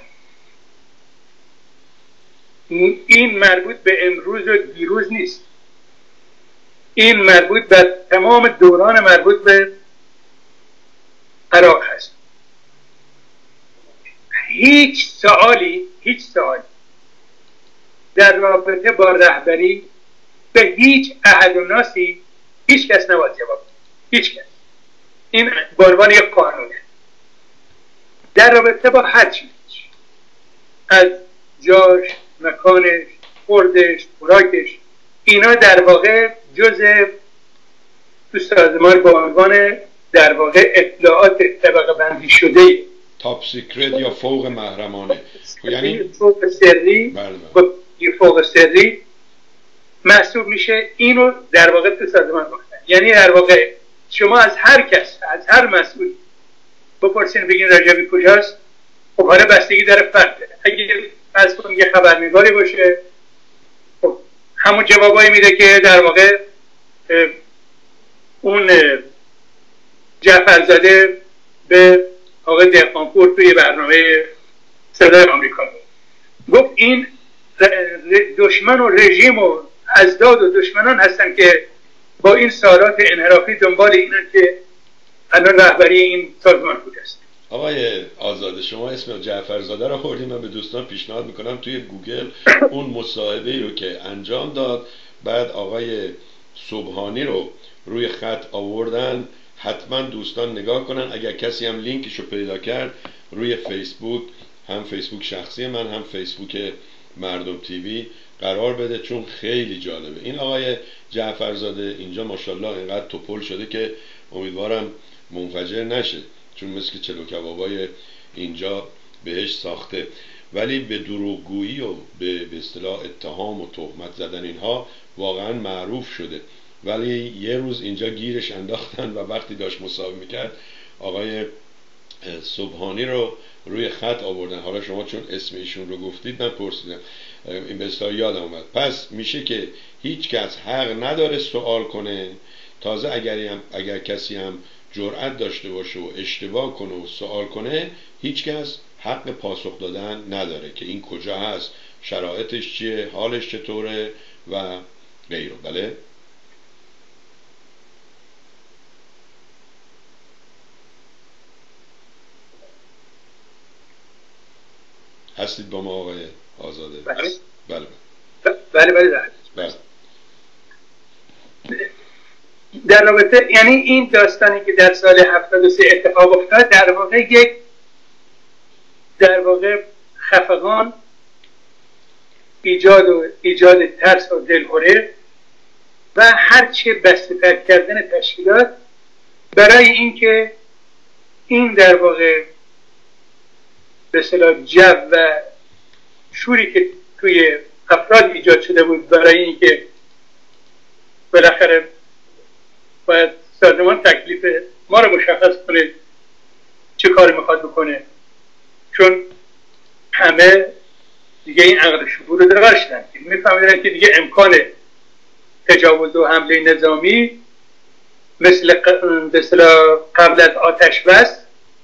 این مربوط به امروز و دیروز نیست، این مربوط به تمام دوران مربوط به عراق هست. هیچ سوالی هیچ سوالی در رابطه با رهبری به هیچ احد و ناسی هیچ کس نباید جواب بده. هیچ کس. این بروان یک قانونه در رابطه با هر چیز، از جاش، مکانش، خوردش، خوراکش، اینا در واقع جزء تو سازمان با عنوان در واقع اطلاعات طبقه بندی شده، تاپ سیکرت یا فوق محرمانه، یعنی فوق سری، با فوق سری محسوب میشه. اینو در واقع تو سازمان گفتن. یعنی در واقع شما از هر کس، از هر مسئول بپرسین بگین رجوی کجاست، خب حالا بستگی داره فرد. اگه از اون یه خبرنگاری باشه، خب همون جوابایی میده که در واقع اون جعفرزاده به آقای دهقانپور توی برنامه صدای آمریکا گفت. این دشمن و رژیم و ازداد و دشمنان هستن که با این سالات انحرافی دنبال اینن که الان رهبری این سازمان کجاست. آقای آزاده، شما اسم جعفرزاده رو خوردیم، من به دوستان پیشنهاد میکنم توی گوگل اون مصاحبه‌ای رو که انجام داد، بعد آقای صبحانی رو روی خط آوردن، حتما دوستان نگاه کنن. اگر کسی هم لینکشو پیدا کرد روی فیسبوک، هم فیسبوک شخصی من هم فیسبوک مردم تیوی قرار بده، چون خیلی جالبه. این آقای جعفرزاده اینجا ماشاءالله اینقدر توپل شده که امیدوارم منفجر نشه، چون مثل چلو کبابای اینجا بهش ساخته. ولی به دروغگویی و به به اصطلاح اتهام و تهمت زدن اینها واقعا معروف شده. ولی یه روز اینجا گیرش انداختن و وقتی داشت مصاحبه میکرد آقای صبحانی رو روی خط آوردن. حالا شما چون اسم ایشون رو گفتید من پرسیدم، این به اصطلاح یادم اومد. پس میشه که هیچ کس حق نداره سوال کنه، تازه اگر هم اگر کسی هم جرأت داشته باشه و اشتباه کنه و سوال کنه، هیچ کس حق پاسخ دادن نداره که این کجا هست، شرایطش چیه، حالش چطوره و غیره. بله هستید با ما آقای آزاده؟ بله بله بله بله بله. در رابطه، یعنی این داستانی که در سال هفتاد و سه اتفاق افتاد در واقع یک در واقع خفقان، ایجاد و ایجاد ترس و دلهره و هرچه بسته‌تر کردن تشکیلات برای اینکه این در واقع به اصطلاح جو و شوری که توی افراد ایجاد شده بود برای اینکه بالاخره باید سازمان تکلیف ما رو مشخص کنه چه کاری میخواد بکنه، چون همه دیگه این عقل شعور رو داشتن، میفهمیدن که دیگه امکان تجاوز و حمله نظامی مثل به اصطلاح قبل از آتش بس،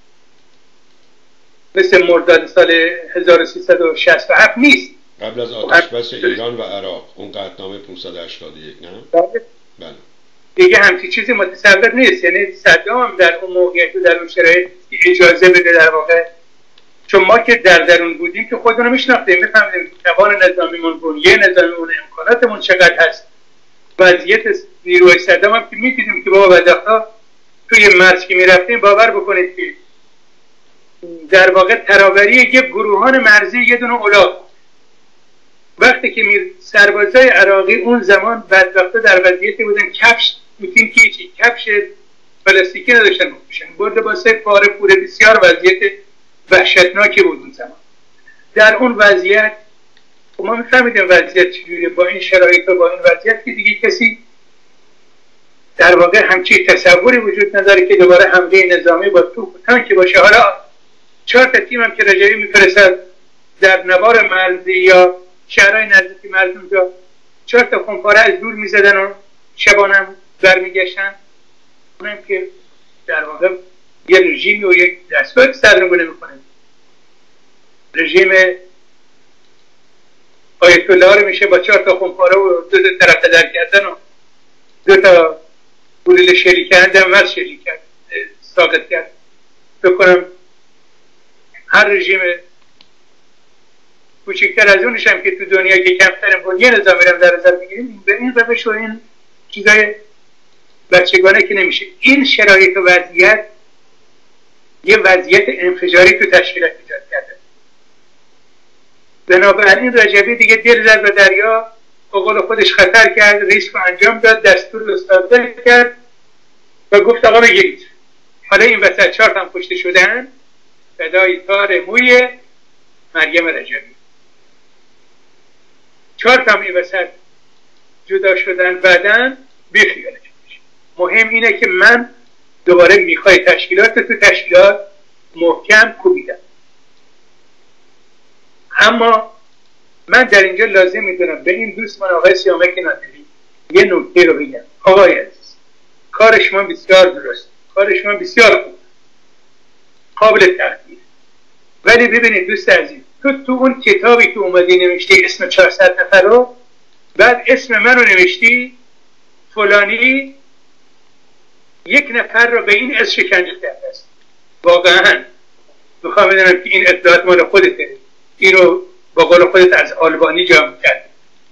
مثل مرداد سال هزار و سیصد و شصت و هفت نیست. قبل از آتش بس ایران و عراق، اون قطعنامه پانصد و هشتاد و یک، نه؟ بله. دیگه همچین چیزی متصور نیست. یعنی صدام در اون موقعیت و در اون شرایط اجازه بده در واقع، چون ما که در درون بودیم که خودمون رو میشناختیم، میفهمیدیم که توان نظامیمون، بنیه نظامیمون، امکانات امکاناتمون چقدر هست. وضعیت نیروی صدام هم که میدیدیم که بابا بدبختا توی مرز که میرفتیم، باور بکنید که در واقع ترابری یک گروهان مرزی یه دونه اولاغ. وقتی که میر سربازای عراقی اون زمان بدبختا در وضعیتی بودن کفش میتین که چی کفش پلاستیکی نداشتن بپوشن، برده با سه پاره پوره، بسیار وضعیت وحشتناکی بود اون زمان. در اون وضعیت ما میفهمیدیم وضعیت چجوریه. با این شرایط و با این وضعیت که دیگه کسی در واقع همچی تصوری وجود نداره که دوباره حمله نظامی با توپ تانک باشه. حالا چهار تا تیم هم که رجبی میفرستد در نوار مرزی یا شهرهای نزدیکی مرز اونجا، چهار تا خمپاره از دور میزدن و شبانم برمیگشتن. اونم که در واقع یه رژیمی و یک دستگاه سرنگونه میکنه. رژیم آیت الله رو میشه با چهار تا خمپاره و دو تا طرف در کردن و دو تا گلوله شلیک کردن مرز شلیک کرد، ساقط کرد. بکنم هر رژیم کوچکتر از اونش هم که تو دنیا که کمتر بنیه نظامی رو در نظر میگیریم، به این روش و این چیزای بچگانه که نمیشه. این شرایط و وضعیت یه وضعیت انفجاری تو تشکیلات ایجاد کرده. بنابراین رجبی دیگه دل زد به دریا، به قول خودش خطر کرد، ریسک رو انجام داد، دستور استاد کرد و گفت آقا بگیرید. حالا این وسط چهار تا کشته شدن، فدای تار موی مریم رجبی. چهار تا این وسط جدا شدن، بعدن بیخیالش. مهم اینه که من دوباره میخوای تشکیلات تو تشکیلات محکم کوبیدم. اما من در اینجا لازم میدونم به این دوست من آقای سیامک نادری یه نکته رو بگم. آقای عزیز، کار شما بسیار درست، کار شما بسیار خوب، قابل تقدیر. ولی ببینید دوست عزیز، تو تو اون کتابی که اومدی نوشتی اسم چهارصد نفر رو، بعد اسم من رو نوشتی فلانی یک نفر رو به این اسم شکنجه کرده است. واقعا میخوام بدونم که این اطلاعات مال خودته، این رو با قول خودت از آلبانی جمع کرد.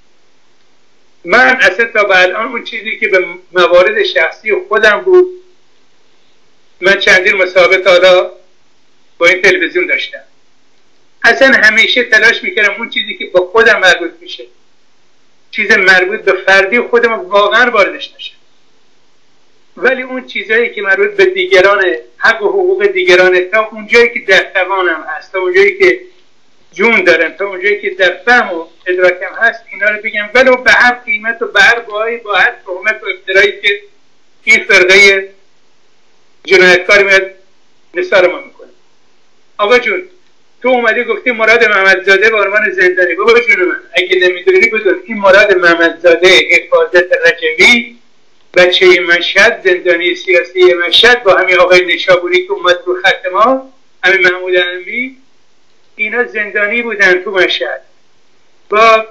من اصلا تا به الان اون چیزی که به موارد شخصی خودم بود، من چندین مسابقه حالا با این تلویزیون داشتم، اصلا همیشه تلاش میکردم اون چیزی که با خودم مربوط میشه، چیز مربوط به فردی خودم واقعا واردش نشه. ولی اون چیزایی که مربوط به دیگران، حق و حقوق دیگران، تا اونجایی که در توانم هست، تا اونجایی که جون دارم، تا اونجایی که در فهم و ادراکم هست، اینا رو بگم، ولو به هر قیمت و به هر باهایی، با هر تهمت و افترایی که این فرقه جنایتکار میاد نثار ما میکنه. آقا جون، تو اومدی گفتی مراد محمدزاده به عنوان زندانی. بابا جون من، اگه نمیدونی بدون، این مراد محمدزاده حفاظت رجوی، بچه مشهد، زندانی سیاسی مشهد، با همین آقای نشابوری که اومد رو خط ما، همین محمود امری، اینا زندانی بودن تو مشهد با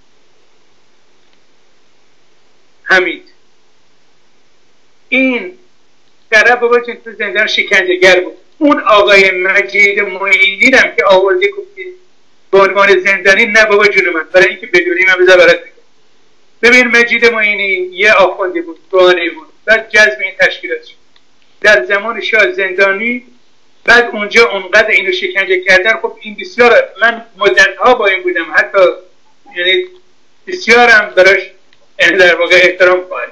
حمید. این طرف بابا جون تو زندان شکنجهگر بود. اون آقای مجید معینی هم که آورده گفتی به عنوان زندانی، نه بابا جون من، برای اینکه بدونی من بذار برات بگم. ببین مجید معینی یه آخوندی بود، روحانی بود، بعد جذب این تشکیلات شد، در زمان شاه زندانی، بعد اونجا اونقدر اینو شکنجه کردن. خب این بسیار، من مدتها با این بودم، حتی یعنی بسیارم براش در واقع احترام قائلم.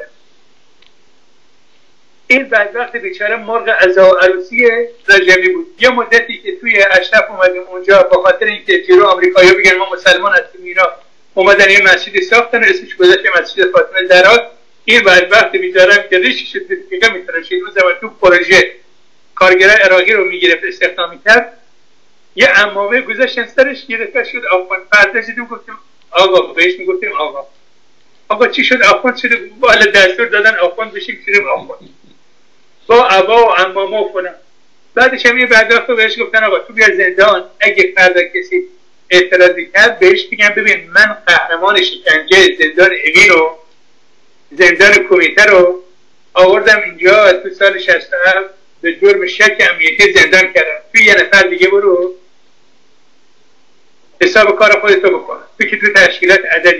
این بدبخت بیچاره مرغ عزا و عروسی رجبی بود. یه مدتی که توی اشرف اومدیم اونجا، به خاطر اینکه جلو آمریکایی‌ها بگن ما مسلمان هستیم، اینا اومدن یه مسجدی ساختن، اسمش گذاشتن مسجد فاطمه زهرا. این بدبخت بیچاره که ریشش شد دیگه میتراشید. اون زمان تو پروژه کارگرای عراقی رو میگرفت استخدام میکرد، یه عمامه گذاشتن سرش، گرفته شد آخوند. فرداش دیدیم گفتیم آقا، بهش میگفتیم آقا. آقا چی شد؟ آخوند شده. بالا دستور دادن آخوند بشیم، شدیم آخوند با عبا و عمامه و فلان. بعدش هم یه بدبخت بهش گفتن آقا تو بیا زندان، اگه فردا کسی اعتراضی کرد بهش بگم ببین من قهرمان شکنجه زندان اوین و زندان کمیته رو آوردم اینجا تو سال شصت و هفت به جرم شک امنیتی زندان کردم، تو یه نفر دیگه برو حساب کار خودتو بکن، تو که تو تشکیلات عددی نیستی.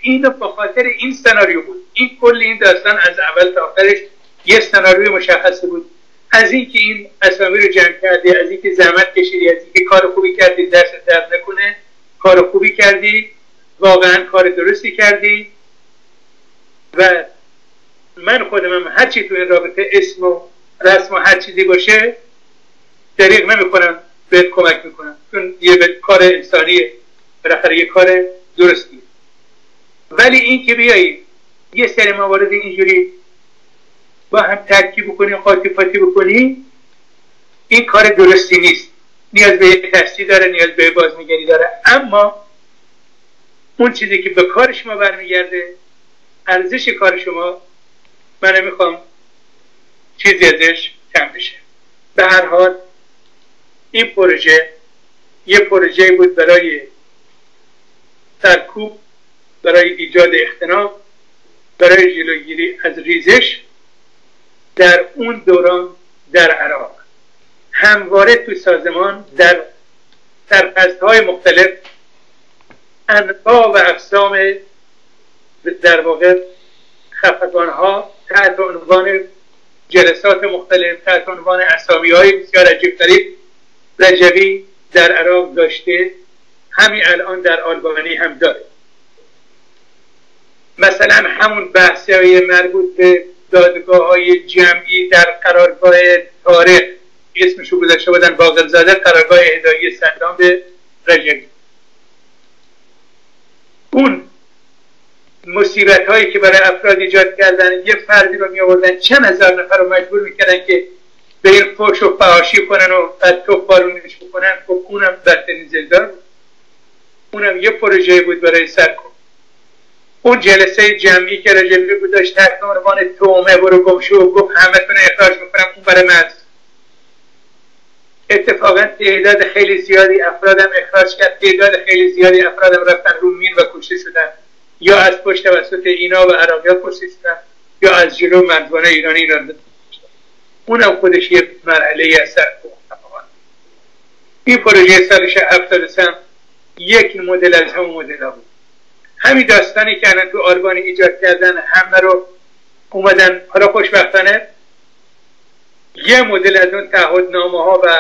این به خاطر این سناریو بود. این کل این داستان از اول تا آخرش یه سناریوی مشخصی بود. از اینکه این اسامی رو جمع کردی، از اینکه زحمت کشیدی، از اینکه کار خوبی کردی، درس درد نکنه، کار خوبی کردی، واقعا کار درستی کردی. و من خودم هر چی تو این رابطه اسم و رسم و هر چیزی باشه دریغ نمیکنم، بهت کمک میکنم، چون یه کار انسانیه، بالاخره یه کار درستیه. ولی این که بیایی یه سری موارد اینجوری با هم ترکیب بکنی، خاطی پاتی بکنی، این کار درستی نیست. نیاز به یه تحصیل داره، نیاز به بازنگری داره. اما اون چیزی که به کار شما برمیگرده، ارزش کار شما، من نمیخوام چیزی ازش کم بشه. به هر حال این پروژه یه پروژه بود برای سرکوب، برای ایجاد اختناق، برای جلوگیری از ریزش در اون دوران در عراق. همواره تو سازمان در سرپرست‌های مختلف انواع و اقسام در واقع خفقان‌ها تحت عنوان جلسات مختلف، تحت عنوان اسامی‌های بسیار عجیب غریب رجوی در عراق داشته، همین الان در آلبانی هم داره. مثلا همون بحث‌های مربوط به دادگاه‌های جمعی در قرارگاه طارق، اسمشو گذاشته بودن باقرزاده، قرارگاه هدایه صدام به رجوی. اون مصیبت هایی که برای افراد ایجاد کردن، یه فردی رو می آوردن چند هزار نفر رو مجبور میکردن که به این فحش و فحاشی کنن و بعد توپ بارونش بکنن. خب اونم بدترین زندان بود. اونم یه پروژه بود برای سرکوب. اون جلسه جمعی که رجبی گذاشت تحت عنوان تومه برو گمشو و گفت همتون اخراج میکنم، اون برای مرز. اتفاقا تعداد خیلی زیادی افرادم اخراج کرد، تعداد خیلی زیادی افرادم رفتن رو مین و کشته شدن، یا از پشت توسط اینا و عراقی‌ها کشته شدن، یا از جلو مردوانه ایرانی ایران دادن. اونم خودش یه مرحله از سرکوب. این پروژه سالش هفتاد و سه یک مدل از همون مدل ها بود. همین داستانی که الان تو آلبانی ایجاد کردن، همه رو اومدن، حالا خوشبختانه یه مدل از اون تعهدنامه ها و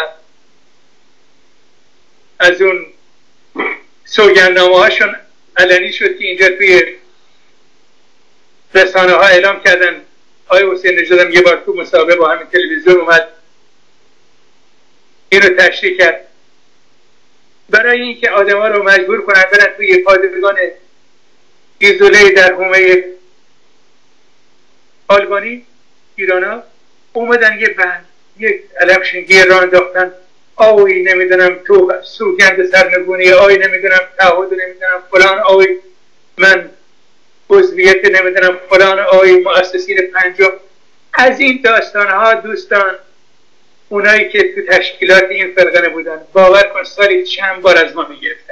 از اون سوگندنامه هاشون علنی شد که اینجا توی رسانه ها اعلام کردن. آقای حسین نژادم یه بار تو مصاحبه با همین تلویزیون اومد این رو تشریح کرد. برای اینکه آدم ها رو مجبور کنن برن توی پادگان ایزوله در حومه آلبانی، ایران ها اومدن یه بند یک علم شنگی را انداختن، آوی نمیدونم تو سوگند سرنگونی، آوی نمیدونم تعهد نمیدونم فلان، آوی من عضویت نمیدونم فلان، آوی مؤسسین پنجم. از این داستان ها دوستان، اونایی که تو تشکیلات این فرقه بودن، باور کن سالی چند بار از ما میگرفتن.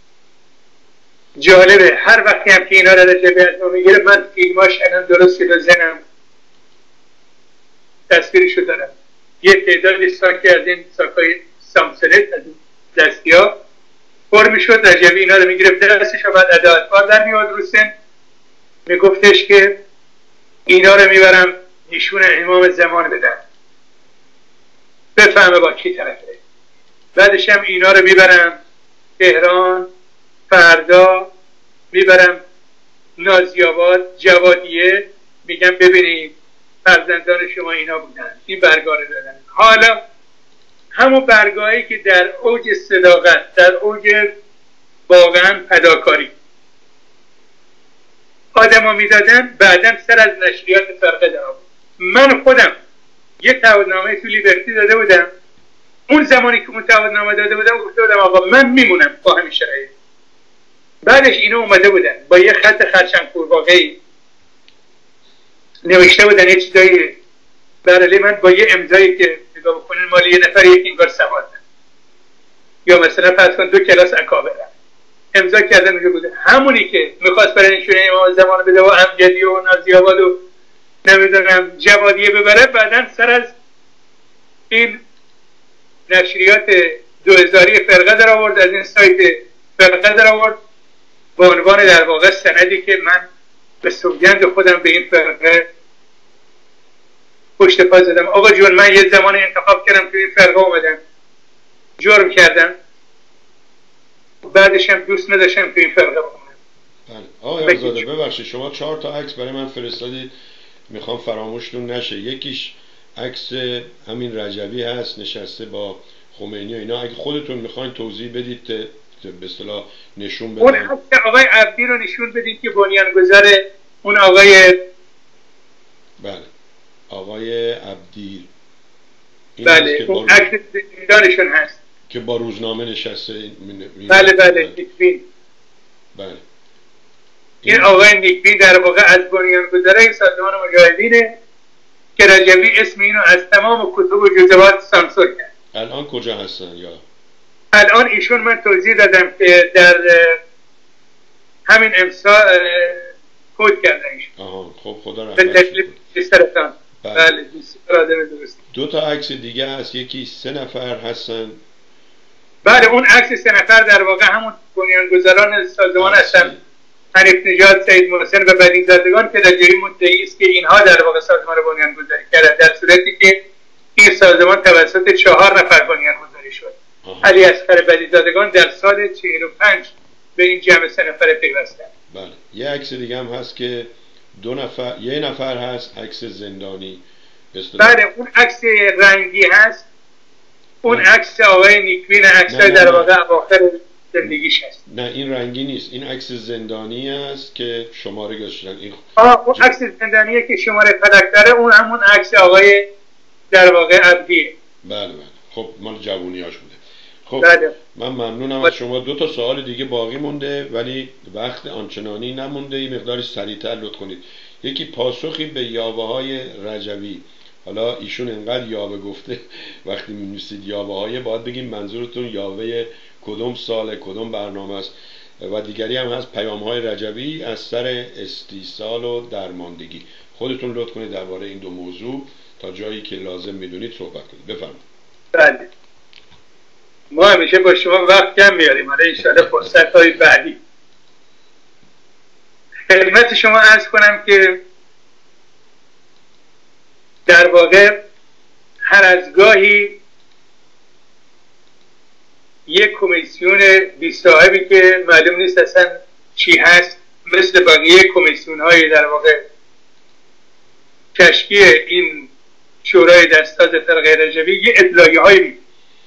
جالبه هر وقتی هم که اینا را رجبی از ما میگیره، من فیلماش الان درست شده زنم تصویرشو دارم. یه تعدادی ساکی از این ساکای سامسلت از دستی ها پر میشد، رجبی اینا رو میگرفت دستش و بعد اداعتبار در میاد رو سن میگفتش که اینا رو میبرم نشون امام زمان بدن، بفهمه با کی طرفه. بعدش هم اینا رو میبرم تهران، فردا میبرم نازیاباد، جوادیه، میگم ببینید فرزندان شما اینا بودن، این برگاه رو دادن. حالا همون برگاهی که در اوج صداقت، در اوج واقعا فداکاری آدم ها میدادن، بعدا سر از نشریات فرقه در آورد. من خودم یه تعهدنامه تو لیبرتی داده بودم. اون زمانی که اون تعهدنامه داده بودم گفته بودم آقا من میمونم با همین شرایط. بعدش اینا اومده بودن با یه خط خرچنگ قورباغه‌ای نوشته بودن یه چیزایی برای من با یه امضایی که نگاه بکنین مال یه نفر یک انگار سواد، یا مثلا فرض کن دو کلاس اکابر امضا کردن میگه بوده همونی که میخواست برای نشونه امام زمان بده و امجدی و نازیاباد و نمیدونم جوادیه ببره، بعدن سر از این نشریات دو هزاری فرقه در آورد، از این سایت فرقه در آورد به عنوان در واقع سندی که من به سوگند خودم به این فرقه پشت پا زدم. آقا جون من یه زمان انتخاب کردم تو این فرقه اومدم، جرم کردم، بعدش هم دوست نداشتم تو این فرقه بمونم. بله آقای آزاده ببخشید شما چهار تا عکس برای من فرستادید، میخوام فراموشتون نشه. یکیش عکس همین رجوی هست نشسته با خمینی و اینا، اگه خودتون میخواین توضیح بدید به اصطلاح نشون بدید. اون عکس آقای عبدی رو نشون بدید که بنیانگذار اون آقای بله آقای عبدی. بله اون عکس زندانشون هست که با روزنامه نشسته. بله بله نیکبین. بله این آقای نیکبین در واقع از بنیانگذارای سازمان مجاهدینه که رجوی اسم اینو از تمام کتب و جزوات سانسور کرد. الان کجا هستن یا الان ایشون من توضیح دادم که در همین امسا فوت کردن ایشون. آها خب خدا به رحمتش تکلیف سرطان. بله بسیار آدم درست. دو تا عکس دیگه هست، یکی سه نفر هستن. بله اون عکس سه نفر در واقع همون بنیانگذاران سازمان هستن، حنیف نژاد، سید محسن و بدیزادگان که رجوی مدعی است که اینها در واقع سازمان رو بنیانگذاری کردند، در صورتی که این سازمان توسط چهار نفر بنیانگذاری شد. علی اصغر بدیزادگان در سال چهل و پنج به این جمع سه نفر پیوستند. بله یه عکس دیگه هم هست که دو نفر یه نفر هست، عکس زندانی. بله اون عکس رنگی هست، اون عکس آقای نیکبین، عکس در واقع اواخر زندگیش هست. نه این رنگی نیست، این عکس زندانی است که شماره گذاشتن. این آه اون عکس زندانیه که شماره فلک داره، اون همون عکس آقای در واقع عبدیه. بله بله خب مال جوونیاش بوده. خب بله. من ممنونم از شما. دو تا سوال دیگه باقی مونده ولی وقت آنچنانی نمونده، یه مقداری سریعتر لطف کنید. یکی پاسخی به یاوه های رجوی. حالا ایشون انقدر یاوه گفته، وقتی می‌نویسید یاوه های باید بگیم منظورتون یاوه کدوم سال کدوم برنامه است. و دیگری هم هست پیام های رجوی از سر استیصال و درماندگی. خودتون لطف کنید درباره این دو موضوع تا جایی که لازم میدونید صحبت کنید. بفرمایید. بله ما همیشه با شما وقت کم میاریم، حالا انشاءالله فرصت های بعدی. خدمت شما عرض کنم که در واقع هر از گاهی یک کمیسیون بی صاحبی که معلوم نیست اصلا چی هست، مثل بقیه کمیسیون های در واقع تشکیل این شورای دستاز فرقه رجوی یه اطلاعیه های می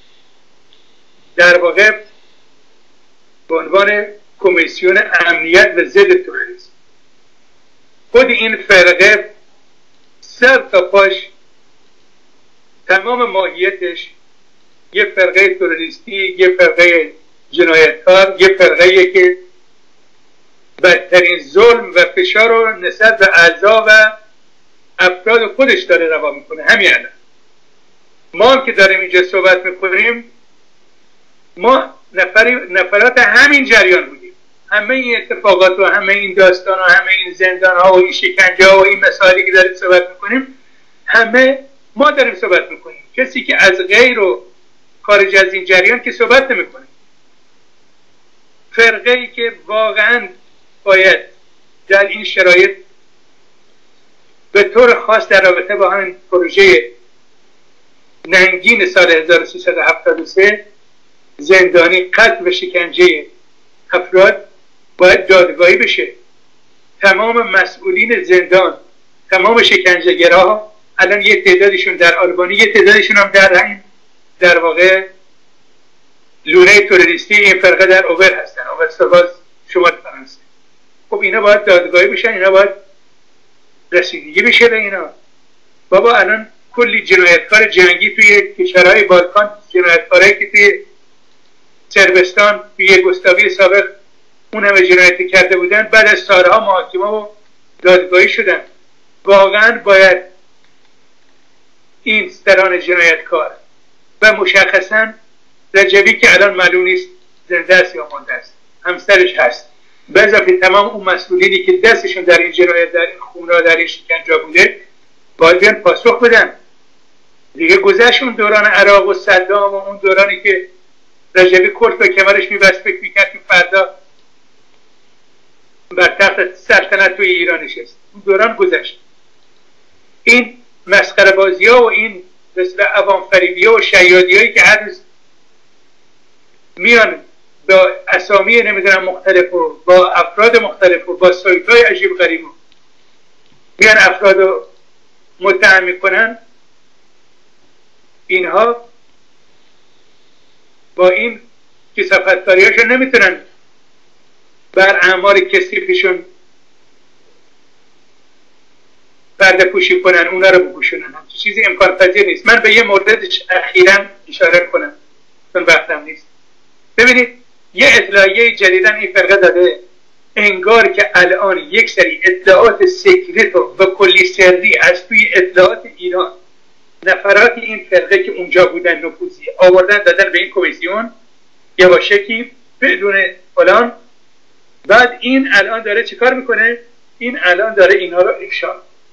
در واقع به عنوان کمیسیون امنیت و ضد تروریسم. خود این فرقه سر تا پاش تمام ماهیتش یه فرقه تروریستی، یه فرقه جنایتکار، یه فرقه که بدترین ظلم و فشار رو نسبت به اعضا و افراد خودش داره روا میکنه. همین الان ما هم که داریم اینجا صحبت میکنیم، ما نفری نفرات همین جریان بودیم. همه این اتفاقات و همه این داستان و همه این زندان ها و این شکنجه ها و این مسائلی که داریم صحبت میکنیم، همه ما داریم صحبت میکنیم. کسی که از غیر و خارج از این جریان که صحبت نمیکنه. فرقه ای که واقعا باید در این شرایط به طور خاص در رابطه با همین پروژه ننگین سال هزار و سیصد و هفتاد و سه زندانی، قتل و شکنجه افراد باید دادگاهی بشه. تمام مسئولین زندان، تمام شکنجه‌گرها، الان یه تعدادشون در آلبانی، یه تعدادشون هم در این در واقع لونه تروریستی این فرقه در اوبر هستن، اوبر سرباز شمال فرانسه. خب اینا باید دادگاهی بشن، اینا باید رسیدگی بشه به اینا. بابا الان کلی جنایتکار جنگی توی کشورهای بالکان، جنایتکارایی که توی سربستان توی یوگسلاوی سابق اون همه جنایت کرده بودن، بعد از سالها محاکمه و دادگاهی شدن. واقعا باید این سران جنایتکار و مشخصا رجوی که الان معلوم نیست زنده است یا مانده است، همسرش هست، به اضافه تمام اون مسئولینی که دستشون در این جنایت، در این خونه‌ها، در این شکنجه بوده، باید بیان پاسخ بدن. دیگه گذشت اون دوران عراق و صدام و اون دورانی که رجوی کلت به کمرش میبست، فکر میکرد که فردا تخت سلطنت توی ایران نشست. اون دوران گذشت. این مسخره بازی ها و این مثل عوام فریبی ها و شیادی هایی که هر روز میان با اسامی نمیدونم مختلف و با افراد مختلف و با سایت های عجیب غریب میان افراد رو متهم میکنن، اینها با این کثافتکاری هاشون نمیتونن بر اعمال کثیفشون پرده پوشی کنن، اونا رو بپوشونن. چیزی امکان پذیر نیست. من به یه موردش اخیراً اشاره کنم چون وقتم نیست. ببینید یه اطلاعیه جدیداً این فرقه داده انگار که الان یک سری اطلاعات سکرت و به کلی سری از توی اطلاعات ایران نفرات این فرقه که اونجا بودن نفوذی آوردن دادن به این کمیسیون یواشکی بدون فلان. بعد این الان داره چیکار میکنه؟ این الان داره اینا رو افشا.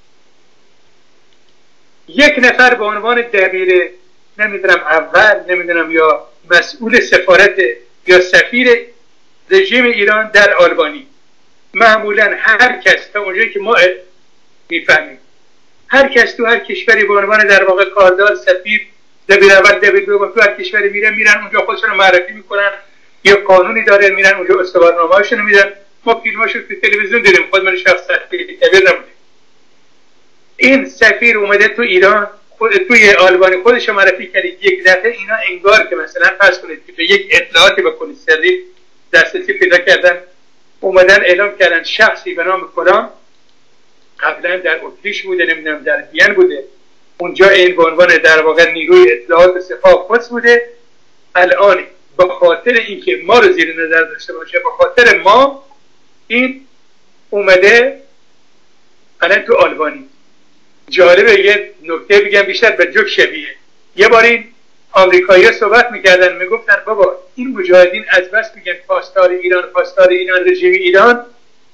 یک نفر به عنوان دبیر نمیدونم اول نمیدونم یا مسئول سفارت یا سفیر رژیم ایران در آلبانی، معمولا هر کس تا اونجایی که ما میفهمیم هر کس تو هر کشوری به عنوان در واقع کاردار سفیر دبیر اول دبیر دوم تو هر کشوری میرن میرن اونجا خودشون رو معرفی میکنن، یه قانونی داره، میرن اونجا استوارنامه‌هاشون میدن. ما فیلماشو تو تلویزیون دیدیم، خود من شخصا دبیر نبودم. این سفیر اومده تو ایران خود توی آلبانی خودش معرفی کرد. یک دفعه اینا انگار که مثلا فرض کنید که یک اطلاعاتی به کلی سری دسترسی پیدا کردن، اومدن اعلام کردن شخصی به نام فلان قبلا در اتریش بوده نمیدونم در وین بوده، اونجا این به عنوان در واقع نیروی اطلاعات سپاه قدس بوده، الان به خاطر اینکه ما رو زیر نظر داشته باشه به خاطر ما این اومده الان تو آلبانی. جالبه یه نکته بگم بیشتر به جوک شبیه. یه بار این آمریکایی‌ها صحبت میکردن میگفتن بابا این مجاهدین از بس میگن پاسدار ایران پاسدار ایران رژیم ایران،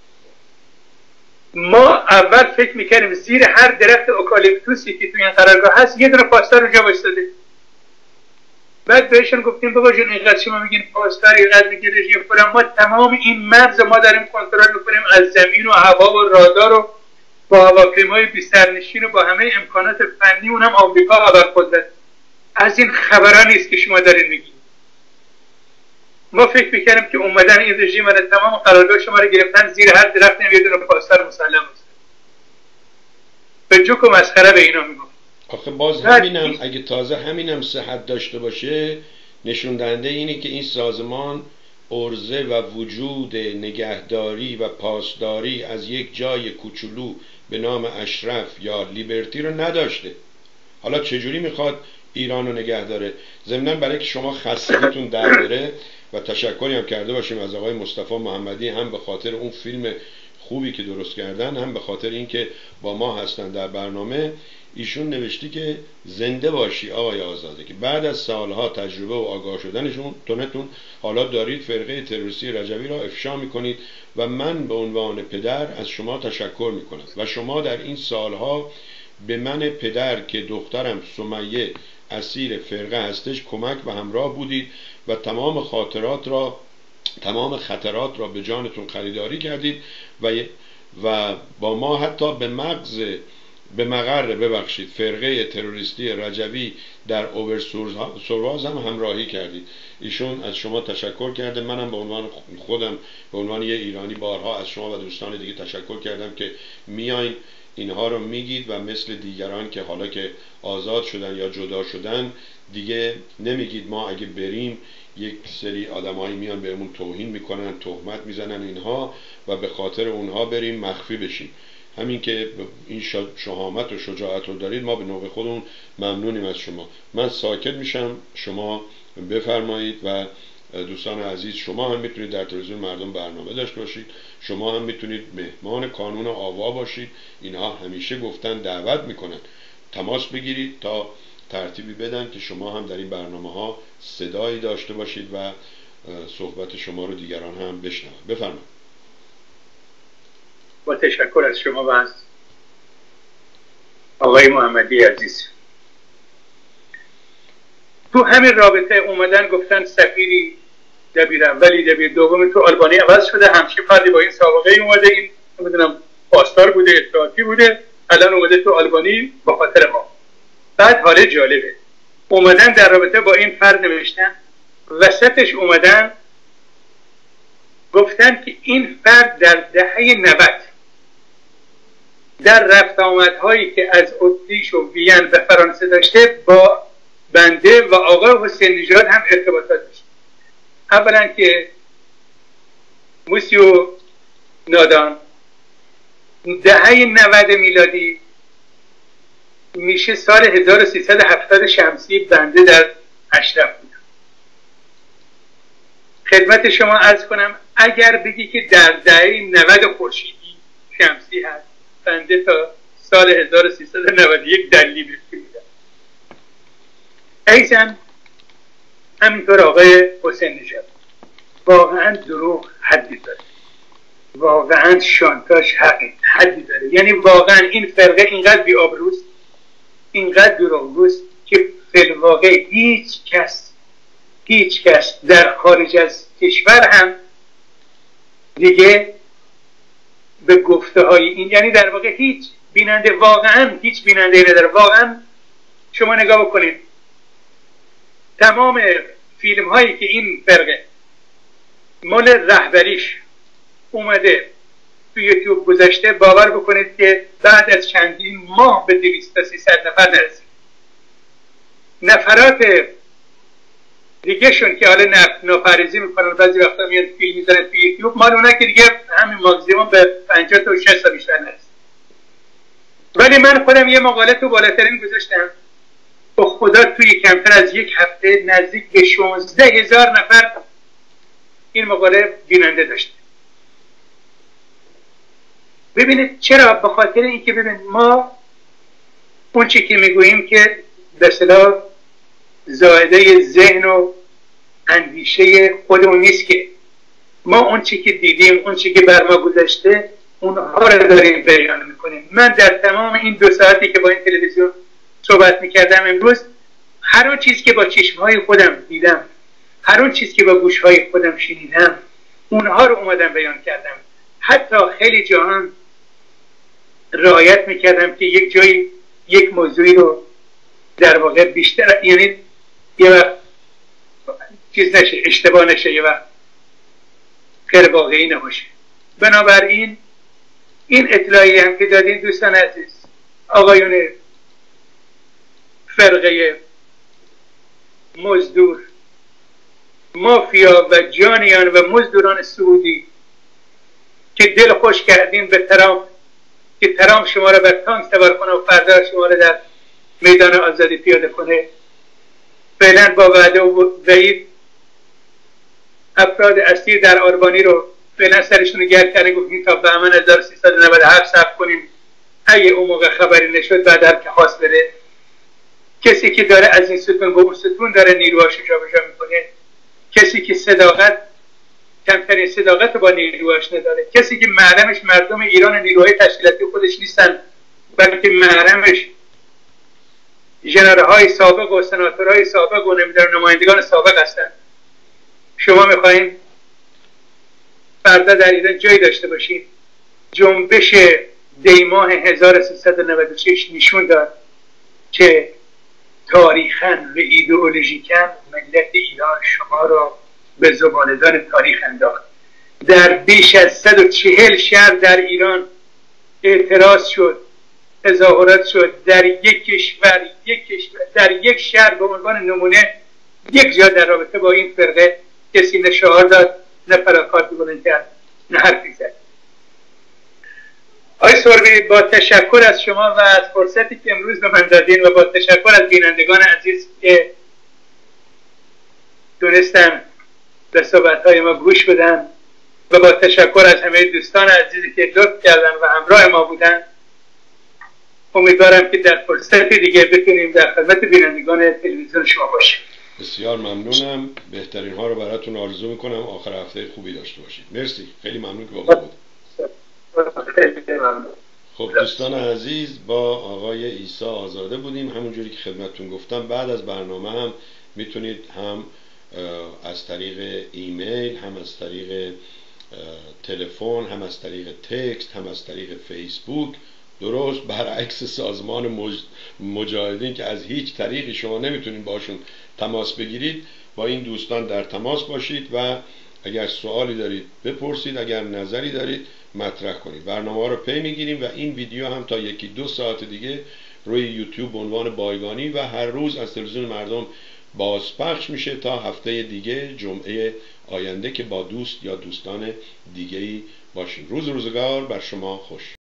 ما اول فکر میکردیم زیر هر درخت اوکالیپتوسی که توی این قرارگاه هست یه دونه پاسدار اونجا وایساده. بعد بهشون گفتیم بابا جون اینقدر شما میگین پاسدار اینقدر میگین رژیم فلان، ما تمام این مرز ما داریم کنترل میکنیم از زمین و هوا و رادار و با هواپیمای بی سرنشین و با همه امکانات فنی، اونم آمریکا ابرقدرت. از این خبرها نیست که شما دارین میگین. ما فکر میکردیم که اومدن این رژیم و تمام قرارگاه شما رو گرفتن زیر هر درخت یه دونه پاسدار مسلم است. به جوک و مسخره به اینا میگم. آخه باز همینم اگه تازه همینم صحت داشته باشه نشون دهنده اینه که این سازمان عرضه و وجود نگهداری و پاسداری از یک جای کوچولو به نام اشرف یا لیبرتی رو نداشته. حالا چجوری میخواد ایران رو نگه داره؟ ضمناً برای که شما خستگیتون در بره و تشکری هم کرده باشیم از آقای مصطفی محمدی، هم به خاطر اون فیلم خوبی که درست کردن، هم به خاطر اینکه با ما هستن در برنامه. ایشون نوشتی که زنده باشی آقای آزاده که بعد از سالها تجربه و آگاه شدنشون تونتون حالا دارید فرقه تروریستی رجوی را افشا میکنید و من به عنوان پدر از شما تشکر میکنم و شما در این سالها به من پدر که دخترم سمیه اسیر فرقه هستش کمک و همراه بودید و تمام خاطرات را تمام خطرات را به جانتون خریداری کردید و و با ما حتی به مغز به مقر ببخشید فرقه تروریستی رجوی در اوبرسورواز هم همراهی کردید. ایشون از شما تشکر کرده. منم به عنوان خودم به عنوان یه ایرانی بارها از شما و دوستان دیگه تشکر کردم که میاین اینها رو میگید و مثل دیگران که حالا که آزاد شدن یا جدا شدن دیگه نمیگید ما اگه بریم یک سری آدمایی میان بهمون توهین میکنن، تهمت میزنن اینها و به خاطر اونها بریم مخفی بشیم. همین که این شهامت و شجاعت رو دارید ما به نوبه خودمون ممنونیم از شما. من ساکت میشم، شما بفرمایید. و دوستان عزیز شما هم میتونید در تلویزیون مردم برنامه داشته باشید، شما هم میتونید مهمان کانون آوا باشید. اینها همیشه گفتن دعوت میکنن تماس بگیرید تا ترتیبی بدن که شما هم در این برنامه ها صدایی داشته باشید و صحبت شما رو دیگران هم بشنوند. بفرمایید. با تشکر از شما و از آقای محمدی عزیز. تو همین رابطه اومدن گفتن سفیری دبیر اولی دبیر دومی تو آلبانی عوض شده، همچین فردی با این سابقه اومده این میدونم پاسدار بوده، اطلاعاتی بوده، الان اومده تو آلبانی با خاطر ما. بعد حاله جالبه، اومدن در رابطه با این فرد نوشتن، وسطش اومدن گفتن که این فرد در دهه نود در رفت آمدهایی که از اتریش و وین به فرانسه داشته با بنده و آقای حسین نژاد هم ارتباطات داشت. اولا که موسیو نادان دهه نود میلادی میشه سال هزار و سیصد و هفتاد شمسی، بنده در اشرف بودم. خدمت شما عرض کنم اگر بگی که در دهه نود خورشیدی شمسی هست، بنده تا سال هزار و سیصد و نود و یک در لیبرتی بودم. ایزن همینطور آقای حسین نژاد. واقعا دروغ حدی داره، واقعا شانتاژ حدی داره. یعنی واقعا این فرقه اینقدر بی آبروست، اینقدر دروغگوست که فی الواقع هیچ کس هیچ کس در خارج از کشور هم دیگه به گفته های این، یعنی در واقع هیچ بیننده، واقعا هیچ بیننده نداره. واقعا شما نگاه بکنید تمام فیلم هایی که این فرقه مال رهبریش اومده تو یوتیوب گذاشته، باور بکنید که بعد از چندین ماه به دویست تا سیصد نفر نرسید. نفرات دیگه شون که حالا ناپریزی میکنن، بعضی وقتا میاد فیلم میزنن تو یوتیوب، مال اونا که دیگه همین ماکسیموم به پنجاه تا و شصت تا بیشتر نرسید. ولی من خودم یه مقاله تو بالاترین گذاشتم، با خدا توی کمتر از یک هفته نزدیک به شانزده هزار نفر این مقاله بیننده داشته. ببینید چرا؟ به خاطر اینکه ببین ما اون چی که میگوییم که به اصطلاح زائده ذهن و اندیشه خودمون نیست، که ما اون چی که دیدیم، اون چی که بر ما گذشته، اونها رو داریم بیان میکنیم. من در تمام این دو ساعتی که با این تلویزیون صحبت میکردم امروز، هر اون چیز که با چشمهای خودم دیدم، هر اون چیز که با گوشهای خودم شنیدم، اونها رو اومدم بیان کردم. حتی خیلی جاها رعایت میکردم که یک جایی یک موضوعی رو در واقع بیشتر، یعنی یه وقت چیز نشه، اشتباه نشه، یه وقت غیر واقعی نباشه. بنابراین این اطلاعی هم که دادین دوستان عزیز، آقایون فرقه مزدور، مافیا و جانیان و مزدوران سعودی که دل خوش کردین به ترامپ که ترامپ شما را بر تانک سوار کنه و فردا شما را در میدان آزادی پیاده کنه، فعلا با وعده و وعید افراد اسیر در آلبانی رو فعلا سرشون رو گرد کرده، گفتیم تا بهمن هزار و سیصد و نود و هفت صبر کنیم، اگه اون موقع خبری نشد بعد هر که خواست بره. کسی که داره از این ستون به اون ستون داره نیروهاش رو جابجا میکنه، کسی که صداقت کمترین صداقت با نیروهاش نداره، کسی که محرمش مردم ایران نیروهای تشکیلاتی خودش نیستن، بلکه محرمش ژنرال‌های سابق و سناتورهای سابق و نمیدونم نمایندگان سابق هستن. شما میخواین فردا در ایران جایی داشته باشین؟ جنبش دیماه هزار و سیصد و نود و شش نشون داد که تاریخاً و ایدئولوژیکاً ملت ایران شما را به زباله‌دان تاریخ انداخت. در بیش از صد و چهل شهر در ایران اعتراض شد، تظاهرات شد. در یک کشور یک کشور در یک شهر به عنوان نمونه یک جا در رابطه با این فرقه کسی نه شعار داد، نه پلاکارد بلند کرد، نه حرفی زد. آقای سربی، با تشکر از شما و از فرصتی که امروز به من دادین و با تشکر از بینندگان عزیز که دونستن به صحبت‌های ما گوش بدن و با تشکر از همه دوستان عزیزی که لطف کردن و همراه ما بودن، امیدوارم که در فرصت دیگه بتونیم در خدمت بینندگان تلویزیون شما باشیم. بسیار ممنونم، بهترین ها رو براتون آرزو میکنم، آخر هفته خوبی داشته باشید. مرسی، خیلی ممنون که با ما بود. خب دوستان عزیز، با آقای عیسی آزاده بودیم. همونجوری که خدمتتون گفتم بعد از برنامه هم میتونید هم از طریق ایمیل هم از طریق تلفن، هم از طریق تکست، هم از طریق فیسبوک، درست برعکس سازمان مجاهدین که از هیچ طریقی شما نمیتونید باشون تماس بگیرید. با این دوستان در تماس باشید و اگر سوالی دارید بپرسید، اگر نظری دارید مطرح کنید. برنامه ها رو پی میگیریم و این ویدیو هم تا یکی دو ساعت دیگه روی یوتیوب به عنوان بایگانی و هر روز از تلویزیون مردم بازپخش میشه تا هفته دیگه جمعه آینده که با دوست یا دوستان دیگه‌ای باشیم. روز روزگار بر شما خوش.